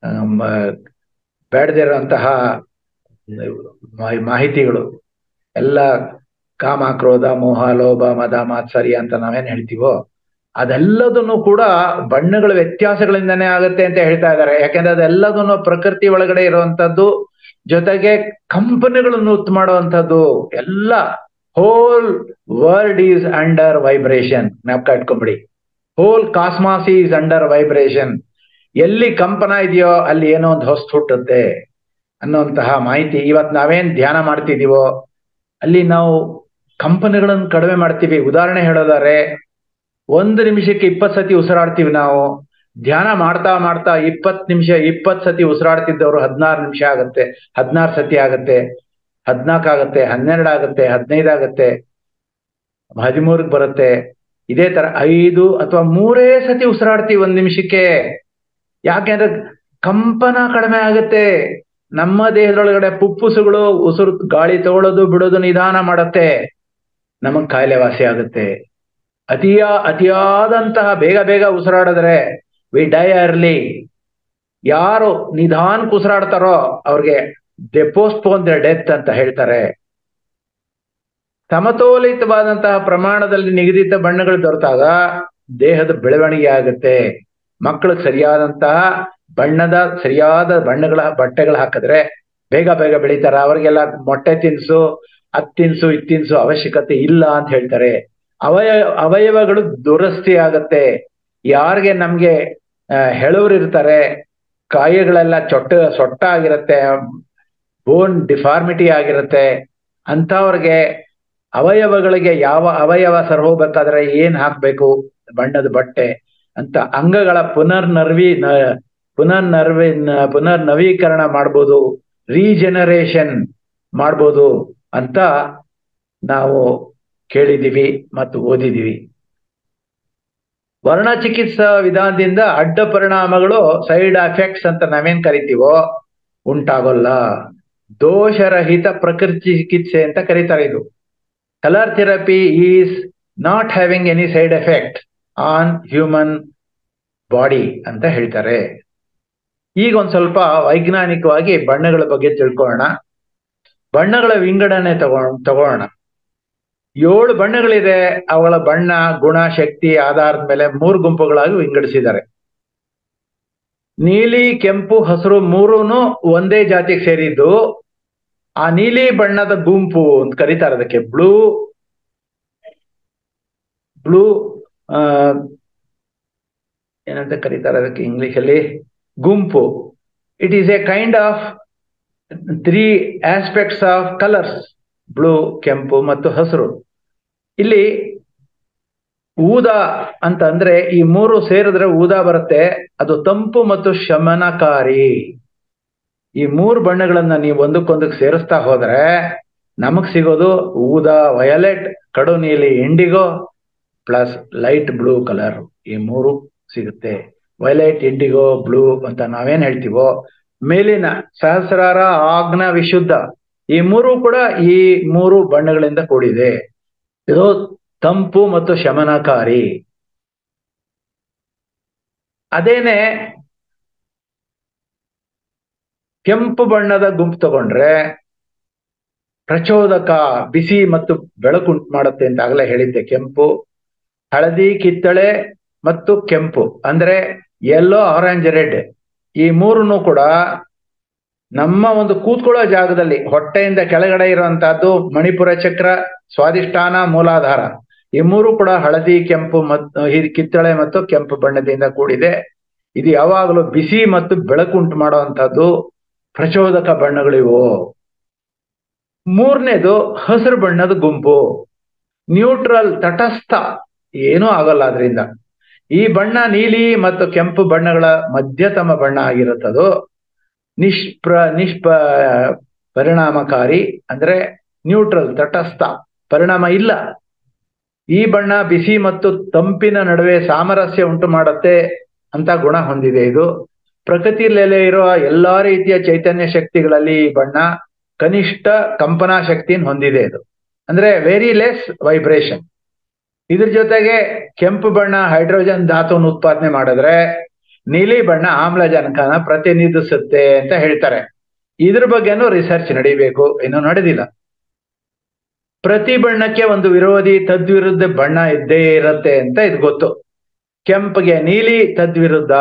ಬೇಡದಿರೋಂತಹ ಮಾಹಿತಿಗಳು ಎಲ್ಲ ಕಾಮ, ಕ್ರೋಧ, ಮೋಹ, ಲೋಭ, ಮದ, ಮಾತ್ಸರ್ಯ ಅಂತ ನಾವೇನ್ ಹೇಳ್ತೀವೋ ಅದೆಲ್ಲದನ್ನು ಕೂಡ ಬಣ್ಣಗಳ ವ್ಯತ್ಯಾಸಗಳಿಂದನೇ ಆಗತ್ತೆ ಅಂತ ಹೇಳ್ತಾ ಇದ್ದಾರೆ. ಯಾಕೆಂದ್ರೆ ಅದೆಲ್ಲದನ್ನು ಪ್ರಕೃತಿ ಒಳಗಡೆ ಇರುವಂತದ್ದು, ಜೊತೆಗೆ ಕಂಪನಿಗಳನ್ನು ಉತ್ ಮಾಡುವಂಥದ್ದು ಎಲ್ಲ. Whole world is under vibration. ಜ್ಞಾಪಕ ಇಟ್ಕೊಂಬಿಡಿ, whole cosmos is under vibration. ಎಲ್ಲಿ ಕಂಪನ ಇದೆಯೋ ಅಲ್ಲಿ ಏನೋ ಒಂದು ಹೊಸ್ತು ಹುಟ್ಟುತ್ತೆ ಅನ್ನುವಂತಹ ಮಾಹಿತಿ. ಇವತ್ ನಾವೇನ್ ಧ್ಯಾನ ಮಾಡ್ತಿದೀವೋ ಅಲ್ಲಿ ನಾವು ಕಂಪನಿಗಳನ್ನು ಕಡಿಮೆ ಮಾಡ್ತೀವಿ. ಉದಾಹರಣೆ ಹೇಳೋದಾದ್ರೆ ಒಂದು ನಿಮಿಷಕ್ಕೆ ಇಪ್ಪತ್ ಸತಿ ಉಸಿರಾಡ್ತೀವಿ ನಾವು. ಧ್ಯಾನ ಮಾಡ್ತಾ ಮಾಡ್ತಾ ಇಪ್ಪತ್ ನಿಮಿಷ ಇಪ್ಪತ್ ಸತಿ ಉಸಿರಾಡ್ತಿದ್ದವರು ಹದಿನಾರು ನಿಮಿಷ ಆಗತ್ತೆ, ಹದಿನಾರು ಸತಿ ಆಗತ್ತೆ, ಹದ್ನಾಲ್ಕು ಆಗತ್ತೆ, ಹನ್ನೆರಡು ಆಗತ್ತೆ, ಹದಿನೈದು ಆಗತ್ತೆ, ಹದಿಮೂರಕ್ಕೆ ಬರುತ್ತೆ. ಇದೇ ತರ ಐದು ಅಥವಾ ಮೂರೇ ಸತಿ ಉಸಿರಾಡ್ತೀವಿ ಒಂದ್ ನಿಮಿಷಕ್ಕೆ. ಯಾಕೆಂದ್ರೆ ಕಂಪನ ಕಡಿಮೆ ಆಗತ್ತೆ. ನಮ್ಮ ದೇಹದೊಳಗಡೆ ಪುಪ್ಪುಸುಗಳು ಉಸಿರು ಗಾಳಿ ತಗೊಳ್ಳೋದು ಬಿಡೋದು ನಿಧಾನ ಮಾಡತ್ತೆ, ನಮಗ್ ಕಾಯಿಲೆ ವಾಸಿ ಆಗುತ್ತೆ. ಅತಿಯ ಅತಿಯಾದಂತಹ ಬೇಗ ಬೇಗ ಉಸಿರಾಡಿದ್ರೆ ವಿ ಡೈ ಅರ್ಲಿ. ಯಾರು ನಿಧಾನಕ್ಕೆ ಉಸಿರಾಡ್ತಾರೋ ಅವ್ರಿಗೆ ದೆ ಪೋಸ್ಟ್ಪೋನ್ ದ ಡೆತ್ ಅಂತ ಹೇಳ್ತಾರೆ. ಸಮತೋಲಿತವಾದಂತಹ ಪ್ರಮಾಣದಲ್ಲಿ ನಿಗದಿತ ಬಣ್ಣಗಳು ದೊರೆತಾಗ ದೇಹದ ಬೆಳವಣಿಗೆ ಆಗುತ್ತೆ. ಮಕ್ಕಳಿಗೆ ಸರಿಯಾದಂತಹ ಬಣ್ಣದ ಸರಿಯಾದ ಬಣ್ಣಗಳ ಬಟ್ಟೆಗಳು ಹಾಕಿದ್ರೆ ಬೇಗ ಬೇಗ ಬೆಳೀತಾರೆ. ಅವ್ರಿಗೆಲ್ಲ ಮೊಟ್ಟೆ ತಿನ್ಸು ಅದ್ ತಿನ್ಸು ಇದ್ ತಿನ್ಸು ಅವಶ್ಯಕತೆ ಇಲ್ಲ ಅಂತ ಹೇಳ್ತಾರೆ. ಅವಯ ಅವಯವಗಳು ದುರಸ್ತಿ ಆಗತ್ತೆ. ಯಾರಿಗೆ ನಮ್ಗೆ ಹೆಳವ್ರು ಇರ್ತಾರೆ, ಕಾಯಿಗಳೆಲ್ಲ ಚೊಟ್ಟ ಸೊಟ್ಟ ಆಗಿರತ್ತೆ, ಬೋನ್ ಡಿಫಾರ್ಮಿಟಿ ಆಗಿರುತ್ತೆ, ಅಂಥವ್ರಿಗೆ ಅವಯವಗಳಿಗೆ ಯಾವ ಅವಯವ ಸರ್ ಹೋಗ್ಬೇಕಾದ್ರೆ ಏನ್ ಹಾಕ್ಬೇಕು ಬಣ್ಣದ ಬಟ್ಟೆ ಅಂತ ಅಂಗಗಳ ಪುನರ್ನರ್ವಿ ಪುನರ್ನರ್ವಿ ಪುನರ್ನವೀಕರಣ ಮಾಡ್ಬೋದು, ರೀಜೆನರೇಷನ್ ಮಾಡ್ಬೋದು ಅಂತ ನಾವು ಕೇಳಿದೀವಿ ಮತ್ತು ಓದಿದೀವಿ. ವರ್ಣ ಚಿಕಿತ್ಸಾ ವಿಧಾನದಿಂದ ಅಡ್ಡ ಪರಿಣಾಮಗಳು, ಸೈಡ್ ಎಫೆಕ್ಟ್ಸ್ ಅಂತ ನಾವೇನ್ ಕರಿತೀವೋ ಉಂಟಾಗೋಲ್ಲ. ದೋಷರಹಿತ ಪ್ರಕೃತಿ ಚಿಕಿತ್ಸೆ ಅಂತ ಕರೀತಾರೆ ಇದು. Colour therapy is not having any side effect on human body ಅಂತ ಹೇಳ್ತಾರೆ. ಈಗ ಒಂದ್ ಸ್ವಲ್ಪ ವೈಜ್ಞಾನಿಕವಾಗಿ ಬಣ್ಣಗಳ ಬಗ್ಗೆ ತಿಳ್ಕೊಳ್ಳೋಣ. ಬಣ್ಣಗಳ ವಿಂಗಡಣೆ ತಗೋ ತಗೋಣ ಏಳು ಬಣ್ಣಗಳಿದೆ. ಅವುಗಳ ಬಣ್ಣ, ಗುಣ, ಶಕ್ತಿ ಆಧಾರದ ಮೇಲೆ ಮೂರು ಗುಂಪುಗಳಾಗಿ ವಿಂಗಡಿಸಿದ್ದಾರೆ. ನೀಲಿ, ಕೆಂಪು, ಹಸಿರು ಮೂರೂನು ಒಂದೇ ಜಾತಿಗೆ ಸೇರಿದ್ದು. ಆ ನೀಲಿ ಬಣ್ಣದ ಗುಂಪು ಅಂತ ಕರೀತಾರೆ ಅದಕ್ಕೆ. ಬ್ಲೂ ಬ್ಲೂ ಆ ಏನಂತ ಕರೀತಾರೆ ಅದಕ್ಕೆ ಇಂಗ್ಲಿಷ್ ಅಲ್ಲಿ? ಗುಂಪು. It is a kind of three aspects of colours, blue, ಕೆಂಪು ಮತ್ತು ಹಸಿರು. ಇಲ್ಲಿ ಊದಾ ಅಂತ ಅಂದ್ರೆ ಈ ಮೂರು ಸೇರಿದ್ರೆ ಊದಾ ಬರುತ್ತೆ. ಅದು ತಂಪು ಮತ್ತು ಶಮನಕಾರಿ. ಈ ಮೂರು ಬಣ್ಣಗಳನ್ನ ನೀವು ಒಂದಕ್ಕೊಂದಕ್ಕೆ ಸೇರಿಸ್ತಾ ಹೋದ್ರೆ ನಮಗ್ ಸಿಗೋದು ಊದಾ ವಯಲೆಟ್, ಕಡು ನೀಲಿ indigo plus light blue colour. ಈ ಮೂರು ಸಿಗುತ್ತೆ. ವೈಲೆಟ್, ಇಂಡಿಗೋ, ಬ್ಲೂ ಅಂತ ನಾವೇನ್ ಹೇಳ್ತೀವೋ, ಮೇಲಿನ ಸಹಸ್ರಾರ, ಆಗ್ನ, ವಿಶುದ್ಧ, ಈ ಮೂರು ಕೂಡ ಈ ಮೂರು ಬಣ್ಣಗಳಿಂದ ಕೂಡಿದೆ. ಇದು ತಂಪು ಮತ್ತು ಶಮನಕಾರಿ. ಅದೇನೆ ಕೆಂಪು ಬಣ್ಣದ ಗುಂಪು ತಗೊಂಡ್ರೆ ಪ್ರಚೋದಕ, ಬಿಸಿ ಮತ್ತು ಬೆಳಕುಂಟು ಮಾಡುತ್ತೆ ಅಂತ ಆಗಲೇ ಹೇಳಿದ್ದೆ. ಕೆಂಪು, ಹಳದಿ, ಕಿತ್ತಳೆ ಮತ್ತು ಕೆಂಪು ಅಂದ್ರೆ ಯೆಲ್ಲೋ, ಆರೆಂಜ್, ರೆಡ್, ಈ ಮೂರನ್ನು ಕೂಡ ನಮ್ಮ ಒಂದು ಕೂತ್ಕೊಳ್ಳೋ ಜಾಗದಲ್ಲಿ ಹೊಟ್ಟೆಯಿಂದ ಕೆಳಗಡೆ ಇರುವಂತಹದ್ದು ಮಣಿಪುರ ಚಕ್ರ, ಸ್ವಾದಿಷ್ಠಾನ, ಮೂಲಾಧಾರ, ಈ ಮೂರು ಕೂಡ ಹಳದಿ, ಕೆಂಪು ಮತ್ತು ಕಿತ್ತಳೆ ಮತ್ತು ಕೆಂಪು ಬಣ್ಣದಿಂದ ಕೂಡಿದೆ. ಇದು ಯಾವಾಗಲೂ ಬಿಸಿ ಮತ್ತು ಬೆಳಕುಂಟು ಮಾಡುವಂತಹದ್ದು ಪ್ರಚೋದಕ ಬಣ್ಣಗಳಿವು. ಮೂರನೇದು ಹಸಿರು ಬಣ್ಣದ ಗುಂಪು. ನ್ಯೂಟ್ರಲ್, ತಟಸ್ಥ, ಏನೂ ಆಗಲ್ಲ ಅದರಿಂದ. ಈ ಬಣ್ಣ ನೀಲಿ ಮತ್ತು ಕೆಂಪು ಬಣ್ಣಗಳ ಮಧ್ಯತಮ ಬಣ್ಣ ಆಗಿರುತ್ತದು. ನಿಷ್ಪ್ರ ನಿಷ್ಪ ಪರಿಣಾಮಕಾರಿ ಅಂದ್ರೆ ನ್ಯೂಟ್ರಲ್, ತಟಸ್ಥ, ಪರಿಣಾಮ ಇಲ್ಲ. ಈ ಬಣ್ಣ ಬಿಸಿ ಮತ್ತು ತಂಪಿನ ನಡುವೆ ಸಾಮರಸ್ಯ ಉಂಟು ಮಾಡುತ್ತೆ ಅಂತ ಗುಣ ಹೊಂದಿದೆ. ಇದು ಪ್ರಕೃತಿಯಲ್ಲೇ ಇರುವ ಎಲ್ಲಾ ರೀತಿಯ ಚೈತನ್ಯ ಶಕ್ತಿಗಳಲ್ಲಿ ಈ ಬಣ್ಣ ಕನಿಷ್ಠ ಕಂಪನಾ ಶಕ್ತಿಯನ್ನು ಹೊಂದಿದೆ. ಇದು ಅಂದ್ರೆ ವೆರಿ ಲೆಸ್ ವೈಬ್ರೇಷನ್. ಇದ್ರ ಜೊತೆಗೆ ಕೆಂಪು ಬಣ್ಣ ಹೈಡ್ರೋಜನ್ ಧಾತುವನ್ನು ಉತ್ಪಾದನೆ ಮಾಡಿದ್ರೆ ನೀಲಿ ಬಣ್ಣ ಆಮ್ಲಜನಕನ ಪ್ರತಿನಿಧಿಸುತ್ತೆ ಅಂತ ಹೇಳ್ತಾರೆ. ಇದ್ರ ಬಗ್ಗೆನೂ ರಿಸರ್ಚ್ ನಡೀಬೇಕು, ಇನ್ನೂ ನಡೆದಿಲ್ಲ. ಪ್ರತಿ ಬಣ್ಣಕ್ಕೆ ಒಂದು ವಿರೋಧಿ ತದ್ವಿರುದ್ಧ ಬಣ್ಣ ಇದ್ದೇ ಇರತ್ತೆ ಅಂತ ಇದು ಗೊತ್ತು. ಕೆಂಪಿಗೆ ನೀಲಿ ತದ್ವಿರುದ್ಧ,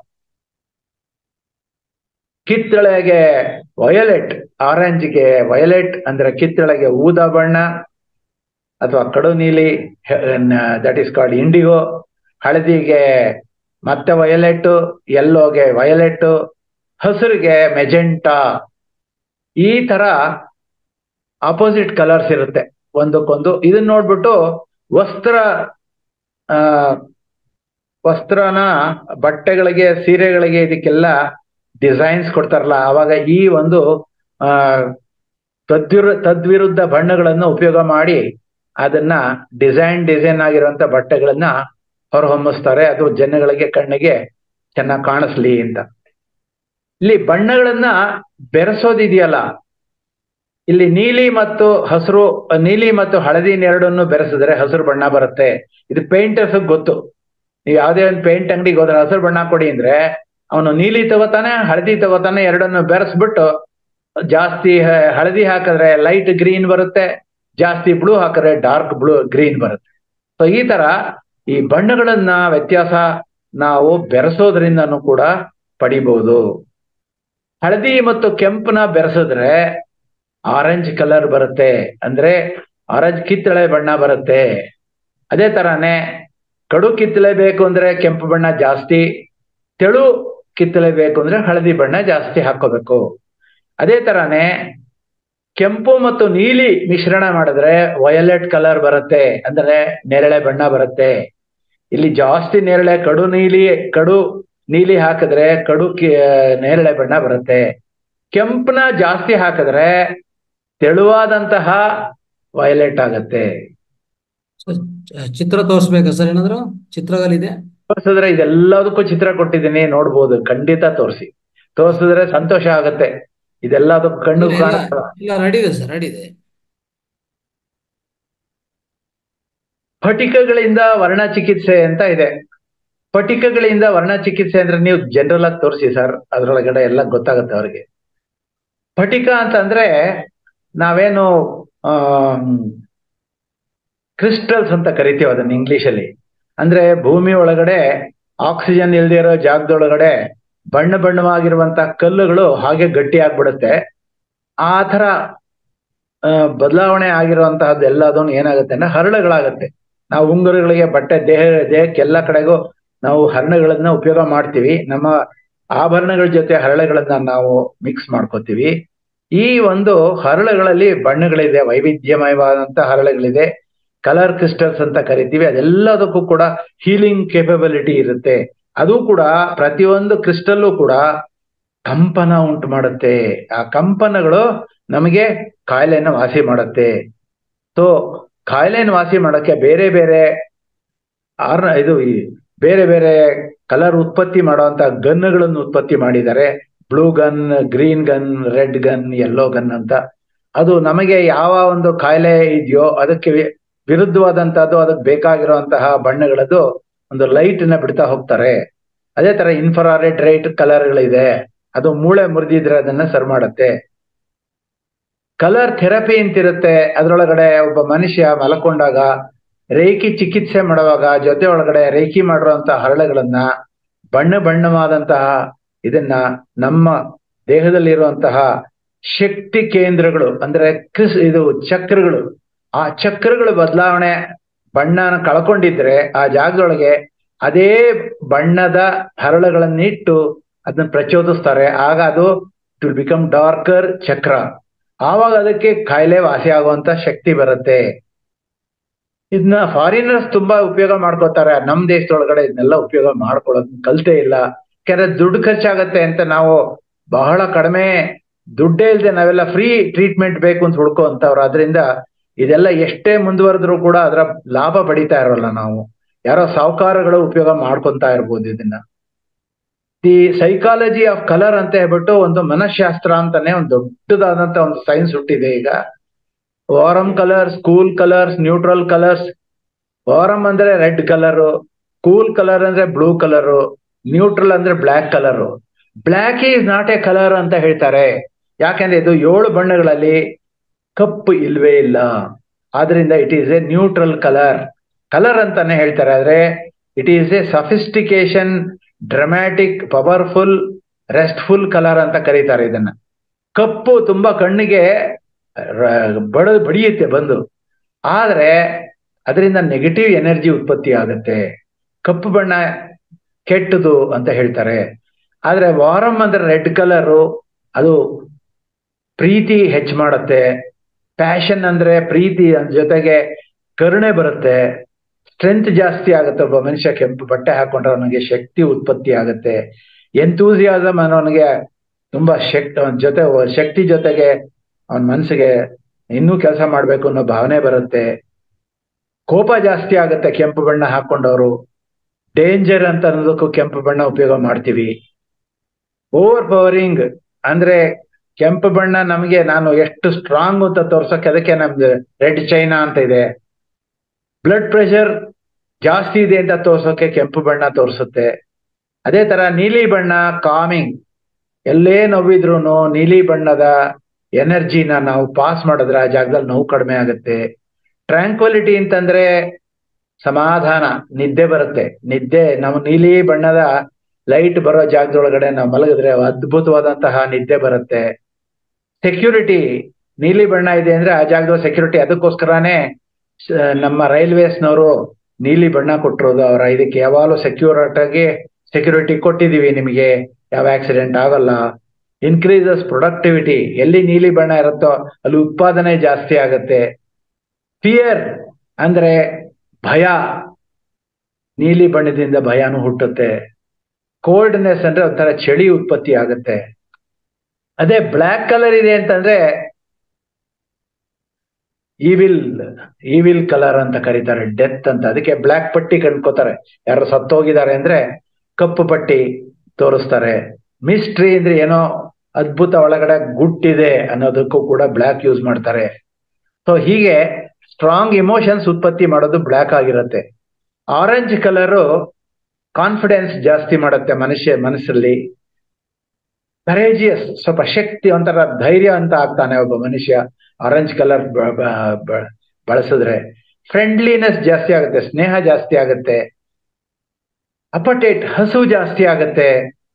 ಕಿತ್ತಳೆಗೆ ವಯಲೆಟ್, ಆರೆಂಜ್ಗೆ ವಯಲೆಟ್ ಅಂದ್ರೆ ಕಿತ್ತಳೆಗೆ ಊದಾ ಬಣ್ಣ ಅಥವಾ ಕಡು ನೀಲಿ, ದಟ್ ಈಸ್ ಕಾಲ್ಡ್ ಇಂಡಿಗೋ. ಹಳದಿಗೆ ಮತ್ತೆ ವಯಲೆಟ್, ಯೆಲ್ಲೋಗೆ ವಯಲೆಟ್, ಹಸಿರಿಗೆ ಮೆಜೆಂಟಾ. ಈ ತರ ಆಪೋಸಿಟ್ ಕಲರ್ಸ್ ಇರುತ್ತೆ ಒಂದಕ್ಕೊಂದು. ಇದನ್ನ ನೋಡ್ಬಿಟ್ಟು ವಸ್ತ್ರ ಆ ವಸ್ತ್ರನ ಬಟ್ಟೆಗಳಿಗೆ, ಸೀರೆಗಳಿಗೆ, ಇದಕ್ಕೆಲ್ಲ ಡಿಸೈನ್ಸ್ ಕೊಡ್ತಾರಲ್ಲ, ಅವಾಗ ಈ ಒಂದು ಆ ತದ್ವಿರು ತದ್ವಿರುದ್ಧ ಬಣ್ಣಗಳನ್ನು ಉಪಯೋಗ ಮಾಡಿ ಅದನ್ನ ಡಿಸೈನ್ ಡಿಸೈನ್ ಆಗಿರುವಂತ ಬಟ್ಟೆಗಳನ್ನ ಹೊರಹೊಮ್ಮಿಸ್ತಾರೆ. ಅದು ಜನಗಳಿಗೆ ಕಣ್ಣಿಗೆ ಚೆನ್ನಾಗಿ ಕಾಣಿಸ್ಲಿ ಅಂತ. ಇಲ್ಲಿ ಬಣ್ಣಗಳನ್ನ ಬೆರೆಸೋದಿದೆಯಲ್ಲ, ಇಲ್ಲಿ ನೀಲಿ ಮತ್ತು ಹಸಿರು, ನೀಲಿ ಮತ್ತು ಹಳದಿನ ಎರಡನ್ನು ಬೆರೆಸಿದ್ರೆ ಹಸಿರು ಬಣ್ಣ ಬರುತ್ತೆ. ಇದು ಪೇಂಟರ್ಸ್ ಗೊತ್ತು. ನೀವು ಯಾವುದೇ ಒಂದು ಪೇಂಟ್ ಅಂಗಡಿಗೆ ಹೋದ್ರೆ ಹಸಿರು ಬಣ್ಣ ಕೊಡಿ ಅಂದ್ರೆ ಅವನು ನೀಲಿ ತಗೋತಾನೆ, ಹಳದಿ ತಗೋತಾನೆ, ಎರಡನ್ನು ಬೆರೆಸ್ಬಿಟ್ಟು ಜಾಸ್ತಿ ಹಳದಿ ಹಾಕಿದ್ರೆ ಲೈಟ್ ಗ್ರೀನ್ ಬರುತ್ತೆ, ಜಾಸ್ತಿ ಬ್ಲೂ ಹಾಕಿದ್ರೆ ಡಾರ್ಕ್ ಬ್ಲೂ ಗ್ರೀನ್ ಬರುತ್ತೆ. ಸೊ ಈ ತರ ಈ ಬಣ್ಣಗಳನ್ನ ವ್ಯತ್ಯಾಸ ನಾವು ಬೆರೆಸೋದ್ರಿಂದನೂ ಕೂಡ ಪಡಿಬಹುದು. ಹಳದಿ ಮತ್ತು ಕೆಂಪನ ಬೆರೆಸಿದ್ರೆ ಆರೆಂಜ್ ಕಲರ್ ಬರುತ್ತೆ, ಅಂದ್ರೆ ಆರೆಂಜ್ ಕಿತ್ತಳೆ ಬಣ್ಣ ಬರುತ್ತೆ. ಅದೇ ತರಾನೇ ಕಡು ಕಿತ್ತಳೆ ಬೇಕು ಅಂದ್ರೆ ಕೆಂಪು ಬಣ್ಣ ಜಾಸ್ತಿ, ತೆಳು ಕಿತ್ತಳೆ ಬೇಕು ಅಂದ್ರೆ ಹಳದಿ ಬಣ್ಣ ಜಾಸ್ತಿ ಹಾಕೋಬೇಕು. ಅದೇ ತರಾನೇ ಕೆಂಪು ಮತ್ತು ನೀಲಿ ಮಿಶ್ರಣ ಮಾಡಿದ್ರೆ ವಯಲೆಟ್ ಕಲರ್ ಬರುತ್ತೆ, ಅಂದ್ರೆ ನೇರಳೆ ಬಣ್ಣ ಬರುತ್ತೆ. ಇಲ್ಲಿ ಜಾಸ್ತಿ ನೇರಳೆ ಕಡು ನೀಲಿ ಕಡು ನೀಲಿ ಹಾಕಿದ್ರೆ ಕಡು ಕಿ ನೇರಳೆ ಬಣ್ಣ ಬರುತ್ತೆ. ಕೆಂಪನ ಜಾಸ್ತಿ ಹಾಕಿದ್ರೆ ತೆಳುವಾದಂತಹ ವಯಲೆಟ್ ಆಗತ್ತೆ. ಚಿತ್ರ ತೋರಿಸ್ಬೇಕಾ ಸರ್? ಏನಾದ್ರು ಚಿತ್ರಗಳಿದೆ ತೋರಿಸಿದ್ರೆ ಇದೆಲ್ಲದಕ್ಕೂ ಚಿತ್ರ ಕೊಟ್ಟಿದ್ದೀನಿ, ನೋಡ್ಬೋದು. ಖಂಡಿತ ತೋರಿಸಿ, ತೋರಿಸಿದ್ರೆ ಸಂತೋಷ ಆಗತ್ತೆ. ಇದೆಲ್ಲದಕ್ಕೂ ಕಣ್ಣು ಕಾಣ ಇಲ್ಲ, ರೆಡಿ ಇದೆ ಸರ್, ರೆಡಿ ಇದೆ. ಫಟಿಕಗಳಿಂದ ವರ್ಣ ಚಿಕಿತ್ಸೆ ಅಂತ ಇದೆ. ಫಟಿಕಗಳಿಂದ ವರ್ಣ ಚಿಕಿತ್ಸೆ ಅಂದ್ರೆ ನೀವು ಜನರಲ್ ಆಗಿ ತೋರಿಸಿ ಸರ್, ಅದ್ರೊಳಗಡೆ ಎಲ್ಲ ಗೊತ್ತಾಗುತ್ತೆ ಅವ್ರಿಗೆ. ಫಟಿಕ ಅಂತಂದ್ರೆ ನಾವೇನು ಆ ಕ್ರಿಸ್ಟಲ್ಸ್ ಅಂತ ಕರಿತೀವಿ ಅದನ್ನ ಇಂಗ್ಲಿಷಲ್ಲಿ. ಅಂದ್ರೆ ಭೂಮಿ ಒಳಗಡೆ ಆಕ್ಸಿಜನ್ ಇಲ್ದೇ ಇರೋ ಜಾಗದೊಳಗಡೆ ಬಣ್ಣ ಬಣ್ಣವಾಗಿರುವಂತ ಕಲ್ಲುಗಳು ಹಾಗೆ ಗಟ್ಟಿ ಆಗ್ಬಿಡುತ್ತೆ. ಆ ತರ ಬದಲಾವಣೆ ಆಗಿರುವಂತಹದ್ದು ಎಲ್ಲದನ್ನು ಏನಾಗುತ್ತೆ ಅಂದ್ರೆ ಹರಳುಗಳಾಗತ್ತೆ. ನಾವು ಉಂಗುರಗಳಿಗೆ, ಬಟ್ಟೆ, ದೇಹ ದೇಹಕ್ಕೆ ಎಲ್ಲ ಕಡೆಗೂ ನಾವು ಹರಳುಗಳನ್ನ ಉಪಯೋಗ ಮಾಡ್ತೀವಿ. ನಮ್ಮ ಆಭರಣಗಳ ಜೊತೆ ಹರಳುಗಳನ್ನ ನಾವು ಮಿಕ್ಸ್ ಮಾಡ್ಕೋತೀವಿ. ಈ ಒಂದು ಹರಳುಗಳಲ್ಲಿ ಬಣ್ಣಗಳಿದೆ, ವೈವಿಧ್ಯಮಯವಾದಂತ ಹರಳುಗಳಿದೆ, ಕಲರ್ ಕ್ರಿಸ್ಟಲ್ಸ್ ಅಂತ ಕರಿತೀವಿ. ಅದೆಲ್ಲದಕ್ಕೂ ಕೂಡ ಹೀಲಿಂಗ್ ಕೇಪಬಿಲಿಟಿ ಇರುತ್ತೆ. ಅದು ಕೂಡ ಪ್ರತಿಯೊಂದು ಕ್ರಿಸ್ಟಲ್ಲು ಕೂಡ ಕಂಪನ ಉಂಟು ಮಾಡುತ್ತೆ. ಆ ಕಂಪನಗಳು ನಮಗೆ ಕಾಯಿಲೆಯನ್ನು ವಾಸಿ ಮಾಡುತ್ತೆ. ಸೊ ಕಾಯಿಲೆಯನ್ನು ವಾಸಿ ಮಾಡಕ್ಕೆ ಬೇರೆ ಬೇರೆ ಆರ್ ಇದು ಬೇರೆ ಬೇರೆ ಕಲರ್ ಉತ್ಪತ್ತಿ ಮಾಡುವಂತ ಗನ್ಗಳನ್ನು ಉತ್ಪತ್ತಿ ಮಾಡಿದ್ದಾರೆ. Blue gun, green gun, red gun, yellow gun ಅಂತ. ಅದು ನಮಗೆ ಯಾವ ಒಂದು ಕಾಯಿಲೆ ಇದೆಯೋ ಅದಕ್ಕೆ ವಿರುದ್ಧವಾದಂತಹದ್ದು, ಅದಕ್ಕೆ ಬೇಕಾಗಿರುವಂತಹ ಬಣ್ಣಗಳದ್ದು ಒಂದು ಲೈಟ್ ನ ಬಿಡ್ತಾ ಹೋಗ್ತಾರೆ. ಅದೇ ತರ ಇನ್ಫ್ರಾರೆಡ್ ರೈಟ್ ಕಲರ್ಗಳಿದೆ, ಅದು ಮೂಳೆ ಮುರಿದಿದ್ರೆ ಅದನ್ನ ಸರಿ ಮಾಡುತ್ತೆ. ಕಲರ್ ಥೆರಪಿ ಅಂತಿರುತ್ತೆ, ಅದ್ರೊಳಗಡೆ ಒಬ್ಬ ಮನುಷ್ಯ ಮಲಕೊಂಡಾಗ ರೇಖಿ ಚಿಕಿತ್ಸೆ ಮಾಡುವಾಗ ಜೊತೆ ಒಳಗಡೆ ರೇಖಿ ಮಾಡಿರುವಂತ ಹರಳುಗಳನ್ನ ಬಣ್ಣ ಬಣ್ಣವಾದಂತಹ ಇದನ್ನ ನಮ್ಮ ದೇಹದಲ್ಲಿರುವಂತಹ ಶಕ್ತಿ ಕೇಂದ್ರಗಳು ಅಂದ್ರೆ ಕ್ರಿಸ್ ಇದು ಚಕ್ರಗಳು, ಆ ಚಕ್ರಗಳು ಬದಲಾವಣೆ ಬಣ್ಣನ ಕಳ್ಕೊಂಡಿದ್ರೆ ಆ ಜಾಗದೊಳಗೆ ಅದೇ ಬಣ್ಣದ ಹರಳುಗಳನ್ನಿಟ್ಟು ಅದನ್ನ ಪ್ರಚೋದಿಸ್ತಾರೆ. ಆಗ ಅದು ಟು ಬಿಕಮ್ ಡಾರ್ಕರ್ ಚಕ್ರ. ಆವಾಗ ಅದಕ್ಕೆ ಕಾಯಿಲೆ ವಾಸಿ ಆಗುವಂತ ಶಕ್ತಿ ಬರುತ್ತೆ. ಇದನ್ನ ಫಾರಿನರ್ಸ್ ತುಂಬಾ ಉಪಯೋಗ ಮಾಡ್ಕೋತಾರೆ. ನಮ್ ದೇಶದೊಳಗಡೆ ಇದನ್ನೆಲ್ಲ ಉಪಯೋಗ ಮಾಡ್ಕೊಳ್ಳೋದ್ ಕಲ್ತೇ ಇಲ್ಲ. ಯಾಕಂದ್ರೆ ದುಡ್ಡು ಖರ್ಚಾಗತ್ತೆ ಅಂತ ನಾವು ಬಹಳ ಕಡಿಮೆ ದುಡ್ಡೇ ಇಲ್ಲದೆ ನಾವೆಲ್ಲ ಫ್ರೀ ಟ್ರೀಟ್ಮೆಂಟ್ ಬೇಕು ಅಂತ ಹುಡ್ಕೋ ಅಂತವ್ರು. ಅದರಿಂದ ಇದೆಲ್ಲ ಎಷ್ಟೇ ಮುಂದುವರೆದ್ರು ಕೂಡ ಅದರ ಲಾಭ ಪಡಿತಾ ಇರೋಲ್ಲ ನಾವು. ಯಾರೋ ಸಾಹುಕಾರಗಳು ಉಪಯೋಗ ಮಾಡ್ಕೊಂತಾ ಇರ್ಬೋದು ಇದನ್ನ. ದಿ ಸೈಕಾಲಜಿ ಆಫ್ ಕಲರ್ ಅಂತ ಹೇಳ್ಬಿಟ್ಟು ಒಂದು ಮನಃಶಾಸ್ತ್ರ ಅಂತಾನೆ ಒಂದು ದೊಡ್ಡದಾದಂತ ಒಂದು ಸೈನ್ಸ್ ಹುಟ್ಟಿದೆ ಈಗ. Warm colours, cool colours, neutral colours. Warm ಅಂದ್ರೆ ರೆಡ್ ಕಲರು, ಕೂಲ್ ಕಲರ್ ಅಂದ್ರೆ ಬ್ಲೂ ಕಲರು, ನ್ಯೂಟ್ರಲ್ ಅಂದ್ರೆ black colour. Black is not a colour ಅಂತ ಹೇಳ್ತಾರೆ. ಯಾಕೆಂದ್ರೆ ಇದು ಏಳು ಬಣ್ಣಗಳಲ್ಲಿ ಕಪ್ಪು ಇಲ್ವೇ ಇಲ್ಲ. ಆದ್ರಿಂದ it is a neutral colour. Colour ಅಂತಾನೆ ಹೇಳ್ತಾರೆ. ಆದ್ರೆ it is a sophistication, dramatic, powerful, restful colour ಅಂತ ಕರೀತಾರೆ ಇದನ್ನ. ಕಪ್ಪು ತುಂಬಾ ಕಣ್ಣಿಗೆ ಬಡ ಬಡಿಯುತ್ತೆ ಬಂದು, ಆದ್ರೆ ಅದರಿಂದ ನೆಗೆಟಿವ್ ಎನರ್ಜಿ ಉತ್ಪತ್ತಿ ಆಗುತ್ತೆ. ಕಪ್ಪು ಬಣ್ಣ ಕೆಟ್ಟದು ಅಂತ ಹೇಳ್ತಾರೆ. ಆದ್ರೆ ವಾರಮ್ ಅಂದ್ರೆ ರೆಡ್ ಕಲರು, ಅದು ಪ್ರೀತಿ ಹೆಚ್ಚು ಮಾಡುತ್ತೆ. ಪ್ಯಾಷನ್ ಅಂದ್ರೆ ಪ್ರೀತಿ ಜೊತೆಗೆ ಕರುಣೆ ಬರುತ್ತೆ. ಸ್ಟ್ರೆಂತ್ ಜಾಸ್ತಿ ಆಗುತ್ತೆ. ಒಬ್ಬ ಮನುಷ್ಯ ಕೆಂಪು ಬಟ್ಟೆ ಹಾಕೊಂಡ್ರೆ ಅವನಿಗೆ ಶಕ್ತಿ ಉತ್ಪತ್ತಿ ಆಗುತ್ತೆ. ಎಂತೂಸಿಯಾಸಮ್ ಅವನಿಗೆ ತುಂಬಾ ಶಕ್ತಿ, ಅವನ ಜೊತೆ ಶಕ್ತಿ ಜೊತೆಗೆ ಅವನ ಮನಸ್ಸಿಗೆ ಇನ್ನೂ ಕೆಲಸ ಮಾಡ್ಬೇಕು ಅನ್ನೋ ಭಾವನೆ ಬರುತ್ತೆ. ಕೋಪ ಜಾಸ್ತಿ ಆಗುತ್ತೆ ಕೆಂಪು ಬಣ್ಣ ಹಾಕೊಂಡವರು. ಡೇಂಜರ್ ಅಂತ ಅನ್ನೋದಕ್ಕೂ ಕೆಂಪು ಬಣ್ಣ ಉಪಯೋಗ ಮಾಡ್ತೀವಿ. ಓವರ್ ಪವರಿಂಗ್ ಅಂದ್ರೆ ಕೆಂಪು ಬಣ್ಣ ನಮಗೆ ನಾನು ಎಷ್ಟು ಸ್ಟ್ರಾಂಗ್ ಅಂತ ತೋರ್ಸೋಕೆ ಅದಕ್ಕೆ ನಮ್ದು ರೆಡ್ ಚೈನಾ ಅಂತ ಇದೆ. ಬ್ಲಡ್ ಪ್ರೆಷರ್ ಜಾಸ್ತಿ ಇದೆ ಅಂತ ತೋರ್ಸೋಕೆ ಕೆಂಪು ಬಣ್ಣ ತೋರಿಸುತ್ತೆ. ಅದೇ ತರ ನೀಲಿ ಬಣ್ಣ ಕಾಮಿಂಗ್. ಎಲ್ಲೇ ನೋವಿದ್ರು ನೀಲಿ ಬಣ್ಣದ ಎನರ್ಜಿನ ನಾವು ಪಾಸ್ ಮಾಡಿದ್ರೆ ಆ ಜಾಗದಲ್ಲಿ ನೋವು ಕಡಿಮೆ ಆಗುತ್ತೆ. ಟ್ರ್ಯಾಂಕ್ವಿಲಿಟಿ ಅಂತಂದ್ರೆ ಸಮಾಧಾನ, ನಿದ್ದೆ ಬರುತ್ತೆ. ನಿದ್ದೆ ನಾವು ನೀಲಿ ಬಣ್ಣದ ಲೈಟ್ ಬರೋ ಜಾಗದೊಳಗಡೆ ನಾವು ಮಲಗಿದ್ರೆ ಅದ್ಭುತವಾದಂತಹ ನಿದ್ದೆ ಬರುತ್ತೆ. ಸೆಕ್ಯೂರಿಟಿ, ನೀಲಿ ಬಣ್ಣ ಇದೆ ಅಂದ್ರೆ ಆ ಜಾಗದ ಸೆಕ್ಯೂರಿಟಿ. ಅದಕ್ಕೋಸ್ಕರನೇ ನಮ್ಮ ರೈಲ್ವೇಸ್ನವರು ನೀಲಿ ಬಣ್ಣ ಕೊಟ್ಟಿರೋದು. ಅವರ ಇದಕ್ಕೆ ಯಾವಾಗಲೂ ಸೆಕ್ಯೂರಿಟಿಗೆ ಸೆಕ್ಯೂರಿಟಿ ಕೊಟ್ಟಿದೀವಿ, ನಿಮಗೆ ಯಾವ ಆಕ್ಸಿಡೆಂಟ್ ಆಗಲ್ಲ. ಇನ್ಕ್ರೀಸಸ್ ಪ್ರೊಡಕ್ಟಿವಿಟಿ, ಎಲ್ಲಿ ನೀಲಿ ಬಣ್ಣ ಇರುತ್ತೋ ಅಲ್ಲಿ ಉತ್ಪಾದನೆ ಜಾಸ್ತಿ ಆಗತ್ತೆ. ಫಿಯರ್ ಅಂದ್ರೆ ಭಯ, ನೀಲಿ ಬಣ್ಣದಿಂದ ಭಯನೂ ಹುಟ್ಟುತ್ತೆ. ಕೋಲ್ಡ್ನೆಸ್ ಅಂದ್ರೆ ಒಂಥರ ಚಳಿ ಉತ್ಪತ್ತಿ ಆಗುತ್ತೆ. ಅದೇ ಬ್ಲ್ಯಾಕ್ ಕಲರ್ ಇದೆ ಅಂತಂದ್ರೆ ಈವಿಲ್ ಈವಿಲ್ ಕಲರ್ ಅಂತ ಕರೀತಾರೆ, ಡೆತ್ ಅಂತ. ಅದಕ್ಕೆ ಬ್ಲ್ಯಾಕ್ ಪಟ್ಟಿ ಕಂಡ್ಕೋತಾರೆ. ಯಾರು ಸತ್ತೋಗಿದ್ದಾರೆ ಅಂದ್ರೆ ಕಪ್ಪು ಪಟ್ಟಿ ತೋರಿಸ್ತಾರೆ. ಮಿಸ್ಟ್ರಿ ಅಂದ್ರೆ ಏನೋ ಅದ್ಭುತ ಒಳಗಡೆ ಗುಟ್ಟಿದೆ ಅನ್ನೋದಕ್ಕೂ ಕೂಡ ಬ್ಲ್ಯಾಕ್ ಯೂಸ್ ಮಾಡ್ತಾರೆ. ಸೊ ಹೀಗೆ ಸ್ಟ್ರಾಂಗ್ ಇಮೋಷನ್ಸ್ ಉತ್ಪತ್ತಿ ಮಾಡೋದು ಬ್ಲ್ಯಾಕ್ ಆಗಿರುತ್ತೆ. ಆರೆಂಜ್ ಕಲರು ಕಾನ್ಫಿಡೆನ್ಸ್ ಜಾಸ್ತಿ ಮಾಡುತ್ತೆ ಮನುಷ್ಯ ಮನಸ್ಸಲ್ಲಿ. ಕರೇಜಿಯಸ್, ಸ್ವಲ್ಪ ಶಕ್ತಿ, ಒಂಥರ ಧೈರ್ಯ ಅಂತ ಆಗ್ತಾನೆ ಒಬ್ಬ ಮನುಷ್ಯ ಆರೆಂಜ್ ಕಲರ್ ಬಳಸಿದ್ರೆ. ಫ್ರೆಂಡ್ಲಿನೆಸ್ ಜಾಸ್ತಿ ಆಗುತ್ತೆ, ಸ್ನೇಹ ಜಾಸ್ತಿ ಆಗುತ್ತೆ. ಅಪಟೇಟ್, ಹಸು ಜಾಸ್ತಿ ಆಗುತ್ತೆ.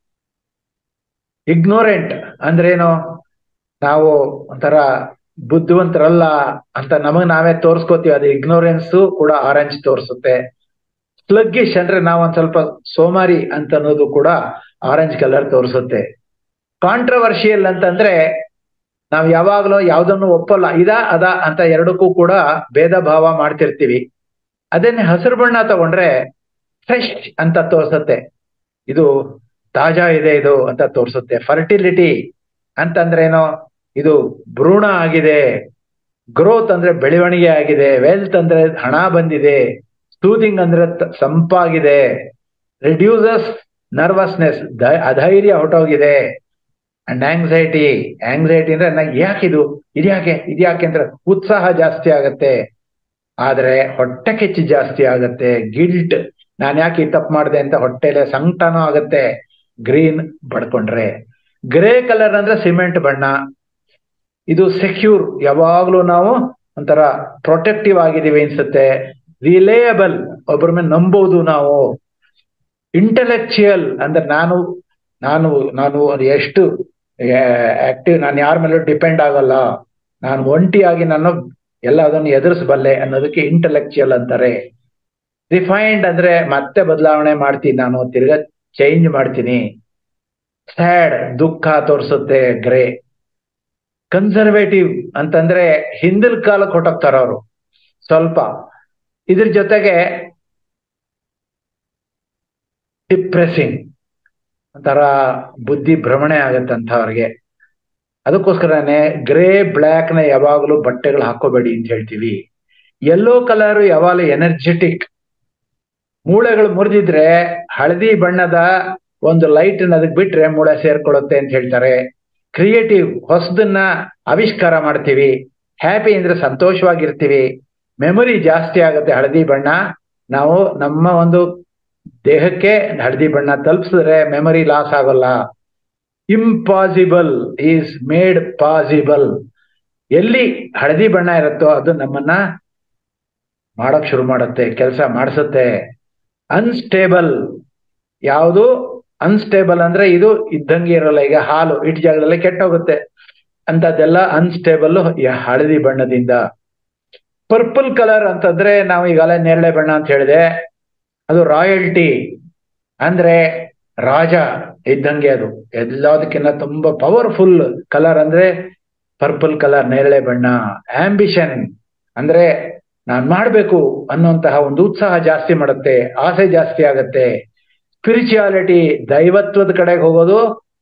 ಇಗ್ನೋರೆಂಟ್ ಅಂದ್ರೇನು, ನಾವು ಒಂಥರ ಬುದ್ಧಿವಂತರಲ್ಲ ಅಂತ ನಮಗ್ ನಾವೇ ತೋರ್ಸ್ಕೋತೀವಿ, ಅದು ಇಗ್ನೋರೆನ್ಸು ಕೂಡ ಆರೆಂಜ್ ತೋರಿಸುತ್ತೆ. ಸ್ಲಗ್ಗಿಶ್ ಅಂದ್ರೆ ನಾವು ಒಂದ್ ಸ್ವಲ್ಪ ಸೋಮಾರಿ ಅಂತ ಅನ್ನೋದು ಕೂಡ ಆರೆಂಜ್ ಕಲರ್ ತೋರಿಸುತ್ತೆ. ಕಾಂಟ್ರವರ್ಷಿಯಲ್ ಅಂತಂದ್ರೆ ನಾವು ಯಾವಾಗಲೂ ಯಾವ್ದನ್ನು ಒಪ್ಪಲ್ಲ, ಇದ ಅದ ಅಂತ ಎರಡಕ್ಕೂ ಕೂಡ ಭೇದ ಭಾವ ಮಾಡ್ತಿರ್ತೀವಿ. ಅದನ್ನೇ ಹಸಿರು ಬಣ್ಣ ತಗೊಂಡ್ರೆ ಫ್ರೆಶ್ ಅಂತ ತೋರಿಸುತ್ತೆ, ಇದು ತಾಜಾ ಇದೆ ಇದು ಅಂತ ತೋರಿಸುತ್ತೆ. ಫರ್ಟಿಲಿಟಿ ಅಂತಂದ್ರೇನೋ, ಇದು ಭ್ರೂಣ ಆಗಿದೆ. ಗ್ರೋತ್ ಅಂದ್ರೆ ಬೆಳವಣಿಗೆ ಆಗಿದೆ. ವೆಲ್ತ್ ಅಂದ್ರೆ ಹಣ ಬಂದಿದೆ. ಸೂದಿಂಗ್ ಅಂದ್ರೆ ಸಂಪಾಗಿದೆ. ರಿಡ್ಯೂಸಸ್ ನರ್ವಸ್ನೆಸ್, ಅಧೈರ್ಯ ಹೊಟ್ಟೋಗಿದೆ. ಅಂಡ್ ಆಂಗ್ಸೈಟಿ, ಆಂಗ್ಸೈಟಿ ಅಂದ್ರೆ ನಂಗೆ ಯಾಕಿದು, ಇದ್ಯಾಕೆ ಇದ್ಯಾಕೆ ಅಂದ್ರೆ ಉತ್ಸಾಹ ಜಾಸ್ತಿ ಆಗತ್ತೆ, ಆದ್ರೆ ಹೊಟ್ಟೆ ಕಿಚ್ಚು ಜಾಸ್ತಿ ಆಗತ್ತೆ. ಗಿಲ್ಟ್, ನಾನ್ ಯಾಕೆ ಈ ತಪ್ಪು ಮಾಡಿದೆ ಅಂತ ಹೊಟ್ಟೆಲೆ ಸಂಕಟನೂ ಆಗತ್ತೆ ಗ್ರೀನ್ ಬಡ್ಕೊಂಡ್ರೆ. ಗ್ರೇ ಕಲರ್ ಅಂದ್ರೆ ಸಿಮೆಂಟ್ ಬಣ್ಣ. ಇದು ಸೆಕ್ಯೂರ್, ಯಾವಾಗ್ಲೂ ನಾವು ಒಂಥರ ಪ್ರೊಟೆಕ್ಟಿವ್ ಆಗಿದೀವಿ ಅನ್ಸುತ್ತೆ. ರಿಲೇಯಬಲ್, ಒಬ್ಬರ ಮೇಲೆ ನಂಬೋದು ನಾವು. ಇಂಟೆಲೆಕ್ಚುಯಲ್ ಅಂದ್ರೆ ನಾನು ನಾನು ನಾನು ಎಷ್ಟು ಆಕ್ಟಿವ್, ನಾನು ಯಾರ ಮೇಲೂ ಡಿಪೆಂಡ್ ಆಗಲ್ಲ, ನಾನು ಒಂಟಿಯಾಗಿ ನಾನು ಎಲ್ಲ ಅದನ್ನು ಎದುರಿಸಬಲ್ಲೆ ಅನ್ನೋದಕ್ಕೆ ಇಂಟೆಲೆಕ್ಚುಯಲ್ ಅಂತಾರೆ. ರಿಫೈನ್ಡ್ ಅಂದ್ರೆ ಮತ್ತೆ ಬದಲಾವಣೆ ಮಾಡ್ತೀನಿ, ನಾನು ತಿರ್ಗಾ ಚೇಂಜ್ ಮಾಡ್ತೀನಿ. ಸ್ಯಾಡ್, ದುಃಖ ತೋರಿಸುತ್ತೆ ಗ್ರೇ. ಕನ್ಸರ್ವೇಟಿವ್ ಅಂತಂದ್ರೆ ಹಿಂದಿನ ಕಾಲಕ್ಕೆ ಹೊಟ್ಟೋಗ್ತಾರ ಅವರು ಸ್ವಲ್ಪ. ಇದ್ರ ಜೊತೆಗೆ ಡಿಪ್ರೆಸಿಂಗ್, ಒಂಥರ ಬುದ್ಧಿ ಭ್ರಮಣೆ ಆಗತ್ತಂತ ಅವ್ರಿಗೆ. ಅದಕ್ಕೋಸ್ಕರನೇ ಗ್ರೇ ಬ್ಲ್ಯಾಕ್ ನ ಯಾವಾಗಲೂ ಬಟ್ಟೆಗಳು ಹಾಕೋಬೇಡಿ ಅಂತ ಹೇಳ್ತೀವಿ. ಯೆಲ್ಲೋ ಕಲರ್ ಯಾವಾಗಲೂ ಎನರ್ಜೆಟಿಕ್. ಮೂಳೆಗಳು ಮುರಿದಿದ್ರೆ ಹಳದಿ ಬಣ್ಣದ ಒಂದು ಲೈಟ್ ಅದಕ್ಕೆ ಬಿಟ್ರೆ ಮೂಳೆ ಸೇರ್ಕೊಳ್ಳುತ್ತೆ ಅಂತ ಹೇಳ್ತಾರೆ. ಕ್ರಿಯೇಟಿವ್, ಹೊಸದನ್ನ ಆವಿಷ್ಕಾರ ಮಾಡ್ತೀವಿ. ಹ್ಯಾಪಿ ಅಂದ್ರೆ ಸಂತೋಷವಾಗಿರ್ತೀವಿ. ಮೆಮೊರಿ ಜಾಸ್ತಿ ಆಗುತ್ತೆ ಹಳದಿ ಬಣ್ಣ. ನಾವು ನಮ್ಮ ಒಂದು ದೇಹಕ್ಕೆ ಹಳದಿ ಬಣ್ಣ ತಲುಪಿಸಿದ್ರೆ ಮೆಮೊರಿ ಲಾಸ್ ಆಗೋಲ್ಲ. Impossible is made possible. ಎಲ್ಲಿ ಹಳದಿ ಬಣ್ಣ ಇರುತ್ತೋ ಅದು ನಮ್ಮನ್ನ ಮಾಡೋಕ್ ಶುರು ಮಾಡುತ್ತೆ, ಕೆಲಸ ಮಾಡಿಸುತ್ತೆ. ಅನ್ಸ್ಟೇಬಲ್, ಯಾವುದು ಅನ್ಸ್ಟೇಬಲ್ ಅಂದ್ರೆ ಇದು ಇದ್ದಂಗೆ ಇರೋಲ್ಲ. ಈಗ ಹಾಲು ಇಟ್ಟು ಜಾಗದಲ್ಲೇ ಕೆಟ್ಟೋಗುತ್ತೆ ಅಂತದೆಲ್ಲ ಅನ್ಸ್ಟೇಬಲ್ ಹಳದಿ ಬಣ್ಣದಿಂದ. ಪರ್ಪಲ್ ಕಲರ್ ಅಂತಂದ್ರೆ ನಾವು ಈಗಾಗಲೇ ನೇರಳೆ ಬಣ್ಣ ಅಂತ ಹೇಳಿದೆ, ಅದು ರಾಯಲ್ಟಿ ಅಂದ್ರೆ ರಾಜ ಇದ್ದಂಗೆ. ಅದು ಎಲ್ಲದಕ್ಕಿಂತ ತುಂಬಾ ಪವರ್ಫುಲ್ ಕಲರ್ ಅಂದ್ರೆ ಪರ್ಪಲ್ ಕಲರ್, ನೇರಳೆ ಬಣ್ಣ. ಆಂಬಿಷನ್ ಅಂದ್ರೆ ನಾನ್ ಮಾಡ್ಬೇಕು ಅನ್ನುವಂತಹ ಒಂದು ಉತ್ಸಾಹ ಜಾಸ್ತಿ ಮಾಡುತ್ತೆ, ಆಸೆ ಜಾಸ್ತಿ ಆಗತ್ತೆ. ಸ್ಪಿರಿಚುಯಾಲಿಟಿ, ದೈವತ್ವದ ಕಡೆಗೆ ಹೋಗೋದು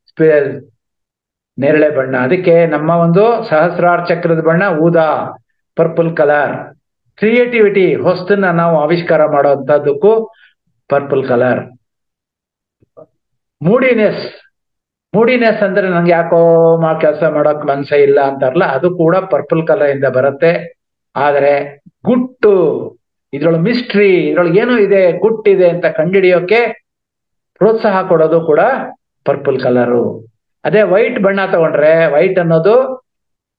ನೇರಳೆ ಬಣ್ಣ. ಅದಕ್ಕೆ ನಮ್ಮ ಒಂದು ಸಹಸ್ರಾರ ಚಕ್ರದ ಬಣ್ಣ ಊದಾ, ಪರ್ಪಲ್ ಕಲರ್. ಕ್ರಿಯೇಟಿವಿಟಿ, ಹೊಸದನ್ನ ನಾವು ಆವಿಷ್ಕಾರ ಮಾಡೋಂಥದ್ದಕ್ಕೂ ಪರ್ಪಲ್ ಕಲರ್. ಮೂಡಿನೆಸ್, ಮೂಡಿನೆಸ್ ಅಂದ್ರೆ ನಂಗೆ ಯಾಕೋ ಮಾ ಕೆಲಸ ಮಾಡೋಕ್ ಮನ್ಸೇ ಇಲ್ಲ ಅಂತಾರಲ್ಲ, ಅದು ಕೂಡ ಪರ್ಪಲ್ ಕಲರ್ ಇಂದ ಬರುತ್ತೆ. ಆದ್ರೆ ಗುಟ್ಟು, ಇದ್ರೊಳಗೆ ಮಿಸ್ಟ್ರಿ, ಇದ್ರೊಳಗೆ ಏನೋ ಇದೆ, ಗುಟ್ಟಿದೆ ಅಂತ ಕಂಡುಹಿಡಿಯೋಕೆ ಪ್ರೋತ್ಸಾಹ ಕೊಡೋದು ಕೂಡ ಪರ್ಪಲ್ ಕಲರು. ಅದೇ ವೈಟ್ ಬಣ್ಣ ತಗೊಂಡ್ರೆ, ವೈಟ್ ಅನ್ನೋದು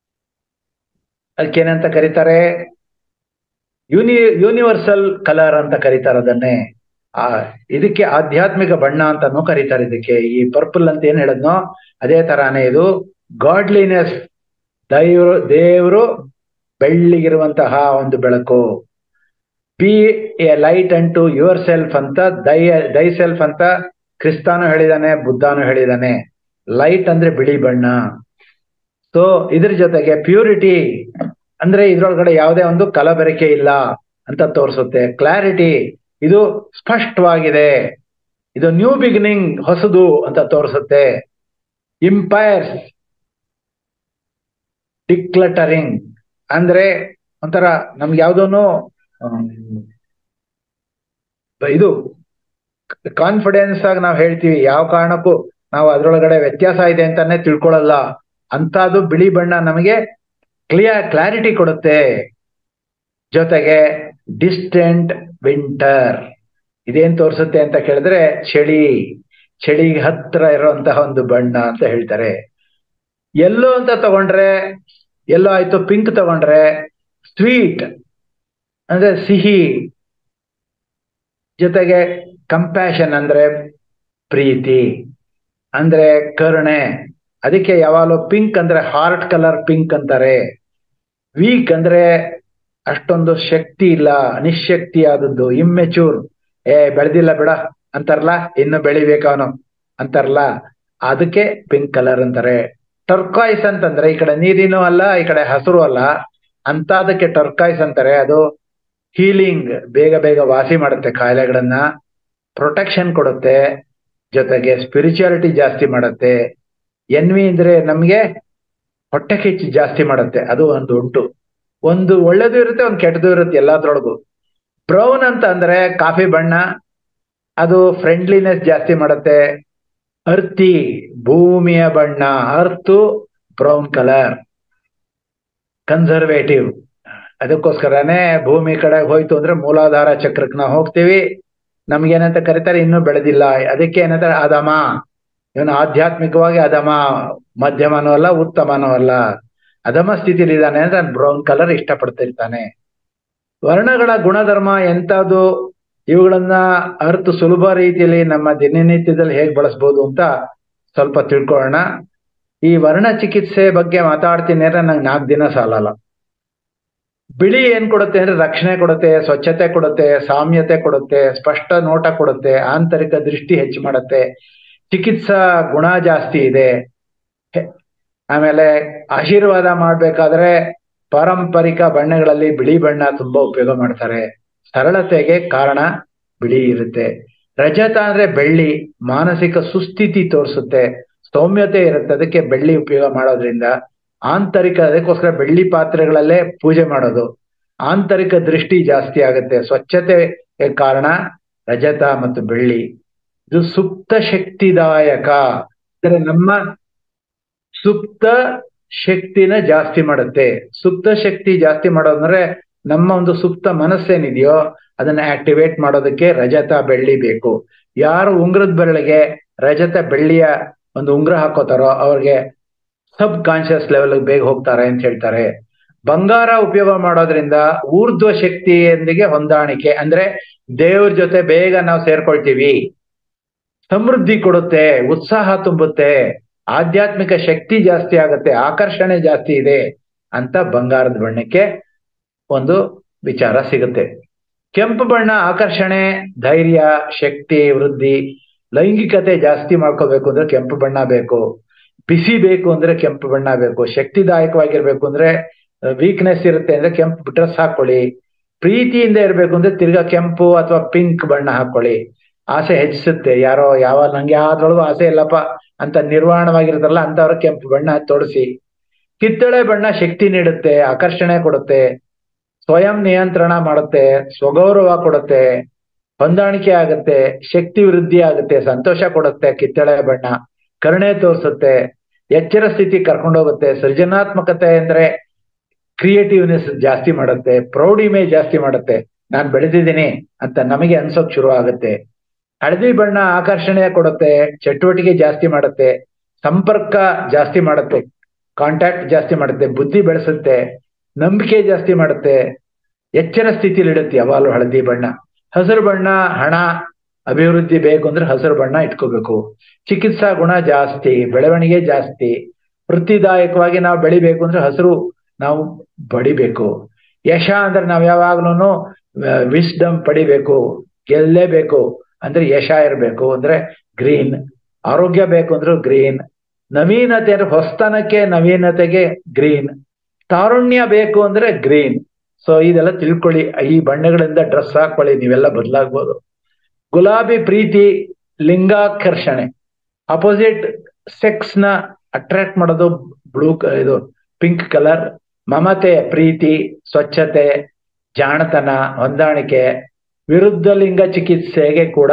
ಅದಕ್ಕೇನಂತ ಕರೀತಾರೆ? ಯೂನಿ ಯೂನಿವರ್ಸಲ್ ಕಲರ್ ಅಂತ ಕರೀತಾರೆ ಅದನ್ನೇ. ಆ ಇದಕ್ಕೆ ಆಧ್ಯಾತ್ಮಿಕ ಬಣ್ಣ ಅಂತಾನು ಕರೀತಾರೆ ಇದಕ್ಕೆ. ಈ ಪರ್ಪಲ್ ಅಂತ ಏನ್ ಹೇಳದ್ನೋ ಅದೇ ತರಾನೇ ಇದು ಗಾಡ್ಲಿನೆಸ್, ದೈವರು ದೇವರು ಬೆಳ್ಳಿಗಿರುವಂತಹ ಒಂದು ಬೆಳಕು. Be a light and to your self ಅಂತ ದೈ ದೈ ಸೆಲ್ಫ್ ಅಂತ ಕ್ರಿಸ್ತಾನು ಹೇಳಿದಾನೆ, ಬುದ್ಧಾನು ಹೇಳಿದಾನೆ. ಲೈಟ್ ಅಂದ್ರೆ ಬಿಳಿ ಬಣ್ಣ. ಸೊ ಇದ್ರ ಜೊತೆಗೆ ಪ್ಯೂರಿಟಿ ಅಂದ್ರೆ ಇದ್ರೊಳಗಡೆ ಯಾವುದೇ ಒಂದು ಕಲಬೆರಕೆ ಇಲ್ಲ ಅಂತ ತೋರಿಸುತ್ತೆ. ಕ್ಲಾರಿಟಿ, ಇದು ಸ್ಪಷ್ಟವಾಗಿದೆ, ಇದು ನ್ಯೂ ಬಿಗಿನಿಂಗ್, ಹೊಸದು ಅಂತ ತೋರಿಸುತ್ತೆ. ಇಂಪೈರ್ಸ್, ಡಿಕ್ಲಟರಿಂಗ್ ಅಂದ್ರೆ ಒಂಥರ ನಮ್ಗೆ ಯಾವ್ದೋನು ಇದು ಕಾನ್ಫಿಡೆನ್ಸ್ ಆಗಿ ನಾವು ಹೇಳ್ತೀವಿ, ಯಾವ ಕಾರಣಕ್ಕೂ ನಾವು ಅದ್ರೊಳಗಡೆ ವ್ಯತ್ಯಾಸ ಇದೆ ಅಂತಾನೆ ತಿಳ್ಕೊಳ್ಳಲ್ಲ. ಅಂತದ್ದು ಬಿಳಿ ಬಣ್ಣ ನಮಗೆ ಕ್ಲಿಯರ್ ಕ್ಲಾರಿಟಿ ಕೊಡುತ್ತೆ. ಜೊತೆಗೆ ಡಿಸ್ಟೆಂಟ್ ವಿಂಟರ್, ಇದೇನ್ ತೋರಿಸುತ್ತೆ ಅಂತ ಕೇಳಿದ್ರೆ ಚಳಿ, ಚಳಿಗೆ ಹತ್ರ ಇರುವಂತಹ ಒಂದು ಬಣ್ಣ ಅಂತ ಹೇಳ್ತಾರೆ. ಎಲ್ಲೋ ಅಂತ ತಗೊಂಡ್ರೆ ಎಲ್ಲೋ ಆಯ್ತು, ಪಿಂಕ್ ತಗೊಂಡ್ರೆ ಸ್ವೀಟ್ ಅಂದ್ರೆ ಸಿಹಿ, ಜೊತೆಗೆ ಕಂಪ್ಯಾಷನ್ ಅಂದ್ರೆ ಪ್ರೀತಿ ಅಂದ್ರೆ ಕರುಣೆ. ಅದಕ್ಕೆ ಯಾವಾಗಲೂ ಪಿಂಕ್ ಅಂದ್ರೆ ಹಾರ್ಟ್ ಕಲರ್ ಪಿಂಕ್ ಅಂತಾರೆ. ವೀಕ್ ಅಂದ್ರೆ ಅಷ್ಟೊಂದು ಶಕ್ತಿ ಇಲ್ಲ, ನಿಶಕ್ತಿ ಆದದ್ದು, ಇಮ್ಮೆಚೂರ್, ಏ ಬೆಳೆದಿಲ್ಲ ಬಿಡ ಅಂತಾರಲ್ಲ, ಇನ್ನು ಬೆಳಿಬೇಕವನು ಅಂತಾರಲ್ಲ, ಅದಕ್ಕೆ ಪಿಂಕ್ ಕಲರ್ ಅಂತಾರೆ. ಟರ್ಕಾಯ್ಸ್ ಅಂತಂದ್ರೆ ಈ ಕಡೆ ನೀರಿನೂ ಅಲ್ಲ, ಈ ಕಡೆ ಹಸಿರು ಅಲ್ಲ ಅಂತ, ಅದಕ್ಕೆ ಟರ್ಕಾಯ್ಸ್ ಅಂತಾರೆ. ಅದು ಹೀಲಿಂಗ್, ಬೇಗ ಬೇಗ ವಾಸಿ ಮಾಡುತ್ತೆ ಕಾಯಿಲೆಗಳನ್ನ, ಪ್ರೊಟೆಕ್ಷನ್ ಕೊಡುತ್ತೆ, ಜೊತೆಗೆ ಸ್ಪಿರಿಚುಯಾಲಿಟಿ ಜಾಸ್ತಿ ಮಾಡುತ್ತೆ. ಎನ್ವಿ ಅಂದ್ರೆ ನಮ್ಗೆ ಹೊಟ್ಟೆ ಕಿಚ್ಚು ಜಾಸ್ತಿ ಮಾಡುತ್ತೆ, ಅದು ಒಂದು ಉಂಟು. ಒಂದು ಒಳ್ಳೇದು ಇರುತ್ತೆ, ಒಂದು ಕೆಟ್ಟದು ಇರುತ್ತೆ ಎಲ್ಲಾದ್ರೊಳಗು. ಬ್ರೌನ್ ಅಂತ ಅಂದ್ರೆ ಕಾಫಿ ಬಣ್ಣ, ಅದು ಫ್ರೆಂಡ್ಲಿನೆಸ್ ಜಾಸ್ತಿ ಮಾಡುತ್ತೆ. ಅರ್ತಿ, ಭೂಮಿಯ ಬಣ್ಣ, ಅರ್ತು ಬ್ರೌನ್ ಕಲರ್, ಕನ್ಸರ್ವೇಟಿವ್. ಅದಕ್ಕೋಸ್ಕರನೇ ಭೂಮಿ ಕಡೆ ಹೋಯ್ತು ಅಂದ್ರೆ ಮೂಲಾಧಾರ ಚಕ್ರಕ್ಕೆ ನಾವು ಹೋಗ್ತೀವಿ. ನಮ್ಗೇನಂತ ಕರೀತಾರೆ, ಇನ್ನೂ ಬೆಳೆದಿಲ್ಲ, ಅದಕ್ಕೆ ಏನಂತಾರೆ ಅಧಮ. ಇವನು ಆಧ್ಯಾತ್ಮಿಕವಾಗಿ ಅಧಮ, ಮಧ್ಯಮನೂ ಅಲ್ಲ, ಉತ್ತಮನೂ ಅಲ್ಲ, ಅಧಮ ಸ್ಥಿತಿಲಿ ಇದ್ದಾನೆ ಅಂದ್ರೆ ಬ್ರೌನ್ ಕಲರ್ ಇಷ್ಟಪಡ್ತಿರ್ತಾನೆ. ವರ್ಣಗಳ ಗುಣಧರ್ಮ ಎಂಥದ್ದು, ಇವುಗಳನ್ನ ಅರ್ಥ ಸುಲಭ ರೀತಿಯಲ್ಲಿ ನಮ್ಮ ದಿನನಿತ್ಯದಲ್ಲಿ ಹೇಗೆ ಬಳಸ್ಬೋದು ಅಂತ ಸ್ವಲ್ಪ ತಿಳ್ಕೊಳ್ಳೋಣ. ಈ ವರ್ಣ ಚಿಕಿತ್ಸೆ ಬಗ್ಗೆ ಮಾತಾಡ್ತೀನಿ ಅಂದ್ರೆ ನಂಗೆ ನಾಲ್ಕು ದಿನ ಸಾಲಲ್ಲ. ಬಿಳಿ ಏನ್ ಕೊಡುತ್ತೆ ಅಂದ್ರೆ ರಕ್ಷಣೆ ಕೊಡುತ್ತೆ, ಸ್ವಚ್ಛತೆ ಕೊಡುತ್ತೆ, ಸಾಮ್ಯತೆ ಕೊಡುತ್ತೆ, ಸ್ಪಷ್ಟ ನೋಟ ಕೊಡುತ್ತೆ, ಆಂತರಿಕ ದೃಷ್ಟಿ ಹೆಚ್ಚು ಮಾಡುತ್ತೆ, ಚಿಕಿತ್ಸಾ ಗುಣ ಜಾಸ್ತಿ ಇದೆ. ಆಮೇಲೆ ಆಶೀರ್ವಾದ ಮಾಡ್ಬೇಕಾದ್ರೆ ಪಾರಂಪರಿಕ ಬಣ್ಣಗಳಲ್ಲಿ ಬಿಳಿ ಬಣ್ಣ ತುಂಬಾ ಉಪಯೋಗ ಮಾಡ್ತಾರೆ. ಸರಳತೆಗೆ ಕಾರಣ ಬಿಳಿ ಇರುತ್ತೆ. ರಜತ ಅಂದ್ರೆ ಬೆಳ್ಳಿ, ಮಾನಸಿಕ ಸುಸ್ಥಿತಿ ತೋರಿಸುತ್ತೆ, ಸೌಮ್ಯತೆ ಇರುತ್ತೆ, ಅದಕ್ಕೆ ಬೆಳ್ಳಿ ಉಪಯೋಗ ಮಾಡೋದ್ರಿಂದ. ಆಂತರಿಕ, ಅದಕ್ಕೋಸ್ಕರ ಬೆಳ್ಳಿ ಪಾತ್ರೆಗಳಲ್ಲೇ ಪೂಜೆ ಮಾಡೋದು. ಆಂತರಿಕ ದೃಷ್ಟಿ ಜಾಸ್ತಿ ಆಗುತ್ತೆ, ಸ್ವಚ್ಛತೆ ಕಾರಣ ರಜತ ಮತ್ತು ಬೆಳ್ಳಿ. ಇದು ಸುಪ್ತ ಶಕ್ತಿದಾಯಕ ಅಂದ್ರೆ ನಮ್ಮ ಸುಪ್ತ ಶಕ್ತಿನ ಜಾಸ್ತಿ ಮಾಡುತ್ತೆ. ಸುಪ್ತ ಶಕ್ತಿ ಜಾಸ್ತಿ ಮಾಡೋದಂದ್ರೆ ನಮ್ಮ ಒಂದು ಸುಪ್ತ ಮನಸ್ಸೇನಿದೆಯೋ ಅದನ್ನ ಆಕ್ಟಿವೇಟ್ ಮಾಡೋದಕ್ಕೆ ರಜತ ಬೆಳ್ಳಿ ಬೇಕು. ಯಾರು ಉಂಗ್ರದ ಬೆರಳಿಗೆ ರಜತ ಬೆಳ್ಳಿಯ ಒಂದು ಉಂಗ್ರ ಹಾಕೋತಾರೋ ಅವ್ರಿಗೆ ಸಬ್ ಕಾನ್ಶಿಯಸ್ ಲೆವೆಲ್ ಬೇಗ ಹೋಗ್ತಾರೆ ಅಂತ ಹೇಳ್ತಾರೆ. ಬಂಗಾರ ಉಪಯೋಗ ಮಾಡೋದ್ರಿಂದ ಊರ್ಧ್ವ ಶಕ್ತಿಯೊಂದಿಗೆ ಹೊಂದಾಣಿಕೆ, ಅಂದ್ರೆ ದೇವ್ರ ಜೊತೆ ಬೇಗ ನಾವು ಸೇರ್ಕೊಳ್ತೀವಿ, ಸಮೃದ್ಧಿ ಕೊಡುತ್ತೆ, ಉತ್ಸಾಹ ತುಂಬುತ್ತೆ, ಆಧ್ಯಾತ್ಮಿಕ ಶಕ್ತಿ ಜಾಸ್ತಿ ಆಗುತ್ತೆ, ಆಕರ್ಷಣೆ ಜಾಸ್ತಿ ಇದೆ ಅಂತ ಬಂಗಾರದ ಬಣ್ಣಕ್ಕೆ ಒಂದು ವಿಚಾರ ಸಿಗುತ್ತೆ. ಕೆಂಪು ಬಣ್ಣ ಆಕರ್ಷಣೆ, ಧೈರ್ಯ, ಶಕ್ತಿ, ವೃದ್ಧಿ, ಲೈಂಗಿಕತೆ ಜಾಸ್ತಿ ಮಾಡ್ಕೋಬೇಕು ಅಂದ್ರೆ ಕೆಂಪು ಬಣ್ಣ ಬೇಕು. ಬಿಸಿ ಬೇಕು ಅಂದ್ರೆ ಕೆಂಪು ಬಣ್ಣ ಬೇಕು. ಶಕ್ತಿದಾಯಕವಾಗಿರ್ಬೇಕು ಅಂದ್ರೆ, ವೀಕ್ನೆಸ್ ಇರುತ್ತೆ ಅಂದ್ರೆ ಕೆಂಪು ಡ್ರೆಸ್ ಹಾಕೊಳ್ಳಿ. ಪ್ರೀತಿಯಿಂದ ಇರ್ಬೇಕು ಅಂದ್ರೆ ತಿರ್ಗಾ ಕೆಂಪು ಅಥವಾ ಪಿಂಕ್ ಬಣ್ಣ ಹಾಕೊಳ್ಳಿ. ಆಸೆ ಹೆಚ್ಚಿಸುತ್ತೆ. ಯಾರೋ ಯಾವ ನಂಗೆ ಯಾವ್ದ್ರೊಳಗೂ ಆಸೆ ಇಲ್ಲಪ್ಪ ಅಂತ ನಿರ್ವಾಣವಾಗಿರುತ್ತಲ್ಲ ಅಂತವ್ರ ಕೆಂಪು ಬಣ್ಣ ತೊಡಸಿ. ಕಿತ್ತಳೆ ಬಣ್ಣ ಶಕ್ತಿ ನೀಡುತ್ತೆ, ಆಕರ್ಷಣೆ ಕೊಡುತ್ತೆ, ಸ್ವಯಂ ನಿಯಂತ್ರಣ ಮಾಡುತ್ತೆ, ಸ್ವಗೌರವ ಕೊಡುತ್ತೆ, ಹೊಂದಾಣಿಕೆ ಆಗುತ್ತೆ, ಶಕ್ತಿ ವೃದ್ಧಿ ಆಗುತ್ತೆ, ಸಂತೋಷ ಕೊಡುತ್ತೆ. ಕಿತ್ತಳೆ ಬಣ್ಣ ಕರುಣೆ ತೋರಿಸುತ್ತೆ, ಎಚ್ಚರ ಸ್ಥಿತಿ ಕರ್ಕೊಂಡೋಗುತ್ತೆ, ಸೃಜನಾತ್ಮಕತೆ ಅಂದ್ರೆ ಕ್ರಿಯೇಟಿವ್ನೆಸ್ ಜಾಸ್ತಿ ಮಾಡುತ್ತೆ, ಪ್ರೌಡ್ ಇಮೇಜ್ ಜಾಸ್ತಿ ಮಾಡುತ್ತೆ, ನಾನ್ ಬೆಳೆದಿದ್ದೀನಿ ಅಂತ ನಮಗೆ ಅನ್ಸೋಕ್ ಶುರು ಆಗುತ್ತೆ. ಹಳದಿ ಬಣ್ಣ ಆಕರ್ಷಣೆ ಕೊಡುತ್ತೆ, ಚಟುವಟಿಕೆ ಜಾಸ್ತಿ ಮಾಡುತ್ತೆ, ಸಂಪರ್ಕ ಜಾಸ್ತಿ ಮಾಡುತ್ತೆ, ಕಾಂಟ್ಯಾಕ್ಟ್ ಜಾಸ್ತಿ ಮಾಡುತ್ತೆ, ಬುದ್ಧಿ ಬೆಳೆಸುತ್ತೆ, ನಂಬಿಕೆ ಜಾಸ್ತಿ ಮಾಡುತ್ತೆ, ಎಚ್ಚರ ಸ್ಥಿತಿಲಿ ಇಡುತ್ತೆ ಯಾವಾಗಲೂ ಹಳದಿ ಬಣ್ಣ. ಹಸಿರು ಬಣ್ಣ ಹಣ ಅಭಿವೃದ್ಧಿ ಬೇಕು ಅಂದ್ರೆ ಹಸಿರು ಬಣ್ಣ ಇಟ್ಕೋಬೇಕು. ಚಿಕಿತ್ಸಾ ಗುಣ ಜಾಸ್ತಿ, ಬೆಳವಣಿಗೆ ಜಾಸ್ತಿ, ವೃತ್ತಿದಾಯಕವಾಗಿ ನಾವು ಬೆಳಿಬೇಕು ಅಂದ್ರೆ ಹಸಿರು ನಾವು ಬಡಿಬೇಕು. ಯಶ ಅಂದ್ರೆ ನಾವು ಯಾವಾಗ್ಲೂ ವಿಸ್ಡಮ್ ಪಡಿಬೇಕು, ಗೆಲ್ಲೇಬೇಕು ಅಂದ್ರೆ ಯಶ ಇರಬೇಕು ಅಂದ್ರೆ ಗ್ರೀನ್. ಆರೋಗ್ಯ ಬೇಕು ಅಂದ್ರೆ ಗ್ರೀನ್. ನವೀನತೆ ಅಂದ್ರೆ ಹೊಸ್ತನಕ್ಕೆ ನವೀನತೆಗೆ ಗ್ರೀನ್. ತಾರುಣ್ಯ ಬೇಕು ಅಂದ್ರೆ ಗ್ರೀನ್. ಸೊ ಇದೆಲ್ಲ ತಿಳ್ಕೊಳ್ಳಿ, ಈ ಬಣ್ಣಗಳಿಂದ ಡ್ರೆಸ್ ಹಾಕೊಳ್ಳಿ, ನೀವೆಲ್ಲ ಬದಲಾಗ್ಬೋದು. ಗುಲಾಬಿ ಪ್ರೀತಿ, ಲಿಂಗಾಕರ್ಷಣೆ, ಅಪೋಸಿಟ್ ಸೆಕ್ಸ್ ನ ಅಟ್ರಾಕ್ಟ್ ಮಾಡೋದು ಬ್ಲೂ ಇದು ಪಿಂಕ್ ಕಲರ್. ಮಮತೆ, ಪ್ರೀತಿ, ಸ್ವಚ್ಛತೆ, ಜಾಣತನ, ಹೊಂದಾಣಿಕೆ. ವಿರುದ್ಧ ಲಿಂಗ ಚಿಕಿತ್ಸೆಗೆ ಕೂಡ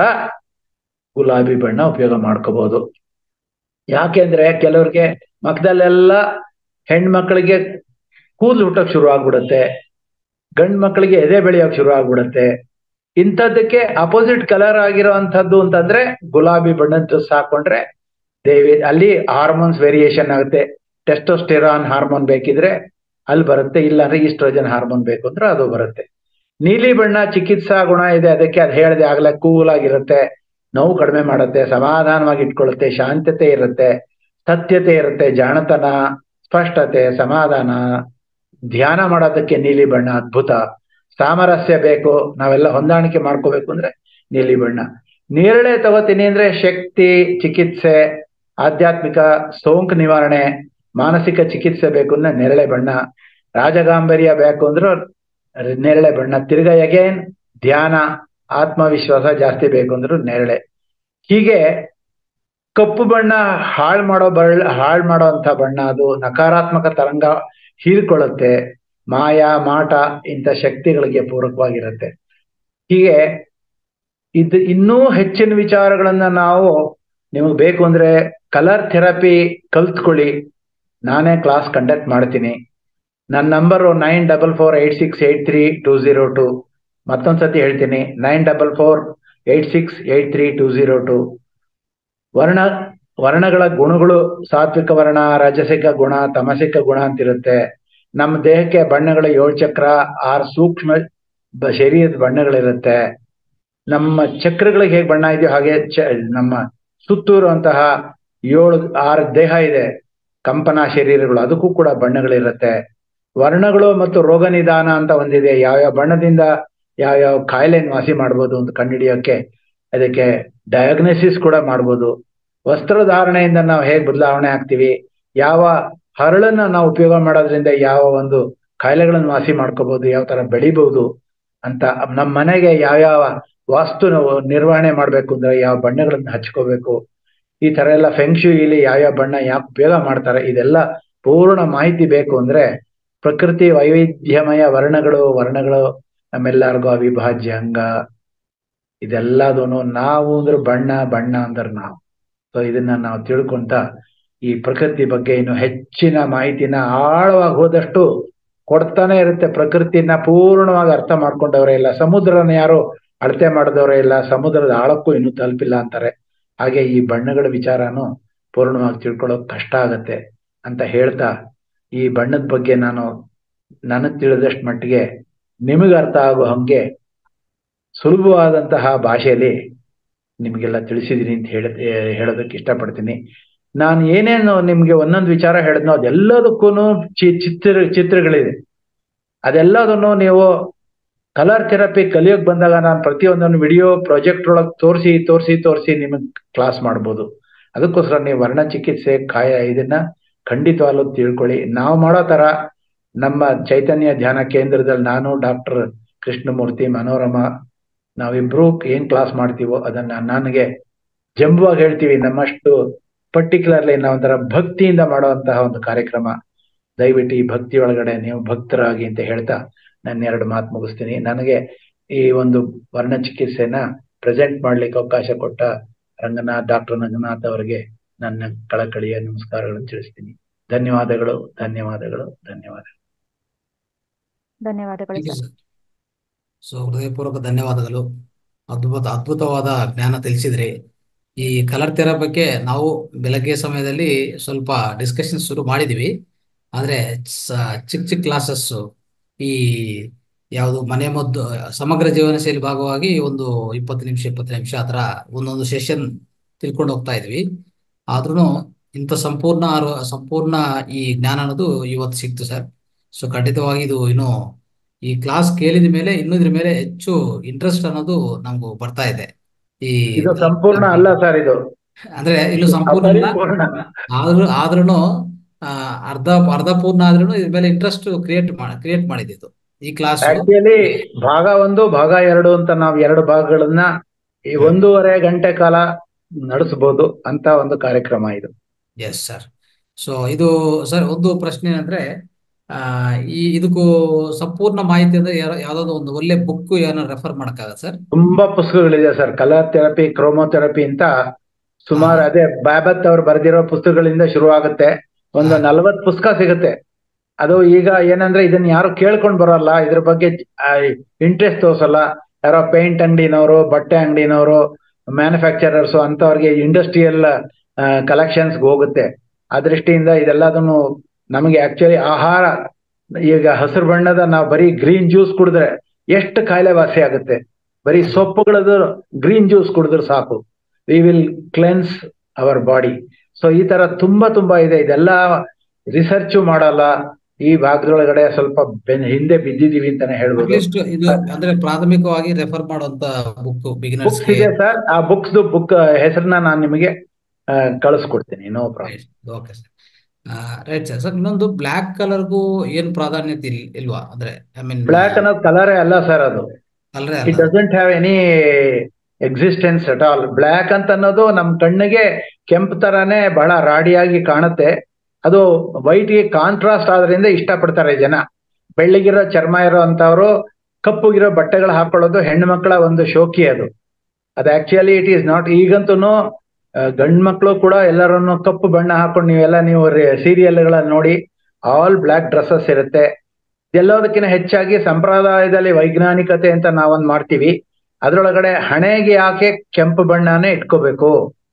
ಗುಲಾಬಿ ಬಣ್ಣ ಉಪಯೋಗ ಮಾಡ್ಕೋಬಹುದು. ಯಾಕೆಂದ್ರೆ ಕೆಲವ್ರಿಗೆ ಮಕ್ಕದಲ್ಲೆಲ್ಲ ಹೆಣ್ಮಕ್ಳಿಗೆ ಕೂದಲು ಹುಟ್ಟಕ್ ಶುರು ಆಗ್ಬಿಡುತ್ತೆ, ಗಂಡು ಮಕ್ಕಳಿಗೆ ಎದೆ ಬೆಳೆಯೋಕ್ ಶುರು ಆಗ್ಬಿಡುತ್ತೆ. ಇಂಥದ್ದಕ್ಕೆ ಅಪೋಸಿಟ್ ಕಲರ್ ಆಗಿರೋವಂಥದ್ದು ಅಂತಂದ್ರೆ ಗುಲಾಬಿ ಬಣ್ಣದ ಡ್ರೆಸ್ ಹಾಕೊಂಡ್ರೆ ದೇವಿ ಅಲ್ಲಿ ಹಾರ್ಮೋನ್ಸ್ ವೇರಿಯೇಷನ್ ಆಗುತ್ತೆ. ಟೆಸ್ಟೋಸ್ಟೆರಾನ್ ಹಾರ್ಮೋನ್ ಬೇಕಿದ್ರೆ ಅಲ್ಲಿ ಬರುತ್ತೆ, ಇಲ್ಲಾಂದ್ರೆ ಈಸ್ಟ್ರೋಜನ್ ಹಾರ್ಮೋನ್ ಬೇಕು ಅಂದ್ರೆ ಅದು ಬರುತ್ತೆ. ನೀಲಿ ಬಣ್ಣ ಚಿಕಿತ್ಸಾ ಗುಣ ಇದೆ, ಅದಕ್ಕೆ ಅದು ಹೇಳಿದೆ ಆಗ್ಲೇ, ಕೂಲ್ ಆಗಿರುತ್ತೆ, ನೋವು ಕಡಿಮೆ ಮಾಡುತ್ತೆ, ಸಮಾಧಾನವಾಗಿ ಇಟ್ಕೊಳ್ಳುತ್ತೆ, ಶಾಂತತೆ ಇರುತ್ತೆ, ಸತ್ಯತೆ ಇರುತ್ತೆ, ಜಾಣತನ, ಸ್ಪಷ್ಟತೆ, ಸಮಾಧಾನ. ಧ್ಯಾನ ಮಾಡೋದಕ್ಕೆ ನೀಲಿ ಬಣ್ಣ ಅದ್ಭುತ. ಸಾಮರಸ್ಯ ಬೇಕು, ನಾವೆಲ್ಲ ಹೊಂದಾಣಿಕೆ ಮಾಡ್ಕೋಬೇಕು ಅಂದ್ರೆ ನೀಲಿ ಬಣ್ಣ. ನೇರಳೆ ತಗೋತೀನಿ ಅಂದ್ರೆ ಶಕ್ತಿ, ಚಿಕಿತ್ಸೆ, ಆಧ್ಯಾತ್ಮಿಕ, ಸೋಂಕು ನಿವಾರಣೆ, ಮಾನಸಿಕ ಚಿಕಿತ್ಸೆ ಬೇಕು ಅಂದ್ರೆ ನೇರಳೆ ಬಣ್ಣ. ರಾಜಗಾಂಭೀರ್ಯ ಬೇಕು ಅಂದ್ರೆ ನೇರಳೆ ಬಣ್ಣ. ತಿರ್ಗಾ ಅಗೇನ್ ಧ್ಯಾನ, ಆತ್ಮವಿಶ್ವಾಸ ಜಾಸ್ತಿ ಬೇಕು ಅಂದ್ರು ನೇರಳೆ. ಹೀಗೆ ಕಪ್ಪು ಬಣ್ಣ ಹಾಳು ಮಾಡೋ ಬಳ್ಳ ಹಾಳು ಮಾಡೋ ಅಂತ ಬಣ್ಣ, ಅದು ನಕಾರಾತ್ಮಕ ತರಂಗ ಹೀರ್ಕೊಳ್ಳುತ್ತೆ, ಮಾಯ ಮಾಟ ಇಂಥ ಶಕ್ತಿಗಳಿಗೆ ಪೂರಕವಾಗಿರುತ್ತೆ. ಹೀಗೆ ಇದು ಇನ್ನೂ ಹೆಚ್ಚಿನ ವಿಚಾರಗಳನ್ನ ನಾವು ನಿಮಗೆ ಬೇಕು ಅಂದ್ರೆ ಕಲರ್ ಥೆರಪಿ ಕಲ್ತ್ಕೊಳ್ಳಿ, ನಾನೇ ಕ್ಲಾಸ್ ಕಂಡಕ್ಟ್ ಮಾಡ್ತೀನಿ. ನನ್ನ number nine double four eight six eight three two zero two. ಮತ್ತೊಂದ್ಸತಿ ಹೇಳ್ತೀನಿ, nine double four eight six eight three two zero two. ವರ್ಣ ವರ್ಣಗಳ ಗುಣಗಳು ಸಾತ್ವಿಕ ವರ್ಣ, ರಾಜಸಿಕ ಗುಣ, ತಮಸಿಕ ಗುಣ ಅಂತಿರುತ್ತೆ. ನಮ್ಮ ದೇಹಕ್ಕೆ ಬಣ್ಣಗಳ ಏಳು ಚಕ್ರ, ಆರು ಸೂಕ್ಷ್ಮ ಶರೀರದ ಬಣ್ಣಗಳಿರುತ್ತೆ. ನಮ್ಮ ಚಕ್ರಗಳಿಗೆ ಹೇಗೆ ಬಣ್ಣ ಇದೆಯೋ ಹಾಗೆ ಚ ನಮ್ಮ ಸುತ್ತೂರುವಂತಹ ಏಳು ಆರು ದೇಹ ಇದೆ, ಕಂಪನ ಶರೀರಗಳು, ಅದಕ್ಕೂ ಕೂಡ ಬಣ್ಣಗಳಿರುತ್ತೆ. ವರ್ಣಗಳು ಮತ್ತು ರೋಗ ನಿದಾನ ಅಂತ ಒಂದಿದೆ, ಯಾವ್ಯಾವ ಬಣ್ಣದಿಂದ ಯಾವ್ಯಾವ ಕಾಯಿಲೆಯನ್ನು ವಾಸಿ ಮಾಡ್ಬೋದು ಅಂತ ಕಂಡುಹಿಡಿಯೋಕೆ ಅದಕ್ಕೆ ಡಯಾಗ್ನೋಸಿಸ್ ಕೂಡ ಮಾಡ್ಬೋದು. ವಸ್ತ್ರಧಾರಣೆಯಿಂದ ನಾವು ಹೇಗೆ ಬದಲಾವಣೆ ಆಗ್ತೀವಿ, ಯಾವ ಹರಳನ್ನ ನಾವು ಉಪಯೋಗ ಮಾಡೋದ್ರಿಂದ ಯಾವ ಒಂದು ಕಾಯಿಲೆಗಳನ್ನು ವಾಸಿ ಮಾಡ್ಕೋಬಹುದು, ಯಾವ ತರ ಬೆಳಿಬಹುದು ಅಂತ. ನಮ್ಮ ಮನೆಗೆ ಯಾವ್ಯಾವ ವಾಸ್ತು ನಿರ್ವಹಣೆ ಮಾಡ್ಬೇಕು ಅಂದ್ರೆ ಯಾವ ಬಣ್ಣಗಳನ್ನ ಹಚ್ಕೋಬೇಕು, ಈ ತರ ಎಲ್ಲ ಫೆಂಕ್ಷುಯಿಲಿ ಯಾವ್ಯಾವ ಬಣ್ಣ ಯಾಕೆ ಉಪಯೋಗ ಮಾಡ್ತಾರೆ, ಇದೆಲ್ಲ ಪೂರ್ಣ ಮಾಹಿತಿ ಬೇಕು ಅಂದ್ರೆ ಪ್ರಕೃತಿ ವೈವಿಧ್ಯಮಯ ವರ್ಣಗಳು ವರ್ಣಗಳು ನಮ್ಮೆಲ್ಲರಿಗೂ ಅವಿಭಾಜ್ಯ ಅಂಗ. ಇದೆಲ್ಲದೂನು ನಾವು ಅಂದ್ರೆ ಬಣ್ಣ, ಬಣ್ಣ ಅಂದ್ರೆ ನಾವು. ಸೊ ಇದನ್ನ ನಾವು ತಿಳ್ಕೊಂತ ಈ ಪ್ರಕೃತಿ ಬಗ್ಗೆ ಇನ್ನು ಹೆಚ್ಚಿನ ಮಾಹಿತಿನ ಆಳವಾಗಿ ಹೋದಷ್ಟು ಕೊಡ್ತಾನೆ ಇರುತ್ತೆ. ಪ್ರಕೃತಿನ ಪೂರ್ಣವಾಗಿ ಅರ್ಥ ಮಾಡ್ಕೊಂಡವ್ರೆ ಇಲ್ಲ, ಸಮುದ್ರನ ಯಾರು ಅಳತೆ ಮಾಡಿದವರೇ ಇಲ್ಲ, ಸಮುದ್ರದ ಆಳಕ್ಕೂ ಇನ್ನೂ ತಲುಪಿಲ್ಲ ಅಂತಾರೆ. ಹಾಗೆ ಈ ಬಣ್ಣಗಳ ವಿಚಾರನು ಪೂರ್ಣವಾಗಿ ತಿಳ್ಕೊಳ್ಳೋಕೆ ಕಷ್ಟ ಆಗತ್ತೆ ಅಂತ ಹೇಳ್ತಾ, ಈ ಬಣ್ಣದ ಬಗ್ಗೆ ನಾನು ನನಗೆ ತಿಳಿದಷ್ಟು ಮಟ್ಟಿಗೆ ನಿಮಗೆ ಅರ್ಥ ಆಗೋ ಹಂಗೆ ಸುಲಭವಾದಂತಹ ಭಾಷೆಯಲ್ಲಿ ನಿಮಗೆಲ್ಲ ತಿಳಿಸಿದೀನಿ ಅಂತ ಹೇಳ ಹೇಳೋದಕ್ಕೆ ಇಷ್ಟಪಡ್ತೀನಿ. ನಾನು ಏನೇನು ನಿಮ್ಗೆ ಒಂದೊಂದು ವಿಚಾರ ಹೇಳಿದ್ನೋ ಅದೆಲ್ಲದಕ್ಕೂ ಚಿ ಚಿತ್ರ ಚಿತ್ರಗಳಿದೆ. ಅದೆಲ್ಲದನ್ನು ನೀವು ಕಲರ್ ಥೆರಪಿ ಕಲಿಯೋಕೆ ಬಂದಾಗ ನಾನು ಪ್ರತಿಯೊಂದನ್ನು ವಿಡಿಯೋ ಪ್ರಾಜೆಕ್ಟ್ ಒಳಗೆ ತೋರಿಸಿ ತೋರಿಸಿ ತೋರಿಸಿ ನಿಮಗೆ ಕ್ಲಾಸ್ ಮಾಡ್ಬೋದು. ಅದಕ್ಕೋಸ್ಕರ ನೀವು ವರ್ಣ ಚಿಕಿತ್ಸೆ ಕಾಯ ಇದನ್ನ ಖಂಡಿತವಾಗ್ಲೂ ತಿಳ್ಕೊಳ್ಳಿ. ನಾವು ಮಾಡೋ ತರ ನಮ್ಮ ಚೈತನ್ಯ ಧ್ಯಾನ ಕೇಂದ್ರದಲ್ಲಿ ನಾನು ಡಾಕ್ಟರ್ ಕೃಷ್ಣಮೂರ್ತಿ ಮನೋರಮ ನಾವಿಬ್ರು ಏನ್ ಕ್ಲಾಸ್ ಮಾಡ್ತೀವೋ ಅದನ್ನ ನನಗೆ ಜಂಬುವಾಗಿ ಹೇಳ್ತೀವಿ. ನಮ್ಮಷ್ಟು ಪರ್ಟಿಕ್ಯುಲರ್ಲಿ ನಾವೊಂಥರ ಭಕ್ತಿಯಿಂದ ಮಾಡುವಂತಹ ಒಂದು ಕಾರ್ಯಕ್ರಮ. ದಯವಿಟ್ಟು ಈ ಭಕ್ತಿ ಒಳಗಡೆ ನೀವು ಭಕ್ತರಾಗಿ ಅಂತ ಹೇಳ್ತಾ ನನ್ನ ಎರಡು ಮಾತು ಮುಗಿಸ್ತೀನಿ. ನನಗೆ ಈ ಒಂದು ವರ್ಣ ಚಿಕಿತ್ಸೆನ ಪ್ರೆಸೆಂಟ್ ಮಾಡ್ಲಿಕ್ಕೆ ಅವಕಾಶ ಕೊಟ್ಟ ರಂಗನಾಥ್ ಡಾಕ್ಟರ್ ರಂಗನಾಥ್ ಅವರಿಗೆ ನನ್ನ ಕಳಕಳಿಯ ನಮಸ್ಕಾರಗಳನ್ನು ತಿಳಿಸ್ತೀನಿ. ಧನ್ಯವಾದಗಳು ಧನ್ಯವಾದಗಳು ಧನ್ಯವಾದಗಳು ಧನ್ಯವಾದಗಳು ಸರ್. ಸೊ ಹೃದಯಪೂರ್ವಕ ಧನ್ಯವಾದಗಳು. ಅದ್ಭುತ ಅದ್ಭುತವಾದ ಜ್ಞಾನ ತಿಳಿಸಿದ್ರಿ. ಈ ಕಲರ್ ಥೆರಪಿ ಬಗ್ಗೆ ನಾವು ಬೆಳಗ್ಗೆ ಸಮಯದಲ್ಲಿ ಸ್ವಲ್ಪ ಡಿಸ್ಕಷನ್ ಶುರು ಮಾಡಿದ್ವಿ. ಆದ್ರೆ ಸ- ಚಿಕ್ಕ ಚಿಕ್ಕ ಕ್ಲಾಸಸ್ಸು ಈ ಯಾವುದು ಮನೆ ಮದ್ದು ಸಮಗ್ರ ಜೀವನ ಶೈಲಿ ಭಾಗವಾಗಿ ಒಂದು ಇಪ್ಪತ್ತು ನಿಮಿಷ ಇಪ್ಪತ್ತು ನಿಮಿಷ ಆ ಥರ ಒಂದೊಂದು ಸೆಷನ್ ತಿಳ್ಕೊಂಡು ಹೋಗ್ತಾ ಇದ್ವಿ. ಆದ್ರೂ ಇಂಥ ಸಂಪೂರ್ಣ ಆರೋ- ಸಂಪೂರ್ಣ ಈ ಜ್ಞಾನ ಅನ್ನೋದು ಇವತ್ತು ಸಿಕ್ತು ಸರ್. ಸೊ ಖಂಡಿತವಾಗಿ ಇದು ಇನ್ನು ಈ ಕ್ಲಾಸ್ ಕೇಳಿದ ಮೇಲೆ ಇನ್ನೂ ಇದ್ರ ಮೇಲೆ ಹೆಚ್ಚು ಇಂಟ್ರೆಸ್ಟ್ ಅನ್ನೋದು ನಮಗೂ ಬರ್ತಾ ಇದೆ. ಈ ಇದು ಸಂಪೂರ್ಣ ಅಲ್ಲ ಸರ್, ಇದು ಅಂದ್ರೆ ಇಲ್ಲೂ ಸಂಪೂರ್ಣ ಅಲ್ಲ, ಅಪರಿಪೂರ್ಣ. ಆದ್ರೂ ಆದ್ರೂನು ಆ, ಅರ್ಧ ಅರ್ಧ ಪೂರ್ಣ ಆದ್ರೂ ಇದ್ರ ಮೇಲೆ ಇಂಟ್ರೆಸ್ಟ್ ಕ್ರಿಯೇಟ್ ಕ್ರಿಯೇಟ್ ಮಾಡಿದ್ದು ಈ ಕ್ಲಾಸು. ಆಕ್ಚುಲಿ ಭಾಗ ಒಂದು ಭಾಗ ಎರಡು ಅಂತ ನಾವು ಎರಡು ಭಾಗಗಳನ್ನ ಈ ಒಂದೂವರೆ ಗಂಟೆ ಕಾಲ ನಡೆಸಬಹುದು ಅಂತ ಒಂದು ಕಾರ್ಯಕ್ರಮ ಇದು. Yes sir. ಸೊ ಇದು ಸರ್ ಒಂದು ಪ್ರಶ್ನೆ ಅಂದ್ರೆ ಆ ಈ ಇದಕ್ಕೂ ಸಂಪೂರ್ಣ ಮಾಹಿತಿ ಅಂದ್ರೆ ಯಾರೋ ಯಾವ್ದಾದ್ರು ಒಂದು ಒಳ್ಳೆ ಬುಕ್ ಏನೋ ರೆಫರ್ ಮಾಡಕ್ಕಾಗತ್ತೆ ಸರ್? ತುಂಬಾ ಪುಸ್ತಕಗಳಿದೆ ಸರ್, ಕಲರ್ ಥೆರಪಿ, ಕ್ರೋಮೋಥೆರಪಿ ಅಂತ ಸುಮಾರು. ಹಾ. ಅದೇ ಬಾಬತ್ ಅವ್ರು ಬರೆದಿರೋ ಪುಸ್ತಕಗಳಿಂದ ಶುರು ಆಗುತ್ತೆ. ಒಂದು ಹಾ. ನಲವತ್ತು ಪುಸ್ತಕ ಸಿಗುತ್ತೆ. ಅದು ಈಗ ಏನಂದ್ರೆ ಇದನ್ನ ಯಾರು ಕೇಳ್ಕೊಂಡ್ ಬರೋಲ್ಲ, ಇದ್ರ ಬಗ್ಗೆ ಇಂಟ್ರೆಸ್ಟ್ ತೋರ್ಸಲ್ಲ. ಯಾರೋ ಪೇಂಟ್ ಅಂಗಡಿನವರು, ಬಟ್ಟೆ ಅಂಗಡಿನವರು, ಮ್ಯಾನುಫ್ಯಾಕ್ಚರರ್ಸ್ ಅಂತವ್ರಿಗೆ ಇಂಡಸ್ಟ್ರಿಯಲ್ ಕಲೆಕ್ಷನ್ಸ್ ಹೋಗುತ್ತೆ. ಆ ದೃಷ್ಟಿಯಿಂದ ಇದೆಲ್ಲದನ್ನು ನಮಗೆ ಆಕ್ಚುಲಿ ಆಹಾರ, ಈಗ ಹಸಿರು ಬಣ್ಣದ ನಾವು ಬರೀ ಗ್ರೀನ್ ಜ್ಯೂಸ್ ಕುಡಿದ್ರೆ ಎಷ್ಟು ಕಾಯಿಲೆ ವಾಸಿ ಆಗುತ್ತೆ. ಬರೀ ಸೊಪ್ಪುಗಳದ್ದು ಗ್ರೀನ್ ಜ್ಯೂಸ್ ಕುಡಿದ್ರೆ ಸಾಕು, we will cleanse our body. So ಈ ತರ ತುಂಬಾ ತುಂಬಾ ಇದೆ. ಇದೆಲ್ಲ ರಿಸರ್ಚ್ ಮಾಡಲ್ಲ. ಈ ಭಾಗದೊಳಗಡೆ ಸ್ವಲ್ಪ ಬೆನ್ ಹಿಂದೆ ಬಿದ್ದಿದೀವಿ ಅಂತಾನೆ ಹೇಳ್ಬೋದು. ಅಟ್ಲೀಸ್ಟ್ ಇದು ಅಂದ್ರೆ ಪ್ರಾಥಮಿಕವಾಗಿ ರೆಫರ್ ಮಾಡುವಂತ ಬುಕ್ ಬಿಗಿನರ್ಸ್ ಬುಕ್ಸ್ ಇದೆ ಸರ್. ಆ ಬುಕ್ಸ್ ಬುಕ್ ಹೆಸರನ್ನ ನಾನು ನಿಮಗೆ ಕಳಿಸ್ಕೊಡ್ತೀನಿ, no problem. Okay sir. Right sir. Sir ಇನ್ನೊಂದು ಬ್ಲ್ಯಾಕ್ ಕಲರ್ಗೂ ಏನ್ ಪ್ರಾಧಾನ್ಯತೆ ಇಲ್- ಇಲ್ವಾ? ಅಂದ್ರೆ ಐ ಮೀನ್ ಬ್ಲ್ಯಾಕ್ ಅನ್ನೋದು ಕಲರೇ ಅಲ್ಲ ಸರ್, ಅದು ಕಲರೇ ಇಟ್ ಅಲ್ಲ. Doesn't have any existence at all. Black ಅಂತ ಅನ್ನೋದು ನಮ್ ಕಣ್ಣಿಗೆ ಕೆಂಪು ತರಾನೇ ಬಹಳ ರಾಡಿಯಾಗಿ ಕಾಣುತ್ತೆ. ಅದು ವೈಟ್ಗೆ ಕಾಂಟ್ರಾಸ್ಟ್ ಆದ್ರಿಂದ ಇಷ್ಟಪಡ್ತಾರೆ ಜನ. ಬೆಳ್ಳಿಗಿರೋ ಚರ್ಮ ಇರೋ ಅಂತವ್ರು ಕಪ್ಪುಗಿರೋ ಬಟ್ಟೆಗಳು ಹಾಕೊಳ್ಳೋದು ಹೆಣ್ಣು ಮಕ್ಕಳ ಒಂದು ಶೋಕಿ. ಅದು ಅದು ಆಕ್ಚುಲಿ ಇಟ್ ಈಸ್ ನಾಟ್. ಈಗಂತೂ ಗಂಡು ಮಕ್ಕಳು ಕೂಡ ಎಲ್ಲರನ್ನು ಕಪ್ಪು ಬಣ್ಣ ಹಾಕೊಂಡು, ನೀವೆಲ್ಲ ನೀವು ಸೀರಿಯಲ್ಗಳನ್ನ ನೋಡಿ, ಆಲ್ ಬ್ಲ್ಯಾಕ್ ಡ್ರೆಸ್ಸಸ್ ಇರುತ್ತೆ. ಎಲ್ಲದಕ್ಕಿಂತ ಹೆಚ್ಚಾಗಿ ಸಂಪ್ರದಾಯದಲ್ಲಿ ವೈಜ್ಞಾನಿಕತೆ ಅಂತ ನಾವೊಂದು ಮಾಡ್ತೀವಿ. ಅದ್ರೊಳಗಡೆ ಹಣೆಗೆ ಯಾಕೆ ಕೆಂಪು ಬಣ್ಣನೇ ಇಟ್ಕೋಬೇಕು?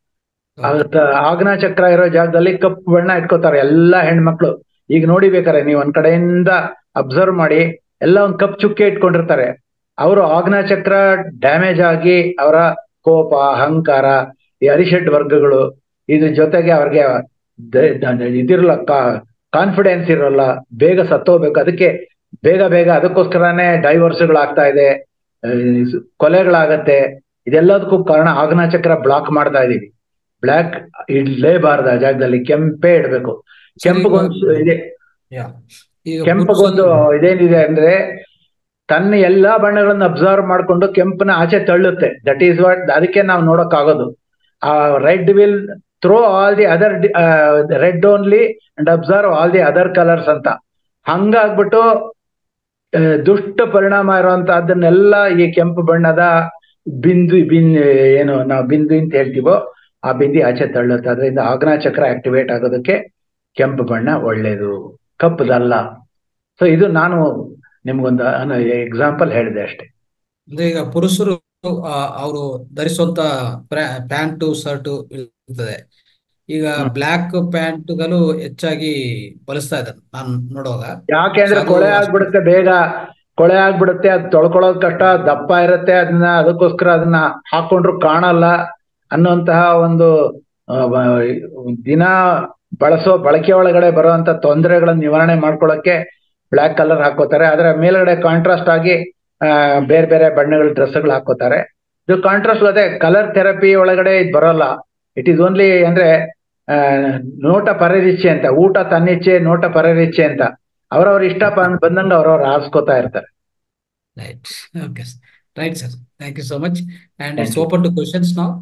ಆಗ್ನ ಚಕ್ರ ಇರೋ ಜಾಗದಲ್ಲಿ ಕಪ್ಪು ಬಣ್ಣ ಇಟ್ಕೋತಾರೆ ಎಲ್ಲಾ ಹೆಣ್ಮಕ್ಳು. ಈಗ ನೋಡಿ ಬೇಕಾರೆ ನೀವು ಒಂದ್ ಕಡೆಯಿಂದ ಅಬ್ಸರ್ವ್ ಮಾಡಿ, ಎಲ್ಲ ಒಂದ್ ಕಪ್ ಚುಕ್ಕೆ ಇಟ್ಕೊಂಡಿರ್ತಾರೆ. ಅವರು ಆಗ್ನ ಚಕ್ರ ಡ್ಯಾಮೇಜ್ ಆಗಿ ಅವರ ಕೋಪ, ಅಹಂಕಾರ, ಈ ಅರಿಷಡ್ ವರ್ಗಗಳು ಇದ್ರ ಜೊತೆಗೆ ಅವ್ರಿಗೆ ಇದಿರಲ್ಲ, ಕಾನ್ಫಿಡೆನ್ಸ್ ಇರಲ್ಲ, ಬೇಗ ಸತ್ತೋಗ್ಬೇಕು. ಅದಕ್ಕೆ ಬೇಗ ಬೇಗ ಅದಕ್ಕೋಸ್ಕರನೇ ಡೈವರ್ಸ್ಗಳಾಗ್ತಾ ಇದೆ, ಕೊಲೆಗಳಾಗತ್ತೆ. ಇದೆಲ್ಲದಕ್ಕೂ ಕಾರಣ ಆಗ್ನ ಚಕ್ರ ಬ್ಲಾಕ್ ಮಾಡ್ತಾ ಇದೀವಿ. ಬ್ಲ್ಯಾಕ್ ಇಡ್ಲೇಬಾರ್ದು, ಆ ಜಾಗದಲ್ಲಿ ಕೆಂಪೇ ಇಡ್ಬೇಕು. ಕೆಂಪಗೊಂದು ಇದೆ, ಕೆಂಪಗೊಂದು ಇದೇನಿದೆ ಅಂದ್ರೆ ತನ್ನ ಎಲ್ಲಾ ಬಣ್ಣಗಳನ್ನ ಅಬ್ಸರ್ವ್ ಮಾಡ್ಕೊಂಡು ಕೆಂಪನ ಆಚೆ ತಳ್ಳುತ್ತೆ. That is what. ಅದಕ್ಕೆ ನಾವು ನೋಡಕ್ ಆಗೋದು. ಆ red will throw all the other red only and observe all the other colours ಅಂತ. ಹಂಗಾಗ್ಬಿಟ್ಟು ದುಷ್ಟ ಪರಿಣಾಮ ಇರುವಂತಹದ್ದನ್ನೆಲ್ಲ ಈ ಕೆಂಪು ಬಣ್ಣದ ಬಿಂದು ಬಿನ್ ಏನು ನಾವು ಬಿಂದು ಅಂತ ಹೇಳ್ತೀವೋ ಆ ಬಿಂದಿ ಆಚೆ ತಳ್ಳುತ್ತೆ. ಅದರಿಂದ ಆಗ್ನ ಚಕ್ರ ಆಕ್ಟಿವೇಟ್ ಆಗೋದಕ್ಕೆ ಕೆಂಪು ಬಣ್ಣ ಒಳ್ಳೇದು, ಕಪ್ಪದಲ್ಲ. ಸೊ ಇದು ನಾನು ನಿಮ್ಗೊಂದು ಎಕ್ಸಾಂಪಲ್ ಹೇಳಿದೆ ಅಷ್ಟೇ. ಅಂದ್ರೆ ಈಗ ಪುರುಷರು ಅವರು ಧರಿಸುವಂತ ಪ್ಯಾಂಟು ಶರ್ಟು ಇರ್ತದೆ. ಈಗ ಬ್ಲ್ಯಾಕ್ ಪ್ಯಾಂಟ್ಗಳು ಹೆಚ್ಚಾಗಿ ಬಳಸ್ತಾ ಇದ್ದಾರೆ ನಾನು ನೋಡುವಾಗ. ಯಾಕೆಂದ್ರೆ ಕೊಳೆ ಆಗ್ಬಿಡುತ್ತೆ, ಬೇಗ ಕೊಳೆ ಆಗ್ಬಿಡುತ್ತೆ. ಅದು ತೊಳ್ಕೊಳ್ಳೋದು ಕಷ್ಟ, ದಪ್ಪ ಇರುತ್ತೆ. ಅದನ್ನ ಅದಕ್ಕೋಸ್ಕರ ಅದನ್ನ ಹಾಕೊಂಡ್ರು ಕಾಣಲ್ಲ ಅನ್ನುವಂತಹ ಒಂದು ದಿನ ಬಳಸೋ ಬಳಕೆ ಒಳಗಡೆ ಬರುವಂತ ತೊಂದರೆಗಳನ್ನ ನಿವಾರಣೆ ಮಾಡ್ಕೊಳ್ಳೋಕೆ ಬ್ಲ್ಯಾಕ್ ಕಲರ್ ಹಾಕೋತಾರೆ. ಅದರ ಮೇಲ್ಗಡೆ ಕಾಂಟ್ರಾಸ್ಟ್ ಆಗಿ ಬೇರೆ ಬೇರೆ ಬಣ್ಣಗಳ ಡ್ರೆಸ್ಗಳು ಹಾಕೋತಾರೆ. ಇದು ಕಾಂಟ್ರಾಸ್ಟ್ ಅದೇ ಕಲರ್ ಥೆರಪಿ ಒಳಗಡೆ ಇದು ಬರೋಲ್ಲ. ಇಟ್ ಈಸ್ ಓನ್ಲಿ ಅಂದ್ರೆ ನೋಟ ಪರರಿಚ್ಛೆ ಅಂತ, ಊಟ ತನ್ನಿಚ್ಛೆ, ನೋಟ ಪರರಿಚ್ಛೆ ಅಂತ. ಅವ್ರವ್ರ ಇಷ್ಟ ಬಂದಂಗ ಅವ್ರವ್ರು ಆರಿಸ್ಕೋತಾ ಇರ್ತಾರೆ. Right. Okay right sir, thank you so much. And it's open to questions now.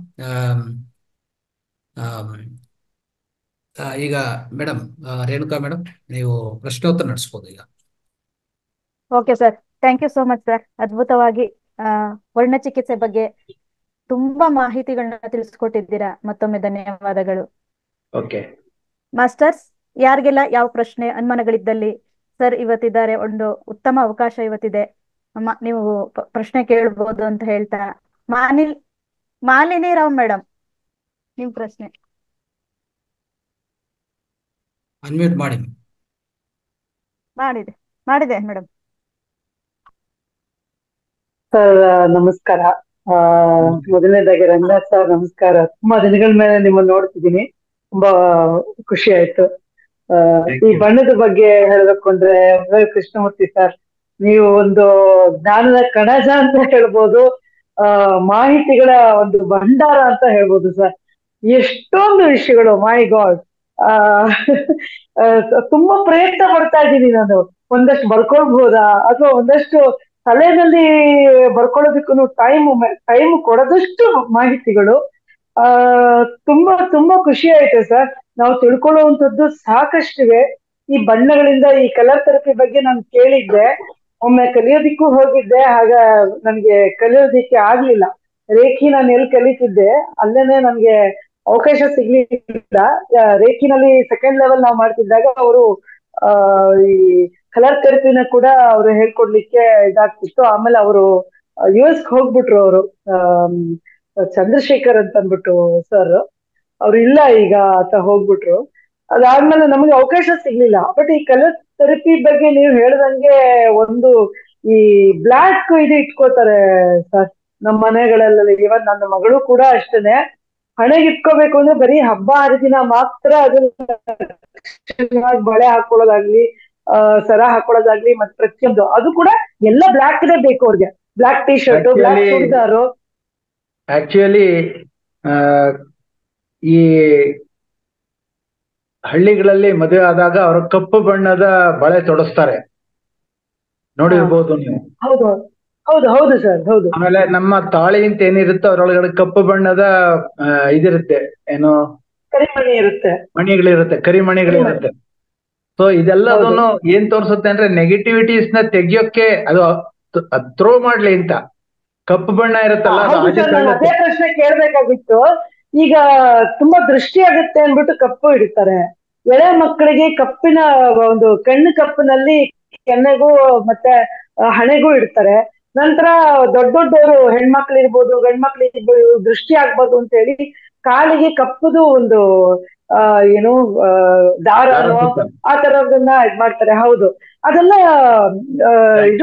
ಈಗ ಮೇಡಮ್ ರೇಣುಕಾ ಮೇಡಮ್, ನೀವು ಪ್ರಶ್ನೋತ್ತರ ನಡೆಸ್ಬೋದು ಈಗ. Okay sir, thank you so much sir. ಅದ್ಭುತವಾಗಿ ವರ್ಣ ಚಿಕಿತ್ಸೆ ಬಗ್ಗೆ ತುಂಬಾ ಮಾಹಿತಿಗಳನ್ನ ತಿಳಿಸ್ಕೊಟ್ಟಿದ್ದೀರಾ. ಮತ್ತೊಮ್ಮೆ ಧನ್ಯವಾದಗಳು. ಓಕೆ ಮಾಸ್ಟರ್ಸ್, ಯಾರಿಗೆಲ್ಲ ಯಾವ ಪ್ರಶ್ನೆ ಅನುಮಾನಗಳಿದ್ದಲ್ಲಿ ಸರ್ ಇವತ್ತಿದ್ದಾರೆ, ಒಂದು ಉತ್ತಮ ಅವಕಾಶ ಇವತ್ತಿದೆ, ನೀವು ಪ್ರಶ್ನೆ ಕೇಳಬಹುದು ಅಂತ ಹೇಳ್ತಾ, ಮಾನಿಲ್ ಮಾಲಿನಿ ರಾವ್ ಮೇಡಮ್ ನಿಮ್ ಪ್ರಶ್ನೆ ಅನ್ಮ್ಯೂಟ್ ಮಾಡಿ. ಮಾಡಿದೆ ಮಾಡಿದೆ ಮೇಡಮ್. ಸರ್ ನಮಸ್ಕಾರ. ಆ ಮೊದಲನೇದಾಗಿ ರಂಗನಾಥ್ ಸರ್ ನಮಸ್ಕಾರ. ತುಂಬಾ ದಿನಗಳ ಮೇಲೆ ನಿಮ್ಮನ್ನ ನೋಡ್ತಿದ್ದೀನಿ, ತುಂಬಾ ಖುಷಿ ಆಯ್ತು. ಆ ಈ ಬಣ್ಣದ ಬಗ್ಗೆ ಹೇಳ್ಬೇಕು ಅಂದ್ರೆ ಕೃಷ್ಣಮೂರ್ತಿ ಸರ್, ನೀವು ಒಂದು ಜ್ಞಾನದ ಕಣಜ ಅಂತ ಹೇಳ್ಬೋದು, ಆ ಮಾಹಿತಿಗಳ ಒಂದು ಭಂಡಾರ ಅಂತ ಹೇಳ್ಬೋದು ಸರ್. ಎಷ್ಟೊಂದು ವಿಷಯಗಳು, ಮೈ ಗಾಡ್. ಆ ತುಂಬಾ ಪ್ರಯತ್ನ ಪಡ್ತಾ ಇದ್ದೀನಿ ನಾನು, ಒಂದಷ್ಟು ಬರ್ಕೊಳ್ಬಹುದಾ ಅಥವಾ ಒಂದಷ್ಟು ತಲೆಯಲ್ಲಿ ಬರ್ಕೊಳ್ಳೋದಕ್ಕೂ ಟೈಮ್ ಟೈಮ್ ಕೊಡದಷ್ಟು ಮಾಹಿತಿಗಳು. ಆ ತುಂಬಾ ತುಂಬಾ ಖುಷಿ ಆಯ್ತು ಸರ್. ನಾವು ತಿಳ್ಕೊಳ್ಳುವಂಥದ್ದು ಸಾಕಷ್ಟಿವೆ ಈ ಬಣ್ಣಗಳಿಂದ. ಈ ಕಲರ್ ಥೆರಪಿ ಬಗ್ಗೆ ನಾನು ಕೇಳಿದ್ದೆ, ಒಮ್ಮೆ ಕಲಿಯೋದಿಕ್ಕೂ ಹೋಗಿದ್ದೆ, ಆಗ ನನಗೆ ಕಲಿಯೋದಿಕ್ಕೆ ಆಗ್ಲಿಲ್ಲ. ರೇಖಿ ನಾನು ಎಲ್ಲಿ ಕಲಿತಿದ್ದೆ ಅಲ್ಲೇನೆ ನನ್ಗೆ ಅವಕಾಶ ಸಿಗ್ಲಿಲ್ಲ. ರೇಖಿನಲ್ಲಿ ಸೆಕೆಂಡ್ ಲೆವೆಲ್ ನಾವು ಮಾಡ್ತಿದ್ದಾಗ ಅವರು ಆ ಈ ಕಲರ್ ಥೆರಪಿನ ಕೂಡ ಅವರು ಹೇಳ್ಕೊಡ್ಲಿಕ್ಕೆ ಇದಾಗ್ತಿತ್ತು. ಆಮೇಲೆ ಅವರು ಯು ಎಸ್ ಹೋಗ್ಬಿಟ್ರು. ಅವರು ಚಂದ್ರಶೇಖರ್ ಅಂತ ಅಂದ್ಬಿಟ್ಟು ಸರ್, ಅವ್ರು ಇಲ್ಲ ಈಗ ಆತ ಹೋಗ್ಬಿಟ್ರು. ಅದಾದ್ಮೇಲೆ ನಮಗೆ ಅವಕಾಶ ಸಿಗ್ಲಿಲ್ಲ. ಬಟ್ ಈ ಕಲರ್ ಥೆರಪಿ ಬಗ್ಗೆ ನೀವು ಹೇಳ್ದಂಗೆ ಒಂದು ಈ ಬ್ಲ್ಯಾಕ್ ಇದು ಇಟ್ಕೋತಾರೆ ಸರ್ ನಮ್ಮ ಮನೆಗಳಲ್ಲಿ. ಇವನ್ ನನ್ನ ಮಗಳು ಕೂಡ ಅಷ್ಟೇನೆ, ಹಣೆಗೆ ಇಟ್ಕೋಬೇಕು ಅಂದ್ರೆ ಬರೀ ಹಬ್ಬ ಹರಿದಿನ ಮಾತ್ರ ಅದನ್ನ ಬಳೆ ಹಾಕೊಳ್ಳೋದಾಗ್ಲಿ, ಆ ಸರ ಹಾಕೊಳ್ಳೋದಾಗ್ಲಿ, ಮತ್ತೆ ಪ್ರತಿಯೊಂದು ಅದು ಕೂಡ ಎಲ್ಲ ಬ್ಲ್ಯಾಕ್ ನೇ ಬೇಕು ಅವ್ರಿಗೆ. Black T shirt, black churidar. Actually ಈ ಹಳ್ಳಿಗಳಲ್ಲಿ ಮದುವೆ ಆದಾಗ ಅವರು ಕಪ್ಪು ಬಣ್ಣದ ಬಳೆ ತೊಡಸ್ತಾರೆ, ನೋಡಿರ್ಬೋದು ನೀವು. ಹೌದು ಹೌದು ಹೌದು ಸರ್, ಹೌದು. ಆಮೇಲೆ ನಮ್ಮ ತಾಳಿ ಅಂತ ಏನಿರುತ್ತೋ ಅದ್ರೊಳಗಡೆ ಕಪ್ಪು ಬಣ್ಣದ ಇದಿರುತ್ತೆ, ಏನು ಕರಿಮಣಿ ಇರುತ್ತೆ, ಮಣಿಗಳಿರುತ್ತೆ, ಕರಿಮಣಿಗಳಿರುತ್ತೆ. ಸೊ ಇದೆಲ್ಲದನ್ನು ಏನ್ ತೋರಿಸುತ್ತೆ ಅಂದ್ರೆ ನೆಗೆಟಿವಿಟೀಸ್ ನ ತೆಗಿಯೋಕೆ ಅದು ಥ್ರೋ ಮಾಡ್ಲಿ ಅಂತ. ಕಪ್ಪು ಬಣ್ಣ ಇರುತ್ತಲ್ಲ, ಅದೇ ಪ್ರಶ್ನೆ ಕೇಳ್ಬೇಕಾಗಿತ್ತು. ಈಗ ತುಂಬಾ ದೃಷ್ಟಿ ಆಗುತ್ತೆ ಅನ್ಬಿಟ್ಟು ಕಪ್ಪು ಇಡ್ತಾರೆ. ಎಳೆ ಮಕ್ಕಳಿಗೆ ಕಪ್ಪಿನ ಒಂದು ಕಣ್ಣು ಕಪ್ಪಿನಲ್ಲಿ ಕೆನ್ನೆಗೂ ಮತ್ತೆ ಹಣೆಗೂ ಇಡ್ತಾರೆ. ನಂತರ ದೊಡ್ಡ ದೊಡ್ಡವರು ಹೆಣ್ಮಕ್ಳು ಇರ್ಬೋದು, ಗಂಡ್ಮಕ್ಳಿರ್ಬೋದು, ದೃಷ್ಟಿ ಆಗ್ಬೋದು ಅಂತ ಹೇಳಿ ಕಾಲಿಗೆ ಕಪ್ಪುದು ಒಂದು ಆ ಏನು ದಾರನೋ ಆ ತರದನ್ನ ಇದ್ ಮಾಡ್ತಾರೆ. ಹೌದು, ಅದೆಲ್ಲ ಇದು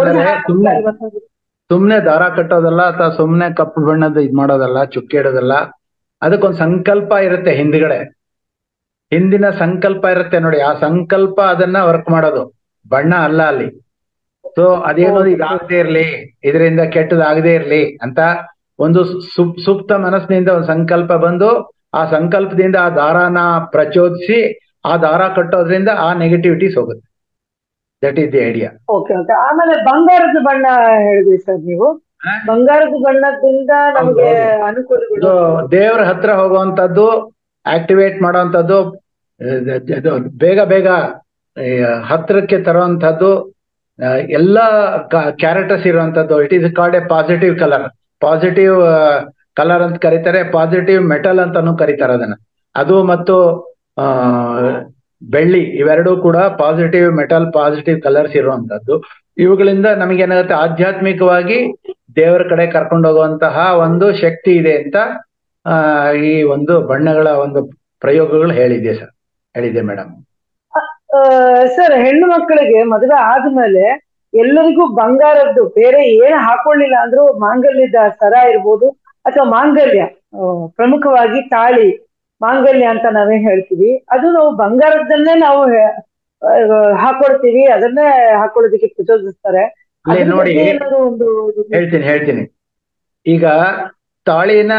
ಸುಮ್ನೆ ದಾರ ಕಟ್ಟೋದಲ್ಲ ಅಥವಾ ಸುಮ್ನೆ ಕಪ್ಪು ಬಣ್ಣದ ಇದ್ ಮಾಡೋದಲ್ಲ, ಚುಕ್ಕೆ ಇಡೋದಲ್ಲ. ಅದಕ್ಕೊಂದು ಸಂಕಲ್ಪ ಇರುತ್ತೆ ಹಿಂದ್ಗಡೆ, ಹಿಂದಿನ ಸಂಕಲ್ಪ ಇರುತ್ತೆ ನೋಡಿ. ಆ ಸಂಕಲ್ಪ ಅದನ್ನ ವರ್ಕ್ ಮಾಡೋದು, ಬಣ್ಣ ಅಲ್ಲ ಅಲ್ಲಿ. ಸೊ ಅದೇನೋ ಇದಾಗದೇ ಇರ್ಲಿ, ಇದರಿಂದ ಕೆಟ್ಟದಾಗದೇ ಇರ್ಲಿ ಅಂತ ಒಂದು ಸುಪ್ ಸುಪ್ತ ಮನಸ್ಸಿನಿಂದ ಒಂದು ಸಂಕಲ್ಪ ಬಂದು ಆ ಸಂಕಲ್ಪದಿಂದ ಆ ದಾರಾನ ಪ್ರಚೋದಿಸಿ ಆ ದಾರ ಕಟ್ಟೋದ್ರಿಂದ ಆ ನೆಗೆಟಿವಿಟೀಸ್ ಹೋಗುತ್ತೆ. That is the idea. Okay okay. ಆಮೇಲೆ ಬಂಗಾರದ ಬಣ್ಣ ಹೇಳಿದ್ರಿ ಸರ್ ನೀವು. ಬಂಗಾರದ ಬಣ್ಣದಿಂದ ನಮಗೆ ಅನುಕೂಲಗಳು, ದೇವರ ಹತ್ರ ಹೋಗುವಂತದ್ದು, ಆಕ್ಟಿವೇಟ್ ಮಾಡುವಂತದ್ದು, ಬೇಗ ಬೇಗ ಹತ್ರಕ್ಕೆ ತರುವಂತದ್ದು, ಎಲ್ಲ ಕ್ಯಾರೆಕ್ಟರ್ಸ್ ಇರುವಂತದ್ದು. It is called a positive colour. Positive colour ಅಂತ ಕರೀತಾರೆ, ಪಾಸಿಟಿವ್ ಮೆಟಲ್ ಅಂತಾನು ಕರೀತಾರೆ ಅದನ್ನ. ಅದು ಮತ್ತು ಆ ಬೆಳ್ಳಿ ಇವೆರಡೂ ಕೂಡ ಪಾಸಿಟಿವ್ ಮೆಟಲ್, ಪಾಸಿಟಿವ್ ಕಲರ್ಸ್ ಇರುವಂತದ್ದು. ಇವುಗಳಿಂದ ನಮಗೇನಾಗುತ್ತೆ, ಆಧ್ಯಾತ್ಮಿಕವಾಗಿ ದೇವರ ಕಡೆ ಕರ್ಕೊಂಡು ಹೋಗುವಂತಹ ಒಂದು ಶಕ್ತಿ ಇದೆ ಅಂತ ಆ ಈ ಒಂದು ಬಣ್ಣಗಳ ಒಂದು ಪ್ರಯೋಗಗಳು ಹೇಳಿದೆ ಸರ್, ಹೇಳಿದೆ ಮೇಡಮ್. ಸರ್, ಹೆಣ್ಣು ಮಕ್ಕಳಿಗೆ ಮದುವೆ ಆದ್ಮೇಲೆ ಎಲ್ಲರಿಗೂ ಬಂಗಾರದ್ದು ಬೇರೆ ಏನು ಹಾಕೊಳ್ಳಿಲ್ಲ ಅಂದ್ರೂ ಮಾಂಗಲ್ಯದ ಸರ ಇರ್ಬೋದು ಅಥವಾ ಮಾಂಗಲ್ಯ, ಪ್ರಮುಖವಾಗಿ ತಾಳಿ ಮಾಂಗಲ್ಯ ಅಂತ ನಾವೇನ್ ಹೇಳ್ತೀವಿ, ಅದು ನಾವು ಬಂಗಾರದನ್ನೇ ನಾವು ಹಾಕೊಳ್ತೀವಿ, ಅದನ್ನೇ ಹಾಕೊಳ್ಳೋದಕ್ಕೆ ಪ್ರಚೋದಿಸ್ತಾರೆ. ನೋಡಿ ಹೇಳ್ತೀನಿ ಹೇಳ್ತೀನಿ ಈಗ ತಾಳಿನ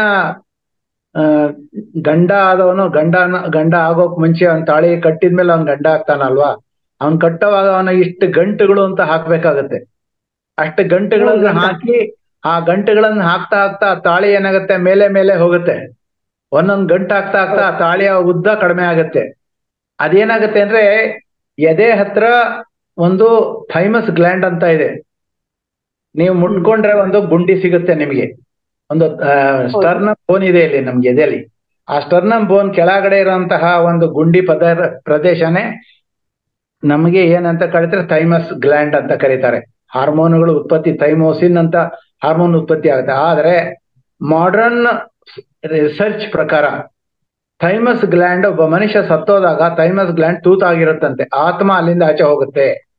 ಗಂಡ ಆದವನು ಗಂಡನ ಗಂಡ ಆಗೋಕ್ ಮುಂಚೆ ಅವ್ನ ತಾಳಿ ಕಟ್ಟಿದ್ಮೇಲೆ ಅವ್ನ್ ಗಂಡ ಆಗ್ತಾನಲ್ವಾ, ಅವ್ನ್ ಕಟ್ಟೋವಾಗ ಅವನ ಇಷ್ಟು ಗಂಟುಗಳು ಅಂತ ಹಾಕ್ಬೇಕಾಗತ್ತೆ. ಅಷ್ಟು ಗಂಟುಗಳನ್ನ ಹಾಕಿ ಆ ಗಂಟುಗಳನ್ನ ಹಾಕ್ತಾ ಹಾಕ್ತಾ ತಾಳಿ ಏನಾಗುತ್ತೆ, ಮೇಲೆ ಮೇಲೆ ಹೋಗುತ್ತೆ. ಒಂದೊಂದ್ ಗಂಟು ಹಾಕ್ತಾ ಹಾಕ್ತಾ ಆ ತಾಳಿಯ ಉದ್ದ ಕಡಿಮೆ ಆಗತ್ತೆ. ಅದೇನಾಗತ್ತೆ ಅಂದ್ರೆ ಎದೆ ಹತ್ರ ಒಂದು ಥೈಮಸ್ ಗ್ಲ್ಯಾಂಡ್ ಅಂತ ಇದೆ. ನೀವು ಮುಟ್ಕೊಂಡ್ರೆ ಒಂದು ಗುಂಡಿ ಸಿಗುತ್ತೆ ನಿಮಗೆ. ಒಂದು ಸ್ಟರ್ನಮ್ ಬೋನ್ ಇದೆ ಇಲ್ಲಿ ನಮ್ಗೆ ಎದೆಯಲ್ಲಿ. ಆ ಸ್ಟರ್ನಮ್ ಬೋನ್ ಕೆಳಗಡೆ ಇರುವಂತಹ ಒಂದು ಗುಂಡಿ ಪದ ಪ್ರದೇಶನೇ ನಮಗೆ ಏನಂತ ಕರೀತಾರೆ, ಥೈಮಸ್ ಗ್ಲ್ಯಾಂಡ್ ಅಂತ ಕರೀತಾರೆ. ಹಾರ್ಮೋನುಗಳು ಉತ್ಪತ್ತಿ, ಥೈಮೋಸಿನ್ ಅಂತ ಹಾರ್ಮೋನ್ ಉತ್ಪತ್ತಿ ಆಗುತ್ತೆ. ಆದ್ರೆ ಮಾಡರ್ನ್ ರಿಸರ್ಚ್ ಪ್ರಕಾರ ಥೈಮಸ್ ಗ್ಲ್ಯಾಂಡ್, ಒಬ್ಬ ಮನುಷ್ಯ ಸತ್ತೋದಾಗ ಥೈಮಸ್ ಗ್ಲ್ಯಾಂಡ್ ತೂತಾಗಿರುತ್ತಂತೆ, ಆತ್ಮ ಅಲ್ಲಿಂದ ಆಚೆ ಹೋಗುತ್ತೆ.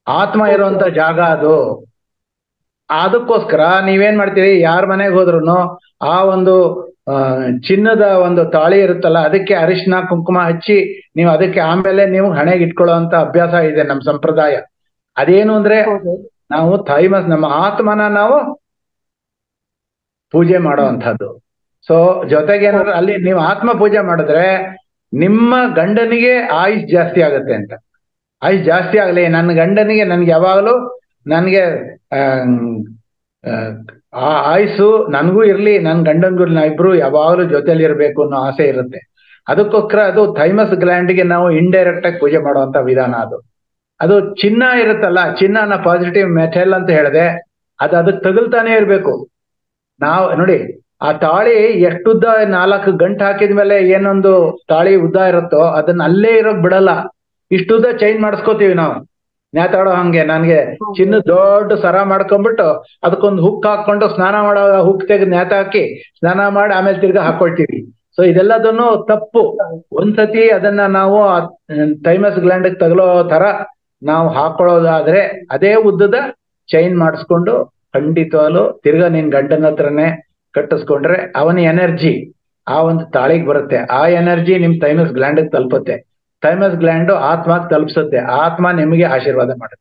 ಆತ್ಮ ಇರುವಂತ ಜಾಗ ಅದು. ಅದಕ್ಕೋಸ್ಕರ ನೀವೇನ್ ಮಾಡ್ತೀರಿ, ಯಾರ ಮನೆಗೆ ಹೋದ್ರು ಆ ಒಂದು ಆ ಚಿನ್ನದ ಒಂದು ತಾಳಿ ಇರುತ್ತಲ್ಲ, ಅದಕ್ಕೆ ಅರಿಶಿನ ಕುಂಕುಮ ಹಚ್ಚಿ ನೀವು ಅದಕ್ಕೆ ಆಮೇಲೆ ನೀವು ಹಣೆಗೆ ಇಟ್ಕೊಳ್ಳುವಂತ ಅಭ್ಯಾಸ ಇದೆ ನಮ್ಮ ಸಂಪ್ರದಾಯ. ಅದೇನು ಅಂದ್ರೆ ನಾವು ಥೈಮಸ್ ನಮ್ಮ ಆತ್ಮನ ನಾವು ಪೂಜೆ ಮಾಡುವಂತಹದ್ದು. ಸೊ ಜೊತೆಗೆ ಏನಾದ್ರೆ ಅಲ್ಲಿ ನೀವು ಆತ್ಮ ಪೂಜೆ ಮಾಡಿದ್ರೆ ನಿಮ್ಮ ಗಂಡನಿಗೆ ಆಯುಷ್ ಜಾಸ್ತಿ ಆಗುತ್ತೆ ಅಂತ. ಆಯುಷ್ ಜಾಸ್ತಿ ಆಗ್ಲಿ, ನನ್ನ ಗಂಡನಿಗೆ ನನ್ಗೆ ಯಾವಾಗಲೂ ನನ್ಗೆ ಆ ಆಯುಸ್ಸು ನನಗೂ ಇರ್ಲಿ, ನನ್ ಗಂಡನ್ಗೂ ನಾವಿಬ್ರು ಯಾವಾಗಲೂ ಜೊತೆಲಿ ಇರ್ಬೇಕು ಅನ್ನೋ ಆಸೆ ಇರುತ್ತೆ. ಅದಕ್ಕೋಸ್ಕರ ಅದು ಥೈಮಸ್ ಗ್ಲ್ಯಾಂಡ್ಗೆ ನಾವು ಇಂಡೈರೆಕ್ಟ್ ಆಗಿ ಪೂಜೆ ಮಾಡುವಂತ ವಿಧಾನ ಅದು. ಅದು ಚಿನ್ನ ಇರುತ್ತಲ್ಲ, ಚಿನ್ನನ ಪಾಸಿಟಿವ್ ಮೆಟಲ್ ಅಂತ ಹೇಳಿದೆ, ಅದು ಅದಕ್ಕೆ ತಗುಲ್ತಾನೆ ಇರ್ಬೇಕು. ನಾವು ನೋಡಿ ಆ ತಾಳಿ ಎಷ್ಟುದ್ದ ನಾಲ್ಕು ಗಂಟೆ ಹಾಕಿದ್ಮೇಲೆ ಏನೊಂದು ತಾಳಿ ಉದ್ದ ಇರುತ್ತೋ ಅದನ್ನ ಅಲ್ಲೇ ಇರೋಕ್ ಬಿಡಲ್ಲ. ಇಷ್ಟುದ್ದ ಚೈನ್ ಮಾಡಿಸ್ಕೋತೀವಿ ನಾವು ನೇತಾಡೋ ಹಂಗೆ. ನನ್ಗೆ ಚಿನ್ನ ದೊಡ್ಡ ಸರ ಮಾಡ್ಕೊಂಡ್ಬಿಟ್ಟು ಅದಕ್ಕೊಂದು ಹುಕ್ ಹಾಕೊಂಡು ಸ್ನಾನ ಮಾಡೋ ಹುಕ್ ತೆಗೆದು ನೇತ ಹಾಕಿ ಸ್ನಾನ ಮಾಡಿ ಆಮೇಲೆ ತಿರ್ಗಾ ಹಾಕೊಳ್ತೀವಿ. ಸೊ ಇದೆಲ್ಲದನ್ನು ತಪ್ಪು. ಒಂದ್ಸತಿ ಅದನ್ನ ನಾವು ಥೈಮಸ್ ಗ್ಲ್ಯಾಂಡ್ ತಗಲೋ ತರ ನಾವು ಹಾಕೊಳ್ಳೋದಾದ್ರೆ ಅದೇ ಉದ್ದದ ಚೈನ್ ಮಾಡಿಸ್ಕೊಂಡು ಖಂಡಿತವಾಗ್ಲು ತಿರ್ಗಾ ನಿನ್ ಗಂಡನ ಹತ್ರನೇ ಕಟ್ಟಿಸ್ಕೊಂಡ್ರೆ ಅವನ ಎನರ್ಜಿ ಆ ಒಂದು ತಾಳಿಗೆ ಬರುತ್ತೆ. ಆ ಎನರ್ಜಿ ನಿಮ್ ಥೈಮಸ್ ಗ್ಲ್ಯಾಂಡ್ ತಲುಪುತ್ತೆ. ಥೈಮಸ್ ಗ್ಲ್ಯಾಂಡ್ ಆತ್ಮಕ್ಕೆ ತಲುಪಿಸುತ್ತೆ. ಆತ್ಮ ನಿಮಗೆ ಆಶೀರ್ವಾದ ಮಾಡುತ್ತೆ.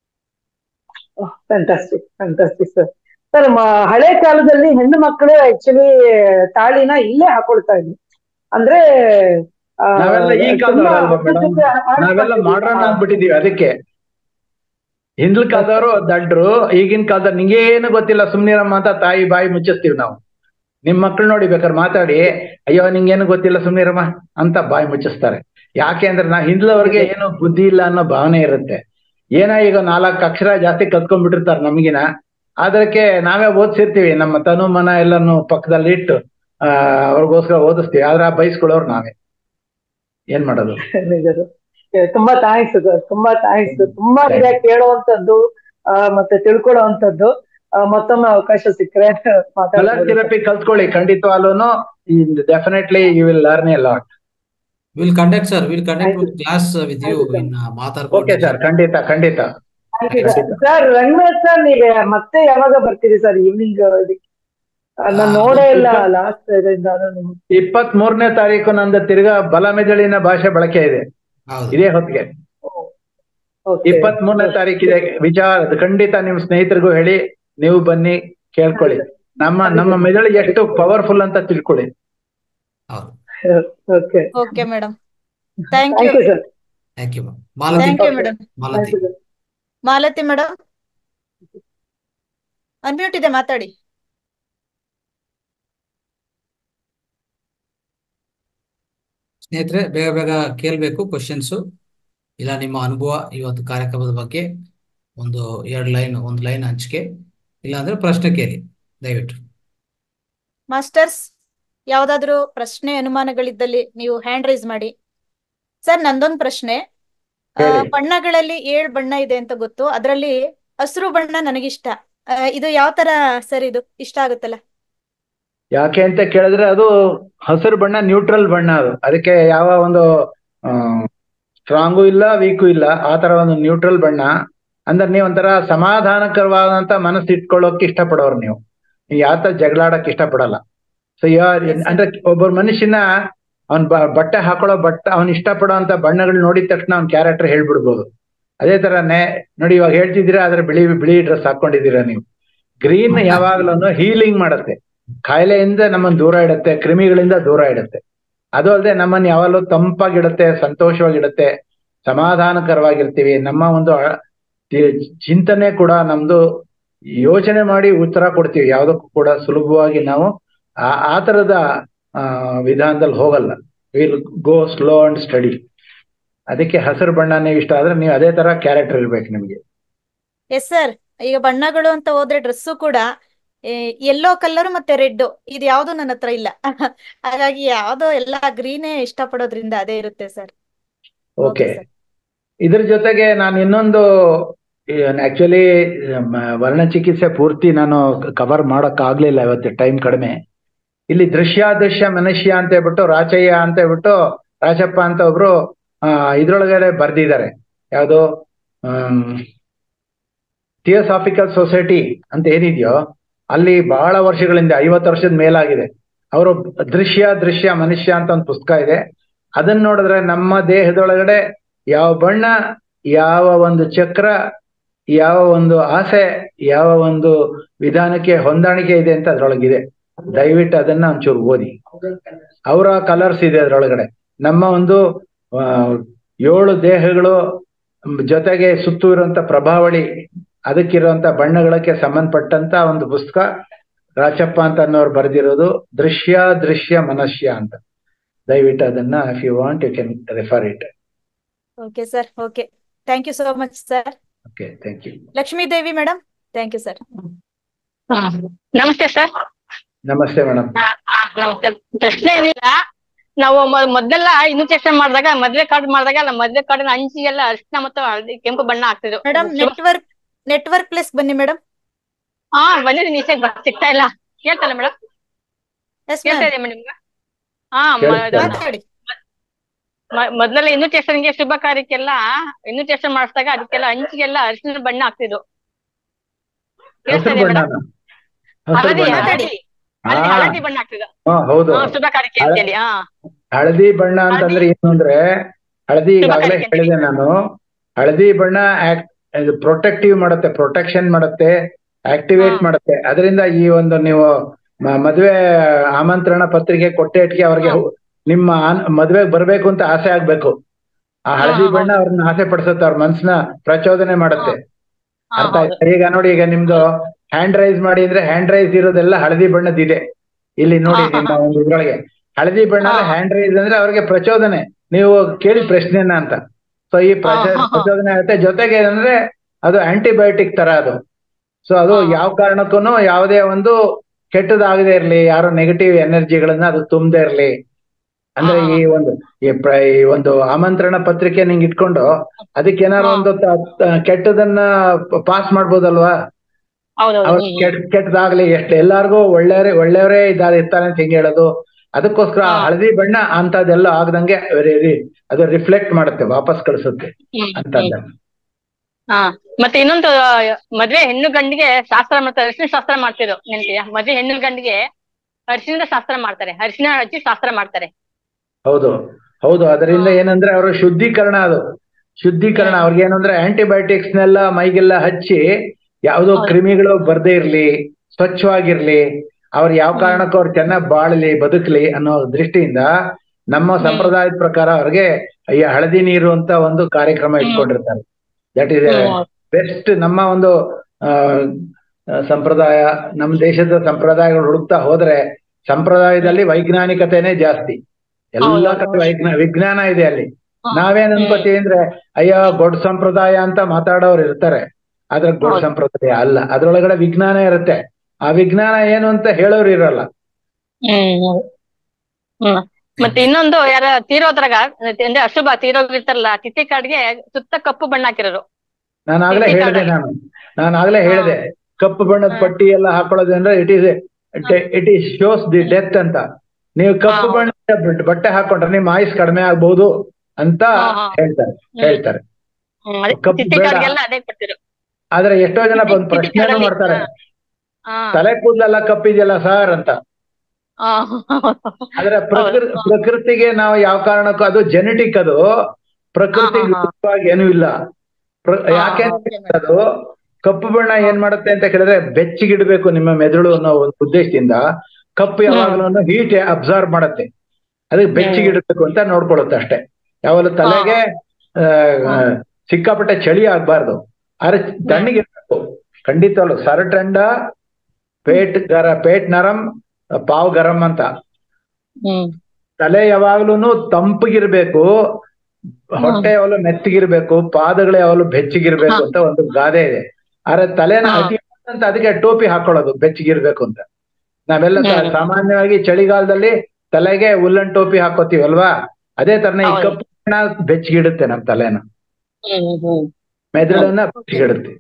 Fantastic fantastic sir. ಸರ್ ಹಳೆ ಕಾಲದಲ್ಲಿ ಹೆಣ್ಣು ಮಕ್ಕಳು ಆಕ್ಚುಲಿ ತಾಳಿನ ಇಲ್ಲೇ ಹಾಕೊಳ್ತಾ ಇದ್ವಿ. ಅಂದ್ರೆ ನಾವೆಲ್ಲ ಈ ಕಾಲದವ್ರಲ್ವಾ ಮೇಡಮ್, ನಾವೆಲ್ಲ ಮಾಡ್ರನ್ ಆಗ್ಬಿಟ್ಟಿದೀವಿ. ಅದಕ್ಕೆ ಹಿಂದ್ಲ ಕಾಲದವರು ದಡ್ರು, ಈಗಿನ ಕಾಲದ ನಿಂಗೇನು ಗೊತ್ತಿಲ್ಲ ಸುಮ್ನಿರಮ್ಮ ಅಂತ ತಾಯಿ ಬಾಯಿ ಮುಚ್ಚಿಸ್ತೀವಿ ನಾವು. ನಿಮ್ ಮಕ್ಳು ನೋಡಿ ಬೇಕಾದ್ರೆ ಮಾತಾಡಿ, ಅಯ್ಯೋ ನಿಂಗೇನು ಗೊತ್ತಿಲ್ಲ ಸುಮ್ನಿರಮ್ಮ ಅಂತ ಬಾಯಿ ಮುಚ್ಚಿಸ್ತಾರೆ. ಯಾಕೆ ಅಂದ್ರೆ ನಾ ಹಿಂದ್ಲವ್ರಿಗೆ ಏನು ಬುದ್ಧಿ ಇಲ್ಲ ಅನ್ನೋ ಭಾವನೆ ಇರುತ್ತೆ. ಏನೋ ಈಗ ನಾಲ್ಕು ಅಕ್ಷರ ಜಾಸ್ತಿ ಕಲ್ತ್ಕೊಂಡ್ಬಿಟ್ಟಿರ್ತಾರೆ ನಮಗಿನ, ಅದಕ್ಕೆ ನಾವೇ ಓದಿಸಿರ್ತೀವಿ, ನಮ್ಮ ತನು ಮನ ಎಲ್ಲಾನು ಪಕ್ಕದಲ್ಲಿ ಇಟ್ಟು ಆ ಅವ್ರಿಗೋಸ್ಕರ ಓದಿಸ್ತೀವಿ. ಆದ್ರೆ ಆ ಬೈಸ್ಕೊಳ್ಳೋರು ನಾವೇ. ಏನ್ ಮಾಡೋದು? ತುಂಬಾ ಥ್ಯಾಂಕ್ಸ್ ಸರ್, ತುಂಬಾ ಥ್ಯಾಂಕ್ಸ್. ತುಂಬಾ ಇದೆ ಕೇಳುವಂತದ್ದು ಆ ಮತ್ತೆ ತಿಳ್ಕೊಳ್ಳುವಂತದ್ದು. ಮತ್ತೊಮ್ಮೆ ಅವಕಾಶ ಸಿಕ್ಕರೆ ಥೆರಪಿ ಕಲ್ತ್ಕೊಳ್ಳಿ ಖಂಡಿತವಾಗ್ಲೂ. Definitely you will learn a lot. Will conduct sir, will conduct class with you in ಮಾತಾಡ್ಕೊಂಡು. ಓಕೆ ಸರ್, ಖಂಡಿತ ಖಂಡಿತ ಸರ್. ರಂಗನಾಥ್ ಸರ್ ನೀವೇ ಮತ್ತೆ ಯಾವಾಗ ಬರ್ತೀರಿ ಸರ್ ಈವ್ನಿಂಗ್? ನಾನು ನೋಡೇ ಇಲ್ಲ ಲಾಸ್ಟ್ ಇಪ್ಪತ್ತ್ ಮೂರನೇ ತಾರೀಕು ನಂದು ತಿರ್ಗಾ ಬಲಮೆದುಳಿನ ಭಾಷೆ ಬಳಕೆ ಇದೆ ಇದೇ ಹೊತ್ತಿಗೆ. ಇಪ್ಪತ್ತ್ ಮೂರನೇ ತಾರೀಕಿದೆ ವಿಚಾರ. ಖಂಡಿತ ನಿಮ್ ಸ್ನೇಹಿತರಿಗೂ ಹೇಳಿ, ನೀವು ಬನ್ನಿ ಕೇಳ್ಕೊಳ್ಳಿ. ನಮ್ಮ ನಮ್ಮ ಮೆದುಳು ಎಷ್ಟು ಪವರ್ಫುಲ್ ಅಂತ ತಿಳ್ಕೊಳ್ಳಿ. Okay madam, thank you sir. Thank you thank you madam. Malati Malati madam unmute ಇದೆ, ಮಾತಾಡಿ. ಸ್ನೇಹಿತರೆ, ಬೇಗ ಬೇಗ ಕೇಳಬೇಕು ಕ್ವಶನ್ಸು, ಇಲ್ಲ ನಿಮ್ಮ ಅನುಭವ ಇವತ್ತು ಕಾರ್ಯಕ್ರಮದ ಬಗ್ಗೆ ಒಂದು ಎರಡು ಲೈನ್ ಒಂದು ಲೈನ್ ಹಂಚಿಕೆ, ಇಲ್ಲಾಂದ್ರೆ ಪ್ರಶ್ನೆ ಕೇಳಿ ದಯವಿಟ್ಟು. ಮಾಸ್ಟರ್ಸ್, ಯಾವ್ದಾದ್ರು ಪ್ರಶ್ನೆ ಅನುಮಾನಗಳಿದ್ದಲ್ಲಿ ನೀವು ಹ್ಯಾಂಡ್ ರೈಸ್ ಮಾಡಿ. ಸರ್ ನಂದೊಂದು ಪ್ರಶ್ನೆ. ಬಣ್ಣಗಳಲ್ಲಿ ಏಳು ಬಣ್ಣ ಇದೆ ಅಂತ ಗೊತ್ತು, ಅದರಲ್ಲಿ ಹಸಿರು ಬಣ್ಣ ನನಗಿಷ್ಟ. ಇದು ಯಾವ ತರ ಸರ್? ಇದು ಇಷ್ಟ ಆಗುತ್ತಲ್ಲ. ಯಾಕೆ ಅಂತ ಕೇಳಿದ್ರೆ ಅದು ಹಸಿರು ಬಣ್ಣ ನ್ಯೂಟ್ರಲ್ ಬಣ್ಣ. ಅದು ಅದಕ್ಕೆ ಯಾವ ಒಂದು ಸ್ಟ್ರಾಂಗು ಇಲ್ಲ ವೀಕು ಇಲ್ಲ, ಆ ತರ ಒಂದು ನ್ಯೂಟ್ರಲ್ ಬಣ್ಣ. ಅಂದ್ರೆ ನೀವು ಒಂಥರ ಸಮಾಧಾನಕರವಾದಂತ ಮನಸ್ಸು ಇಟ್ಕೊಳ್ಳೋಕೆ ಇಷ್ಟಪಡೋರು. ನೀವು ಯಾವ ತರ ಜಗಳಾಡಕ್ ಇಷ್ಟಪಡಲ್ಲ. ಸೊ ಅಂದ್ರೆ ಒಬ್ಬರ ಮನುಷ್ಯನ ಅವ್ನ್ ಬಟ್ಟೆ ಹಾಕೊಳ್ಳೋ ಬಟ್ಟೆ ಅವ್ನ್ ಇಷ್ಟಪಡೋ ಅಂತ ಬಣ್ಣಗಳು ನೋಡಿದ ತಕ್ಷಣ ಅವ್ನ ಕ್ಯಾರೆಕ್ಟರ್ ಹೇಳ್ಬಿಡ್ಬೋದು. ಅದೇ ತರನೇ ನೋಡಿ, ಇವಾಗ ಹೇಳ್ತಿದ್ದೀರಾ ಆದ್ರೆ ಬಿಳಿ ಬಿಳಿ ಡ್ರೆಸ್ ಹಾಕೊಂಡಿದ್ದೀರಾ ನೀವು. ಗ್ರೀನ್ ಯಾವಾಗ್ಲೂ ಹೀಲಿಂಗ್ ಮಾಡುತ್ತೆ, ಕಾಯಿಲೆಯಿಂದ ನಮ್ಮನ್ನ ದೂರ ಇಡುತ್ತೆ, ಕ್ರಿಮಿಗಳಿಂದ ದೂರ ಇಡುತ್ತೆ. ಅದು ಅಲ್ಲದೆ ನಮ್ಮನ್ನ ಯಾವಾಗಲೂ ತಂಪಾಗಿಡುತ್ತೆ, ಸಂತೋಷವಾಗಿಡುತ್ತೆ, ಸಮಾಧಾನಕರವಾಗಿರ್ತೀವಿ. ನಮ್ಮ ಒಂದು ಚಿಂತನೆ ಕೂಡ ನಮ್ದು ಯೋಚನೆ ಮಾಡಿ ಉತ್ತರ ಕೊಡ್ತೀವಿ. ಯಾವುದಕ್ಕೂ ಕೂಡ ಸುಲಭವಾಗಿ ನಾವು ಆ ಆ ತರದ ಆ ವಿಧಾನದಲ್ಲಿ ಹೋಗಲ್ಲ. Will go slow and study. ಅದಕ್ಕೆ ಹಸಿರು ಬಣ್ಣ ನೀವು ಇಷ್ಟ ಆದ್ರೆ ನೀವು ಅದೇ ತರ ಕ್ಯಾರೆಕ್ಟರ್ ಇರ್ಬೇಕು ನಿಮ್ಗೆ. Yes sir. ಈಗ ಬಣ್ಣಗಳು ಅಂತ ಹೋದ್ರೆ ಡ್ರೆಸ್ಸು ಕೂಡ ಯೆಲ್ಲೋ ಕಲರ್ ಮತ್ತೆ ರೆಡ್, ಇದು ಯಾವ್ದು ನನ್ನ ಹತ್ರ ಇಲ್ಲ. ಹಾಗಾಗಿ ಯಾವ್ದೋ ಎಲ್ಲ ಗ್ರೀನೇ ಇಷ್ಟಪಡೋದ್ರಿಂದ ಅದೇ ಇರುತ್ತೆ ಸರ್. ಓಕೆ. ಇದ್ರ ಜೊತೆಗೆ ನಾನು ಇನ್ನೊಂದು ಆಕ್ಚುಲಿ ವರ್ಣಚಿಕಿತ್ಸೆ ಪೂರ್ತಿ ನಾನು ಕವರ್ ಮಾಡಕ್ ಆಗ್ಲಿಲ್ಲ, ಇವತ್ತು ಟೈಮ್ ಕಡಿಮೆ. ಇಲ್ಲಿ ದೃಶ್ಯ ದೃಶ್ಯ ಮನುಷ್ಯ ಅಂತ ಹೇಳ್ಬಿಟ್ಟು ರಾಚಯ್ಯ ಅಂತ ಹೇಳ್ಬಿಟ್ಟು ರಾಚಪ್ಪ ಅಂತ ಒಬ್ರು ಆ ಇದ್ರೊಳಗಡೆ ಬರ್ದಿದ್ದಾರೆ. ಯಾವ್ದು ಹ್ಮ್ ಥಿಯೋಸಾಫಿಕಲ್ ಸೊಸೈಟಿ ಅಂತ ಏನಿದೆಯೋ ಅಲ್ಲಿ ಬಹಳ ವರ್ಷಗಳಿಂದ ಐವತ್ತು ವರ್ಷದ ಮೇಲಾಗಿದೆ. ಅವರು ದೃಶ್ಯ ದೃಶ್ಯ ಮನುಷ್ಯ ಅಂತ ಒಂದು ಪುಸ್ತಕ ಇದೆ. ಅದನ್ನ ನೋಡಿದ್ರೆ ನಮ್ಮ ದೇಹದೊಳಗಡೆ ಯಾವ ಬಣ್ಣ, ಯಾವ ಒಂದು ಚಕ್ರ, ಯಾವ ಒಂದು ಆಸೆ, ಯಾವ ಒಂದು ವಿಧಾನಕ್ಕೆ ಹೊಂದಾಣಿಕೆ ಇದೆ ಅಂತ ಅದ್ರೊಳಗಿದೆ. ದಯವಿಟ್ಟು ಅದನ್ನ ಒಂಚೂರು ಓದಿ. ಅವರ ಕಲರ್ಸ್ ಇದೆ ಅದ್ರೊಳಗಡೆ. ನಮ್ಮ ಒಂದು ಆ ಏಳು ದೇಹಗಳು ಜೊತೆಗೆ ಸುತ್ತು ಇರುವಂತ ಪ್ರಭಾವಳಿ, ಅದಕ್ಕಿರುವಂತ ಬಣ್ಣಗಳಕ್ಕೆ ಸಂಬಂಧಪಟ್ಟಂತ ಒಂದು ಪುಸ್ತಕ ರಾಚಪ್ಪ ಅಂತ ಅನ್ನೋರು ಬರೆದಿರೋದು, ದೃಶ್ಯ ದೃಶ್ಯ ಮನುಷ್ಯ ಅಂತ. ದಯವಿಟ್ಟು ಅದನ್ನ if you want you can refer it. Okay sir, okay, thank you so much sir. Okay, thank you. Lakshmi Devi madam, thank you sir. ನಮಸ್ತೆ ಸರ್. ನಮಸ್ತೆ ಮೇಡಮ್. ನಮಸ್ತೆ. ಪ್ರಶ್ನೆ ಏನಿಲ್ಲ, ನಾವು ಮೊದಲೆಲ್ಲ ಇನ್ವಿಟೇಷನ್ ಮಾಡಿದಾಗ, ಮದ್ವೆ ಕಾರ್ಡ್ ಮಾಡಿದಾಗ ಅಲ್ಲ, ಮದ್ವೆ ಕಾರ್ಡಿನ ಅಂಚಿಗೆಲ್ಲ ಅರಿಶಿನ ಮತ್ತು ಹಳದಿ ಕೆಂಪು ಬಣ್ಣ ಹಾಕ್ತಿದ್ರು ಮೇಡಮ್. ನೆಟ್ವರ್ಕ್ ನೆಟ್ವರ್ಕ್ ಪ್ಲೇಸ್ ಬನ್ನಿ ಮೇಡಮ್. ಹಾ ಬಂದಿದ್ದೀನಿ, ಈಚೆ ಸಿಗ್ತಾ ಇಲ್ಲ. ಕೇಳ್ತಲ್ಲ ಮೇಡಮ್? ಎಸ್ ಕೇಳ್ತಾ ಇದೆ ಮೇಡಮ್. ಹಾ ಮಾತಾಡಿ. ಮೊದ್ಲೆಲ್ಲ ಇನ್ವಿಟೇಷನ್ಗೆ ಶುಭ ಕಾರ್ಯಕ್ಕೆಲ್ಲ ಇನ್ವಿಟೇಷನ್ ಮಾಡಿಸಿದಾಗ ಅದಕ್ಕೆಲ್ಲ ಅಂಚಿಗೆಲ್ಲ ಅರಿಶಿನ ಬಣ್ಣ ಹಾಕ್ತಿದ್ರು. ಕೇಳ್ತಾ ಇದೆ ಮೇಡಮ್? ಹಳದಿ ಹಳದಿ ಹಳದಿ ಹಳದಿ ಬಣ್ಣ ಹಾಕ್ತಿದ್ರು. ಹಾ ಹೌದು, ಶುಭ ಕಾರ್ಯಕ್ಕೆ ಅಂತೇಳಿ. ಹಾ ಹಳದಿ ಬಣ್ಣ ಅಂತಂದ್ರೆ ಏನು ಅಂದ್ರೆ, ಹಳದಿ ಈಗಾಗಲೇ ಹೇಳಿದೆ ನಾನು, ಹಳದಿ ಬಣ್ಣ ಪ್ರೊಟೆಕ್ಟಿವ್ ಮಾಡುತ್ತೆ, ಪ್ರೊಟೆಕ್ಷನ್ ಮಾಡುತ್ತೆ, ಆಕ್ಟಿವೇಟ್ ಮಾಡುತ್ತೆ. ಅದರಿಂದ ಈ ಒಂದು ನೀವು ಮದ್ವೆ ಆಮಂತ್ರಣ ಪತ್ರಿಕೆ ಕೊಟ್ಟೆ ಇಟ್ಗೆ ಅವ್ರಿಗೆ ನಿಮ್ಮ ಮದ್ವೆಗೆ ಬರ್ಬೇಕು ಅಂತ ಆಸೆ ಆಗ್ಬೇಕು. ಆ ಹಳದಿ ಬಣ್ಣ ಅವ್ರನ್ನ ಆಸೆ ಪಡಿಸುತ್ತೆ, ಅವ್ರ ಮನ್ಸನ್ನ ಪ್ರಚೋದನೆ ಮಾಡುತ್ತೆ. ಅರ್ಥ ಆಯ್ತಾ? ಈಗ ನೋಡಿ, ಈಗ ನಿಮ್ದು ಹ್ಯಾಂಡ್ ರೈಸ್ ಮಾಡಿ ಅಂದ್ರೆ ಹ್ಯಾಂಡ್ ರೈಸ್ ಇರೋದೆಲ್ಲ ಹಳದಿ ಬಣ್ಣದಿದೆ. ಇಲ್ಲಿ ನೋಡಿ ನಿಮ್ಮ ಒಂದು ಇದ್ರೊಳಗೆ ಹಳದಿ ಬಣ್ಣ ಹ್ಯಾಂಡ್ ರೈಸ್ ಅಂದ್ರೆ ಅವ್ರಿಗೆ ಪ್ರಚೋದನೆ. ನೀವು ಕೇಳಿ ಪ್ರಶ್ನೆನ ಅಂತ. ಸೊ ಈ ಪ್ರಚೋದನೆ ಆಗುತ್ತೆ. ಜೊತೆಗೆ ಏನಂದ್ರೆ ಅದು ಆಂಟಿಬಯೋಟಿಕ್ ತರ ಅದು. ಸೊ ಅದು ಯಾವ ಕಾರಣಕ್ಕೂ ಯಾವುದೇ ಒಂದು ಕೆಟ್ಟದಾಗದೆ ಇರ್ಲಿ, ಯಾರೋ ನೆಗೆಟಿವ್ ಎನರ್ಜಿಗಳನ್ನ ಅದು ತುಂಬದೆ ಇರ್ಲಿ ಅಂದ್ರೆ ಈ ಒಂದು ಈ ಒಂದು ಆಮಂತ್ರಣ ಪತ್ರಿಕೆ ನಿಂಗೆ ಇಟ್ಕೊಂಡು ಅದಕ್ಕೆ ಏನಾರು ಒಂದು ಕೆಟ್ಟದನ್ನ ಪಾಸ್ ಮಾಡ್ಬೋದಲ್ವಾ? ಅವ್ರ ಕೆಟ್ಟ ಕೆಟ್ಟದಾಗ್ಲಿ, ಎಷ್ಟು ಎಲ್ಲಾರ್ಗು ಒಳ್ಳೆಯವರೇ ಒಳ್ಳೆಯವರೇ ಇದ್ದಾರೆ ಇರ್ತಾರೆ ಅಂತ ಹಿಂಗೆ ಹೇಳೋದು. ಅದಕ್ಕೋಸ್ಕರ ಹಳದಿ ಬಣ್ಣ ಅಂತದೆಲ್ಲ ಆಗದಂಗೆ ಅದು ರಿಫ್ಲೆಕ್ಟ್ ಮಾಡುತ್ತೆ, ವಾಪಸ್ ಕಳಿಸುತ್ತೆ ಅಂತ. ಹಾ ಮತ್ತೆ ಇನ್ನೊಂದು, ಮದ್ವೆ ಹೆಣ್ಣು ಗಂಡಿಗೆ ಶಾಸ್ತ್ರ ಮಾಡ್ತಾರೆ, ಅರಿಶಿನ ಶಾಸ್ತ್ರ ಮಾಡ್ತಿದ್ರು ನೆನಪಿಯ? ಮದ್ವೆ ಹೆಣ್ಣು ಗಂಡಿಗೆ ಅರಿಶಿನದ ಶಾಸ್ತ್ರ ಮಾಡ್ತಾರೆ, ಅರಿಶಿನ ಹಚ್ಚಿ ಶಾಸ್ತ್ರ ಮಾಡ್ತಾರೆ. ಹೌದು ಹೌದು. ಅದರಿಂದ ಏನಂದ್ರೆ ಅವ್ರ ಶುದ್ಧೀಕರಣ, ಅದು ಶುದ್ಧೀಕರಣ. ಅವ್ರಿಗೆ ಏನಂದ್ರೆ ಆಂಟಿಬಯೋಟಿಕ್ಸ್ ನೆಲ್ಲ ಮೈಗೆಲ್ಲ ಹಚ್ಚಿ ಯಾವ್ದೋ ಕ್ರಿಮಿಗಳು ಬರ್ದೇ ಇರ್ಲಿ, ಸ್ವಚ್ಛವಾಗಿರ್ಲಿ, ಅವ್ರು ಯಾವ ಕಾರಣಕ್ಕೂ ಅವ್ರು ಚೆನ್ನಾಗಿ ಬಾಳಲಿ ಬದುಕಲಿ ಅನ್ನೋ ದೃಷ್ಟಿಯಿಂದ ನಮ್ಮ ಸಂಪ್ರದಾಯದ ಪ್ರಕಾರ ಅವ್ರಿಗೆ ಈ ಹಳದಿ ನೀರು ಅಂತ ಒಂದು ಕಾರ್ಯಕ್ರಮ ಇಟ್ಕೊಂಡಿರ್ತಾರೆ. That is best. ನಮ್ಮ ಒಂದು ಆ ಸಂಪ್ರದಾಯ, ನಮ್ಮ ದೇಶದ ಸಂಪ್ರದಾಯಗಳು ಹುಡುಕ್ತಾ ಹೋದ್ರೆ ಸಂಪ್ರದಾಯದಲ್ಲಿ ವೈಜ್ಞಾನಿಕತೆನೇ ಜಾಸ್ತಿ. ಎಲ್ಲಾ ಕಡೆ ವೈಜ್ಞಾ ವಿಜ್ಞಾನ ಇದೆ ಅಲ್ಲಿ. ನಾವೇನ್ ಅನ್ಕೋತೀವಿ ಅಂದ್ರೆ ಅಯ್ಯೋ ಗೊಡ್ ಸಂಪ್ರದಾಯ ಅಂತ ಮಾತಾಡೋರು ಇರ್ತಾರೆ, ಆದ್ರೆ ಗೊಡ್ ಸಂಪ್ರದಾಯ ಅಲ್ಲ, ಅದ್ರೊಳಗಡೆ ವಿಜ್ಞಾನ ಇರುತ್ತೆ. ಆ ವಿಜ್ಞಾನ ಏನು ಅಂತ ಹೇಳೋರು ಇರಲ್ಲ. ಹ್ಮ್ ಮತ್ತೆ ಇನ್ನೊಂದು, ಯಾರ ತೀರೋದ್ರಾಗ ಅಂದ್ರೆ ಅಶುಭ ತೀರೋಗಿರ್ತಾರಲ್ಲ, ತಿಥಿ ಕಾರ್ಡ್ಗೆ ಸುತ್ತ ಕಪ್ಪು ಬಣ್ಣ ಹಾಕಿರೋರು. ನಾನು ಆಗ್ಲೇ ಹೇಳಿದೆ ನಾನು ನಾನು ಆಗ್ಲೇ ಹೇಳಿದೆ ಕಪ್ಪು ಬಣ್ಣದ ಪಟ್ಟಿ ಎಲ್ಲ ಹಾಕೊಳ್ಳೋದು ಅಂದ್ರೆ it is it is shows the death ಅಂತ. ನೀವು ಕಪ್ಪು ಬಣ್ಣದ ಬಟ್ಟೆ ಹಾಕೊಂಡ್ರೆ ನಿಮ್ಮ ಆಯುಸ್ ಕಡಿಮೆ ಆಗ್ಬಹುದು ಅಂತ ಹೇಳ್ತಾರೆ ಹೇಳ್ತಾರೆ ಕಪ್ಪು ಬೇಡ. ಆದ್ರೆ ಎಷ್ಟೋ ಜನ ಒಂದು ಪ್ರಶ್ನೆನೂ ಮಾಡ್ತಾರೆ, ತಲೆ ಕೂದಲೆಲ್ಲ ಕಪ್ಪಿದೆಯಲ್ಲ ಸಾರ್ ಅಂತ. ಆದ್ರೆ ಪ್ರಕೃತಿ ಪ್ರಕೃತಿಗೆ ನಾವು ಯಾವ ಕಾರಣಕ್ಕೂ, ಅದು ಜೆನೆಟಿಕ್, ಅದು ಪ್ರಕೃತಿಗೆ ಏನೂ ಇಲ್ಲ. ಯಾಕೆ ಅದು ಕಪ್ಪು ಬಣ್ಣ ಏನ್ ಮಾಡುತ್ತೆ ಅಂತ ಕೇಳಿದ್ರೆ, ಬೆಚ್ಚಗಿಡ್ಬೇಕು ನಿಮ್ಮ ಮೆದುಳು ಅನ್ನೋ ಒಂದು ಉದ್ದೇಶದಿಂದ ಕಪ್ಪು ಯಾವಾಗಲೂ ಹೀಟ್ ಅಬ್ಸರ್ವ್ ಮಾಡುತ್ತೆ, ಅದಕ್ಕೆ ಬೆಚ್ಚಗಿಡ್ಬೇಕು ಅಂತ ನೋಡ್ಕೊಳ್ಳುತ್ತೆ ಅಷ್ಟೇ. ಯಾವಾಗಲೂ ತಲೆಗೆ ಸಿಕ್ಕಾಪಟ್ಟೆ ಚಳಿ ಆಗ್ಬಾರ್ದು, ಆದ್ರೆ ತಣ್ಣಗಿರ್ಬೇಕು ಖಂಡಿತವಲ್ಲ. ಸರ್ ಟಂಡ ಪೇಟ್ ಗರ ಪೇಟ್ ನರಂ ಪಾವ್ ಗರಂ ಅಂತ. ತಲೆ ಯಾವಾಗ್ಲೂನು ತಂಪಗಿರ್ಬೇಕು, ಹೊಟ್ಟೆ ಯಾವಾಗಲೂ ಮೆತ್ತಗಿರ್ಬೇಕು, ಪಾದಗಳು ಯಾವಾಗಲೂ ಬೆಚ್ಚಗಿರ್ಬೇಕು ಅಂತ ಒಂದು ಗಾದೆ ಇದೆ. ಆದ್ರೆ ತಲೆನ ಅತಿ ಅಂತ ಅದಕ್ಕೆ ಟೋಪಿ ಹಾಕೊಳ್ಳೋದು ಬೆಚ್ಚಗಿರ್ಬೇಕು ಅಂತ. ನಾವೆಲ್ಲ ಸಾಮಾನ್ಯವಾಗಿ ಚಳಿಗಾಲದಲ್ಲಿ ತಲೆಗೆ ಉಲ್ಲನ್ ಟೋಪಿ ಹಾಕೋತೀವಿ ಅಲ್ವಾ, ಅದೇ ತರನ ಈ ಕಪ್ಪು ಬಣ್ಣ ಬೆಚ್ಚಗಿಡುತ್ತೆ ನಮ್ ತಲೆನ, ಮೆದುಳನ್ನ ಬೆಚ್ಚಗಿಡುತ್ತೆ.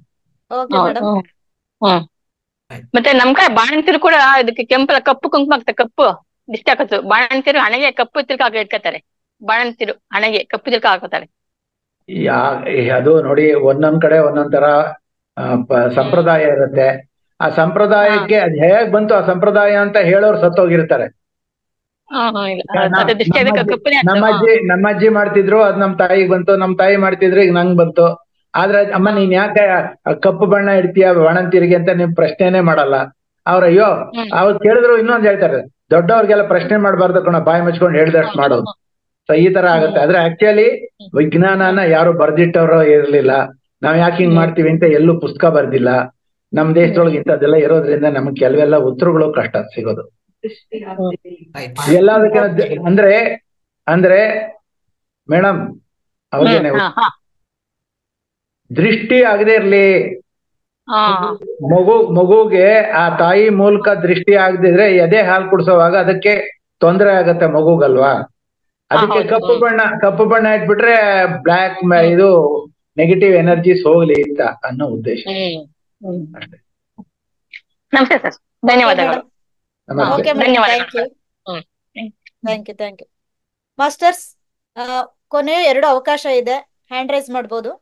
ಮತ್ತೆ ನಮ್ ಕಡೆ ಬಾಣಂತಿರು ಕೂಡ ಇದಕ್ಕೆ ಕೆಂಪು ಕಪ್ಪು ಕುಂಕುಮ ಆಗ್ತದೆ, ಕಪ್ಪು ದಿಷ್ಟ ಹಾಕೋದು. ಬಾಣಂತಿರು ಹಣೆಗೆ ಕಪ್ಪು ತಿಲ್ಕ ಹಾಕಿ ಇಟ್ಕೋತಾರೆ, ಬಾಣಂತಿರು ಹಣೆಗೆ ಕಪ್ಪು ತಿಲ್ಕ ಹಾಕೋತಾರೆ. ಯಾ ಅದು ನೋಡಿ, ಒಂದೊಂದ್ ಕಡೆ ಒಂದೊಂದ್ ತರ ಆ, ಪ- ಸಂಪ್ರದಾಯ ಇರುತ್ತೆ. ಆ ಸಂಪ್ರದಾಯಕ್ಕೆ ಅದ್ ಹೇಗ್ ಬಂತು ಆ ಸಂಪ್ರದಾಯ ಅಂತ ಹೇಳೋರು ಸತ್ತೋಗಿರ್ತಾರೆ. ಹಾ ಹಾ ಇಲ್ಲ ಈಗ ನಮ್- ಅದೇ ದೃಷ್ಟಿ ನಮ್ಮ ಅದಕ್ಕೆ ಅಜ್ಜಿ ಕಪ್ಪನೇ ನಮ್ಮ ಆಗ್ತದೆ. ಅಜ್ಜಿ ನಮ್ಮ ಅಜ್ಜಿ ಮಾಡ್ತಿದ್ರು ಅದ್ ನಮ್ ತಾಯಿಗೆ ಬಂತು, ನಮ್ ತಾಯಿ ಮಾಡ್ತಿದ್ರು ಈಗ ನಂಗ್ ಬಂತು. ಆದ್ರೆ ಅಮ್ಮ ನೀನ್ ಯಾಕೆ ಆ ಕಪ್ಪು ಬಣ್ಣ ಇಡ್ತೀಯ ಬಾಣಂತಿರಿಗೆ ಅಂತ ನಿಮ್ ಪ್ರಶ್ನೆನೇ ಮಾಡಲ್ಲ ಅವ್ರ. ಅಯ್ಯೋ ಹ್ಮ್ ಅವ್ರು ಕೇಳಿದ್ರು ಇನ್ನೊಂದ್ ಹೇಳ್ತಾರೆ, ದೊಡ್ಡವ್ರಿಗೆಲ್ಲ ಪ್ರಶ್ನೆ ಮಾಡ್ಬಾರ್ದು ಕಣ, ಬಾಯಿ ಮುಚ್ಕೊಂಡು ಹೇಳ್ದಷ್ಟು ಮಾಡೋದು. ಸೊ ಈ ತರ ಆಗುತ್ತೆ. ಆದ್ರೆ ಆಕ್ಚುಲಿ ವಿಜ್ಞಾನನ ಯಾರು ಬರ್ದಿಟ್ಟವ್ರು ಇರ್ಲಿಲ್ಲ. ನಾವ್ ಯಾಕೆ ಹಿಂಗ್ ಮಾಡ್ತೀವಿ ಅಂತ ಎಲ್ಲೂ ಪುಸ್ತಕ ಬರ್ದಿಲ್ಲ. ನಮ್ ದೇಶದೊಳಗೆ ಇಂಥದ್ದೆಲ್ಲ ಇರೋದ್ರಿಂದ ನಮ್ಗೆ ಕೆಲವೆಲ್ಲ ಉತ್ತರಗಳು ಕಷ್ಟ ಸಿಗೋದು. ರೈಟ್. ಎಲ್ಲದಕ್ಕಿಂತ ಜ- ಅಂದ್ರೆ ಅಂದ್ರೆ ಮೇಡಮ್ ಅವ್ರಿಗೇನೆ ಹಾ ಹಾ ದೃಷ್ಟಿ ಆಗದೆ ಇರ್ಲಿ. ಹಾ ಮಗು ಮಗುಗೆ ಆ ತಾಯಿ ಮೂಲಕ ದೃಷ್ಟಿ ಆಗದಿದ್ರೆ ಎದೆ ಹಾಲು ಕುಡಿಸೋವಾಗ ಅದಕ್ಕೆ ತೊಂದರೆ ಆಗತ್ತೆ ಮಗುಗಲ್ವಾ. ಅದಕ್ಕೆ ಹೌದು. ಕಪ್ಪು ಬಣ್ಣ ಕಪ್ಪು ಬಣ್ಣ ಇಟ್ಬಿಟ್ರೆ ಬ್ಲ್ಯಾಕ್ ಇದು ನೆಗೆಟಿವ್ ಎನರ್ಜೀಸ್ ಹೋಗ್ಲಿ ಅಂತ ಅನ್ನೋ ಉದ್ದೇಶ ಹ್ಮ್ ಹ್ಮ್ ಅಷ್ಟೇ. ನಮಸ್ತೆ ಸರ್, ಧನ್ಯವಾದಗಳು. ನಮಸ್ತೆ. ಓಕೆ ಮೇಡಮ್, ಧನ್ಯವಾದಗಳು thank you hmm thank you thank you masters. ಕೊನೆಯ ಎರಡು ಅವಕಾಶ ಇದೆ, ಹ್ಯಾಂಡ್ ರೈಸ್ ಮಾಡ್ಬೋದು.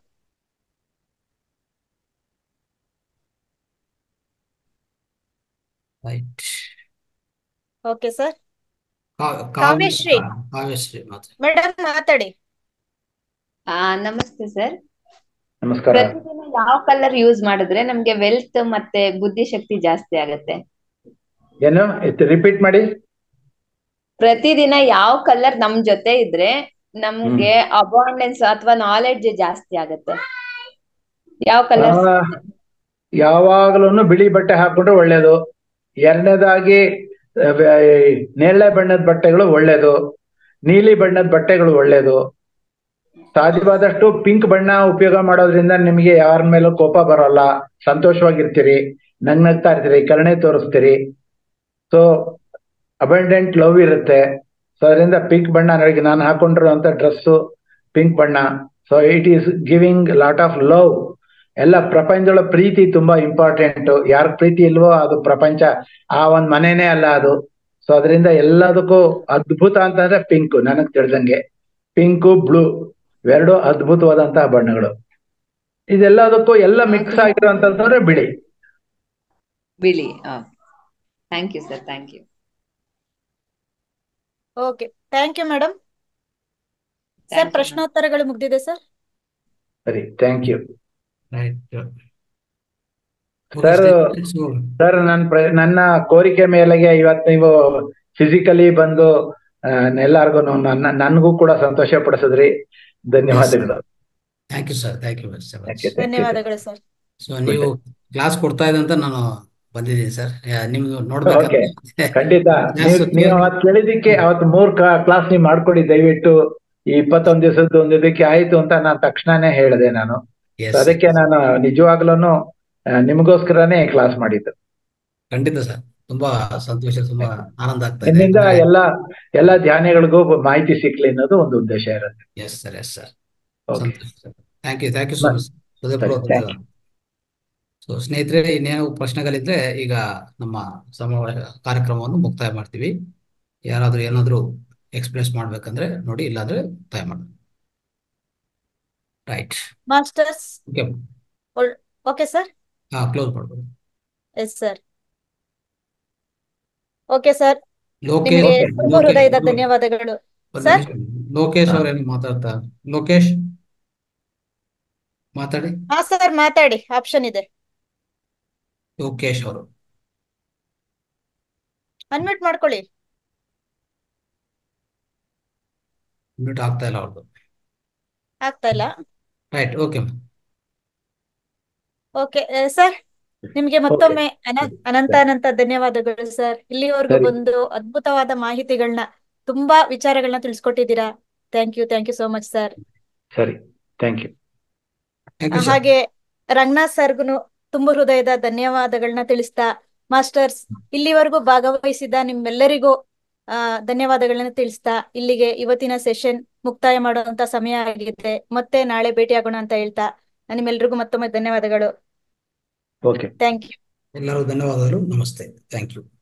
ರೈಟ್. Okay sir. ಕಾ- ಕಾವ್ಯಶ್ರೀ. ಕಾವ್ಯ ಕಾವ್ಯಶ್ರೀ ಮಾತ್ರ. ಮೇಡಮ್ ಮಾತಾಡಿ. ಆ ನಮಸ್ತೆ ಸರ್. ನಮಸ್ಕಾರ. ಪ್ರತಿದಿನ ಯಾವ ಕಲರ್ ಯೂಸ್ ಮಾಡಿದ್ರೆ ನಮ್ಗೆ ವೆಲ್ತ್ ಮತ್ತೆ ಬುದ್ಧಿಶಕ್ತಿ ಜಾಸ್ತಿ ಆಗತ್ತೆ? ಏನು ರಿಪೀಟ್ ಮಾಡಿ. ಪ್ರತಿದಿನ ಯಾವ ಕಲರ್ ನಮ್ ಜೊತೆ ಇದ್ರೆ ನಮ್ಗೆ ಅಬಾಂಡೆನ್ಸ್ ಅಥವಾ ನಾಲೆಡ್ಜ್ ಜಾಸ್ತಿ ಆಗತ್ತೆ? ಯಾವ ಕಲರ್? ಯಾವಾಗ್ಲೂ ಬಿಳಿ ಬಟ್ಟೆ ಹಾಕೊಂಡ್ರೆ ಒಳ್ಳೇದು. ಎರಡನೇದಾಗಿ ನೇರಳೆ ಬಣ್ಣದ ಬಟ್ಟೆಗಳು ಒಳ್ಳೇದು. ನೀಲಿ ಬಣ್ಣದ ಬಟ್ಟೆಗಳು ಒಳ್ಳೇದು. ಸಾಧ್ಯವಾದಷ್ಟು ಪಿಂಕ್ ಬಣ್ಣ ಉಪಯೋಗ ಮಾಡೋದ್ರಿಂದ ನಿಮಗೆ ಯಾರ ಮೇಲೂ ಕೋಪ ಬರೋಲ್ಲ, ಸಂತೋಷವಾಗಿರ್ತೀರಿ, ನಗ್ನಗ್ತಾ ಇರ್ತೀರಿ, ಕರುಣೆ ತೋರಿಸ್ತೀರಿ. ಸೊ ಅಬಂಡೆಂಟ್ ಲವ್ ಇರುತ್ತೆ. ಸೊ ಅದರಿಂದ ಪಿಂಕ್ ಬಣ್ಣ ನನಗೆ ನಾನು ಹಾಕೊಂಡಿರುವಂತ ಡ್ರೆಸ್ಸು ಪಿಂಕ್ ಬಣ್ಣ. So it is giving lot of love. ಎಲ್ಲ ಪ್ರಪಂಚದೊಳ ಪ್ರೀತಿ ತುಂಬಾ ಇಂಪಾರ್ಟೆಂಟ್. ಯಾರ ಪ್ರೀತಿ ಇಲ್ವೋ ಅದು ಪ್ರಪಂಚ ಆ ಒಂದ್ ಮನೆನೇ ಅಲ್ಲ ಅದು. ಸೊ ಅದರಿಂದ ಎಲ್ಲದಕ್ಕೂ ಅದ್ಭುತ ಅಂತಂದ್ರೆ ಪಿಂಕ್. ನನಗ್ ತಿಳಿದಂಗೆ ಪಿಂಕು ಬ್ಲೂ ಇವೆರಡು ಅದ್ಭುತವಾದಂತಹ ಬಣ್ಣಗಳು. ಇದೆಲ್ಲದಕ್ಕೂ ಎಲ್ಲ ಮಿಕ್ಸ್ ಆಗಿರೋಂತಂದ್ರೆ ಬಿಳಿ. ಬಿಳಿ. Thank you sir, thank you. Okay, thank you madam. Sir, Thank you, ಪ್ರಶ್ನೋತ್ತರಗಳು ಮುಗ್ದಿದೆ ಸರ್. ಸರಿ, thank you right. Sir. Sir ನನ್ನ ಪ್ರ- ನನ್ನ ಕೋರಿಕೆ ಮೇಲೆಗೆ ಇವತ್ತು ನೀವು ಫಿಸಿಕಲಿ ಬಂದು ಎಲ್ಲಾರ್ಗು ನನ್ನ ನನ್ಗೂ ಕೂಡ ಸಂತೋಷ ಪಡಿಸಿದ್ರಿ. ಧನ್ಯವಾದಗಳು. Thank you sir, thank you very much. ಧನ್ಯವಾದಗಳು ಸರ್. ಸೊ ನೀವು ಕ್ಲಾಸ್ ಕೊಡ್ತಾ ಇದ್ದಂತ ನಾನು ಬಂದಿದ್ದೀನಿ ಸರ್. ನಿಮ್ಗೆ ಓಕೆ, ನೋಡ್ಬೇಕಂತ ಖಂಡಿತ. ನೀವು ನೀವು ಅವತ್ತು ಕೇಳಿದಕ್ಕೆ ಅವತ್ತು ಮೂರ್ ಕ್ಲಾಸ್ ನೀವು ಮಾಡ್ಕೊಡಿ ದಯವಿಟ್ಟು. ಈ ಇಪ್ಪತ್ತೊಂದ್ ದಿವಸದ್ದು ಒಂದು ಇದಕ್ಕೆ ಆಯ್ತು ಅಂತ ನಾನು ತಕ್ಷಣನೇ ಹೇಳಿದೆ ನಾನು. Yes, So ಅದಕ್ಕೆ ನಾನು ನಿಜವಾಗ್ಲೂನು ನಿಮಗೋಸ್ಕರನೇ ಕ್ಲಾಸ್ ಮಾಡಿದ್ದು. ಖಂಡಿತ ಸರ್, ತುಂಬಾ ಸಂತೋಷ, ತುಂಬಾ ಆನಂದ ಆಗ್ತಾ ಇದೆ. ನಿಮ್ಮಿಂದ ಎಲ್ಲ ಎಲ್ಲ ಧ್ಯಾನಿಗಳಿಗೂ ಮಾಹಿತಿ ಸಿಕ್ಲಿ ಅನ್ನೋದು ಒಂದು ಉದ್ದೇಶ ಇರುತ್ತೆ. Yes sir, yes sir. Okay. ಸಂತೋಷ sir. Thank you, thank you so much. Thank you. So ಸ್ನೇಹಿತರೆ, ಇನ್ನೇನು ಪ್ರಶ್ನೆಗಳಿದ್ರೆ ಈಗ ನಮ್ಮ ಸಮಾವೇಶ ಕಾರ್ಯಕ್ರಮವನ್ನು ಮುಕ್ತಾಯ ಮಾಡ್ತೀವಿ. ಯಾರಾದ್ರೂ ಏನಾದ್ರು ಎಕ್ಸ್ಪ್ರೆಸ್ ಮಾಡ್ಬೇಕಂದ್ರೆ ನೋಡಿ, ಇಲ್ಲಾಂದ್ರೆ ಮುಕ್ತಾಯ ಮಾಡೋಣ. Right. Masters. Okay. Okay sir. ಹಾ, ಕ್ಲೋಸ್ ಮಾಡ್ಬೋದು. Yes sir. Okay sir, Lokesh ನಿಮಗೆ ತುಂಬ ಹೃದಯದ ಲೋಕೇಶ್ ಧನ್ಯವಾದಗಳು ಒಂದ್ ಸರ್. ನಿಮಿಷ. ಲೋಕೇಶ್ ಅವ್ರೇನು ಮಾತಾಡ್ತಾ? ಲೋಕೇಶ್ ಮಾತಾಡಿ. ಹಾ ಸರ್, ಮಾತಾಡಿ, ಆಪ್ಷನ್ ಇದೆ. ಲೋಕೇಶ್ ಅವರು ಅನ್ಮ್ಯೂಟ್ ಮಾಡ್ಕೊಳ್ಳಿ. ಮ್ಯೂಟ್ ಆಗ್ತಾ ಇಲ್ಲ ಅವ್ರದ್ದು. ಆಗ್ತಾ ಇಲ್ಲ. Right, okay. ಓಕೆ ಸರ್, ನಿಮ್ಗೆ ಮತ್ತೊಮ್ಮೆ ಅನ ಅನಂತ ಅನಂತ ಧನ್ಯವಾದಗಳು ಸರ್. ಇಲ್ಲಿವರೆಗೂ ಸರಿ. ಬಂದು ಅದ್ಭುತವಾದ ಮಾಹಿತಿಗಳನ್ನ, ತುಂಬಾ ವಿಚಾರಗಳನ್ನ ತಿಳಿಸ್ಕೊಟ್ಟಿದ್ದೀರಾ. Thank you, thank you so much sir. ಸರಿ, thank you. Thank you sir. ಹಾಗೆ ರಂಗನಾಥ್ ಸರ್ಗುನು ತುಂಬ ಹೃದಯದ ಧನ್ಯವಾದಗಳನ್ನ ತಿಳಿಸ್ತಾ, ಮಾಸ್ಟರ್ಸ್ ಇಲ್ಲಿವರೆಗೂ ಭಾಗವಹಿಸಿದ ನಿಮ್ಮೆಲ್ಲರಿಗೂ ಆ ಧನ್ಯವಾದಗಳನ್ನ ತಿಳಿಸ್ತಾ, ಇಲ್ಲಿಗೆ ಇವತ್ತಿನ ಸೆಷನ್ ಮುಕ್ತಾಯ ಮಾಡುವಂತ ಸಮಯ ಆಗಿದೆ. ಮತ್ತೆ ನಾಳೆ ಭೇಟಿಯಾಗೋಣ ಅಂತ ಹೇಳ್ತಾ ನಿಮ್ಮೆಲ್ಲರಿಗೂ ಮತ್ತೊಮ್ಮೆ ಧನ್ಯವಾದಗಳು. ಓಕೆ. Thank you. ಎಲ್ಲರೂ ಧನ್ಯವಾದಗಳು. ನಮಸ್ತೆ. Thank you.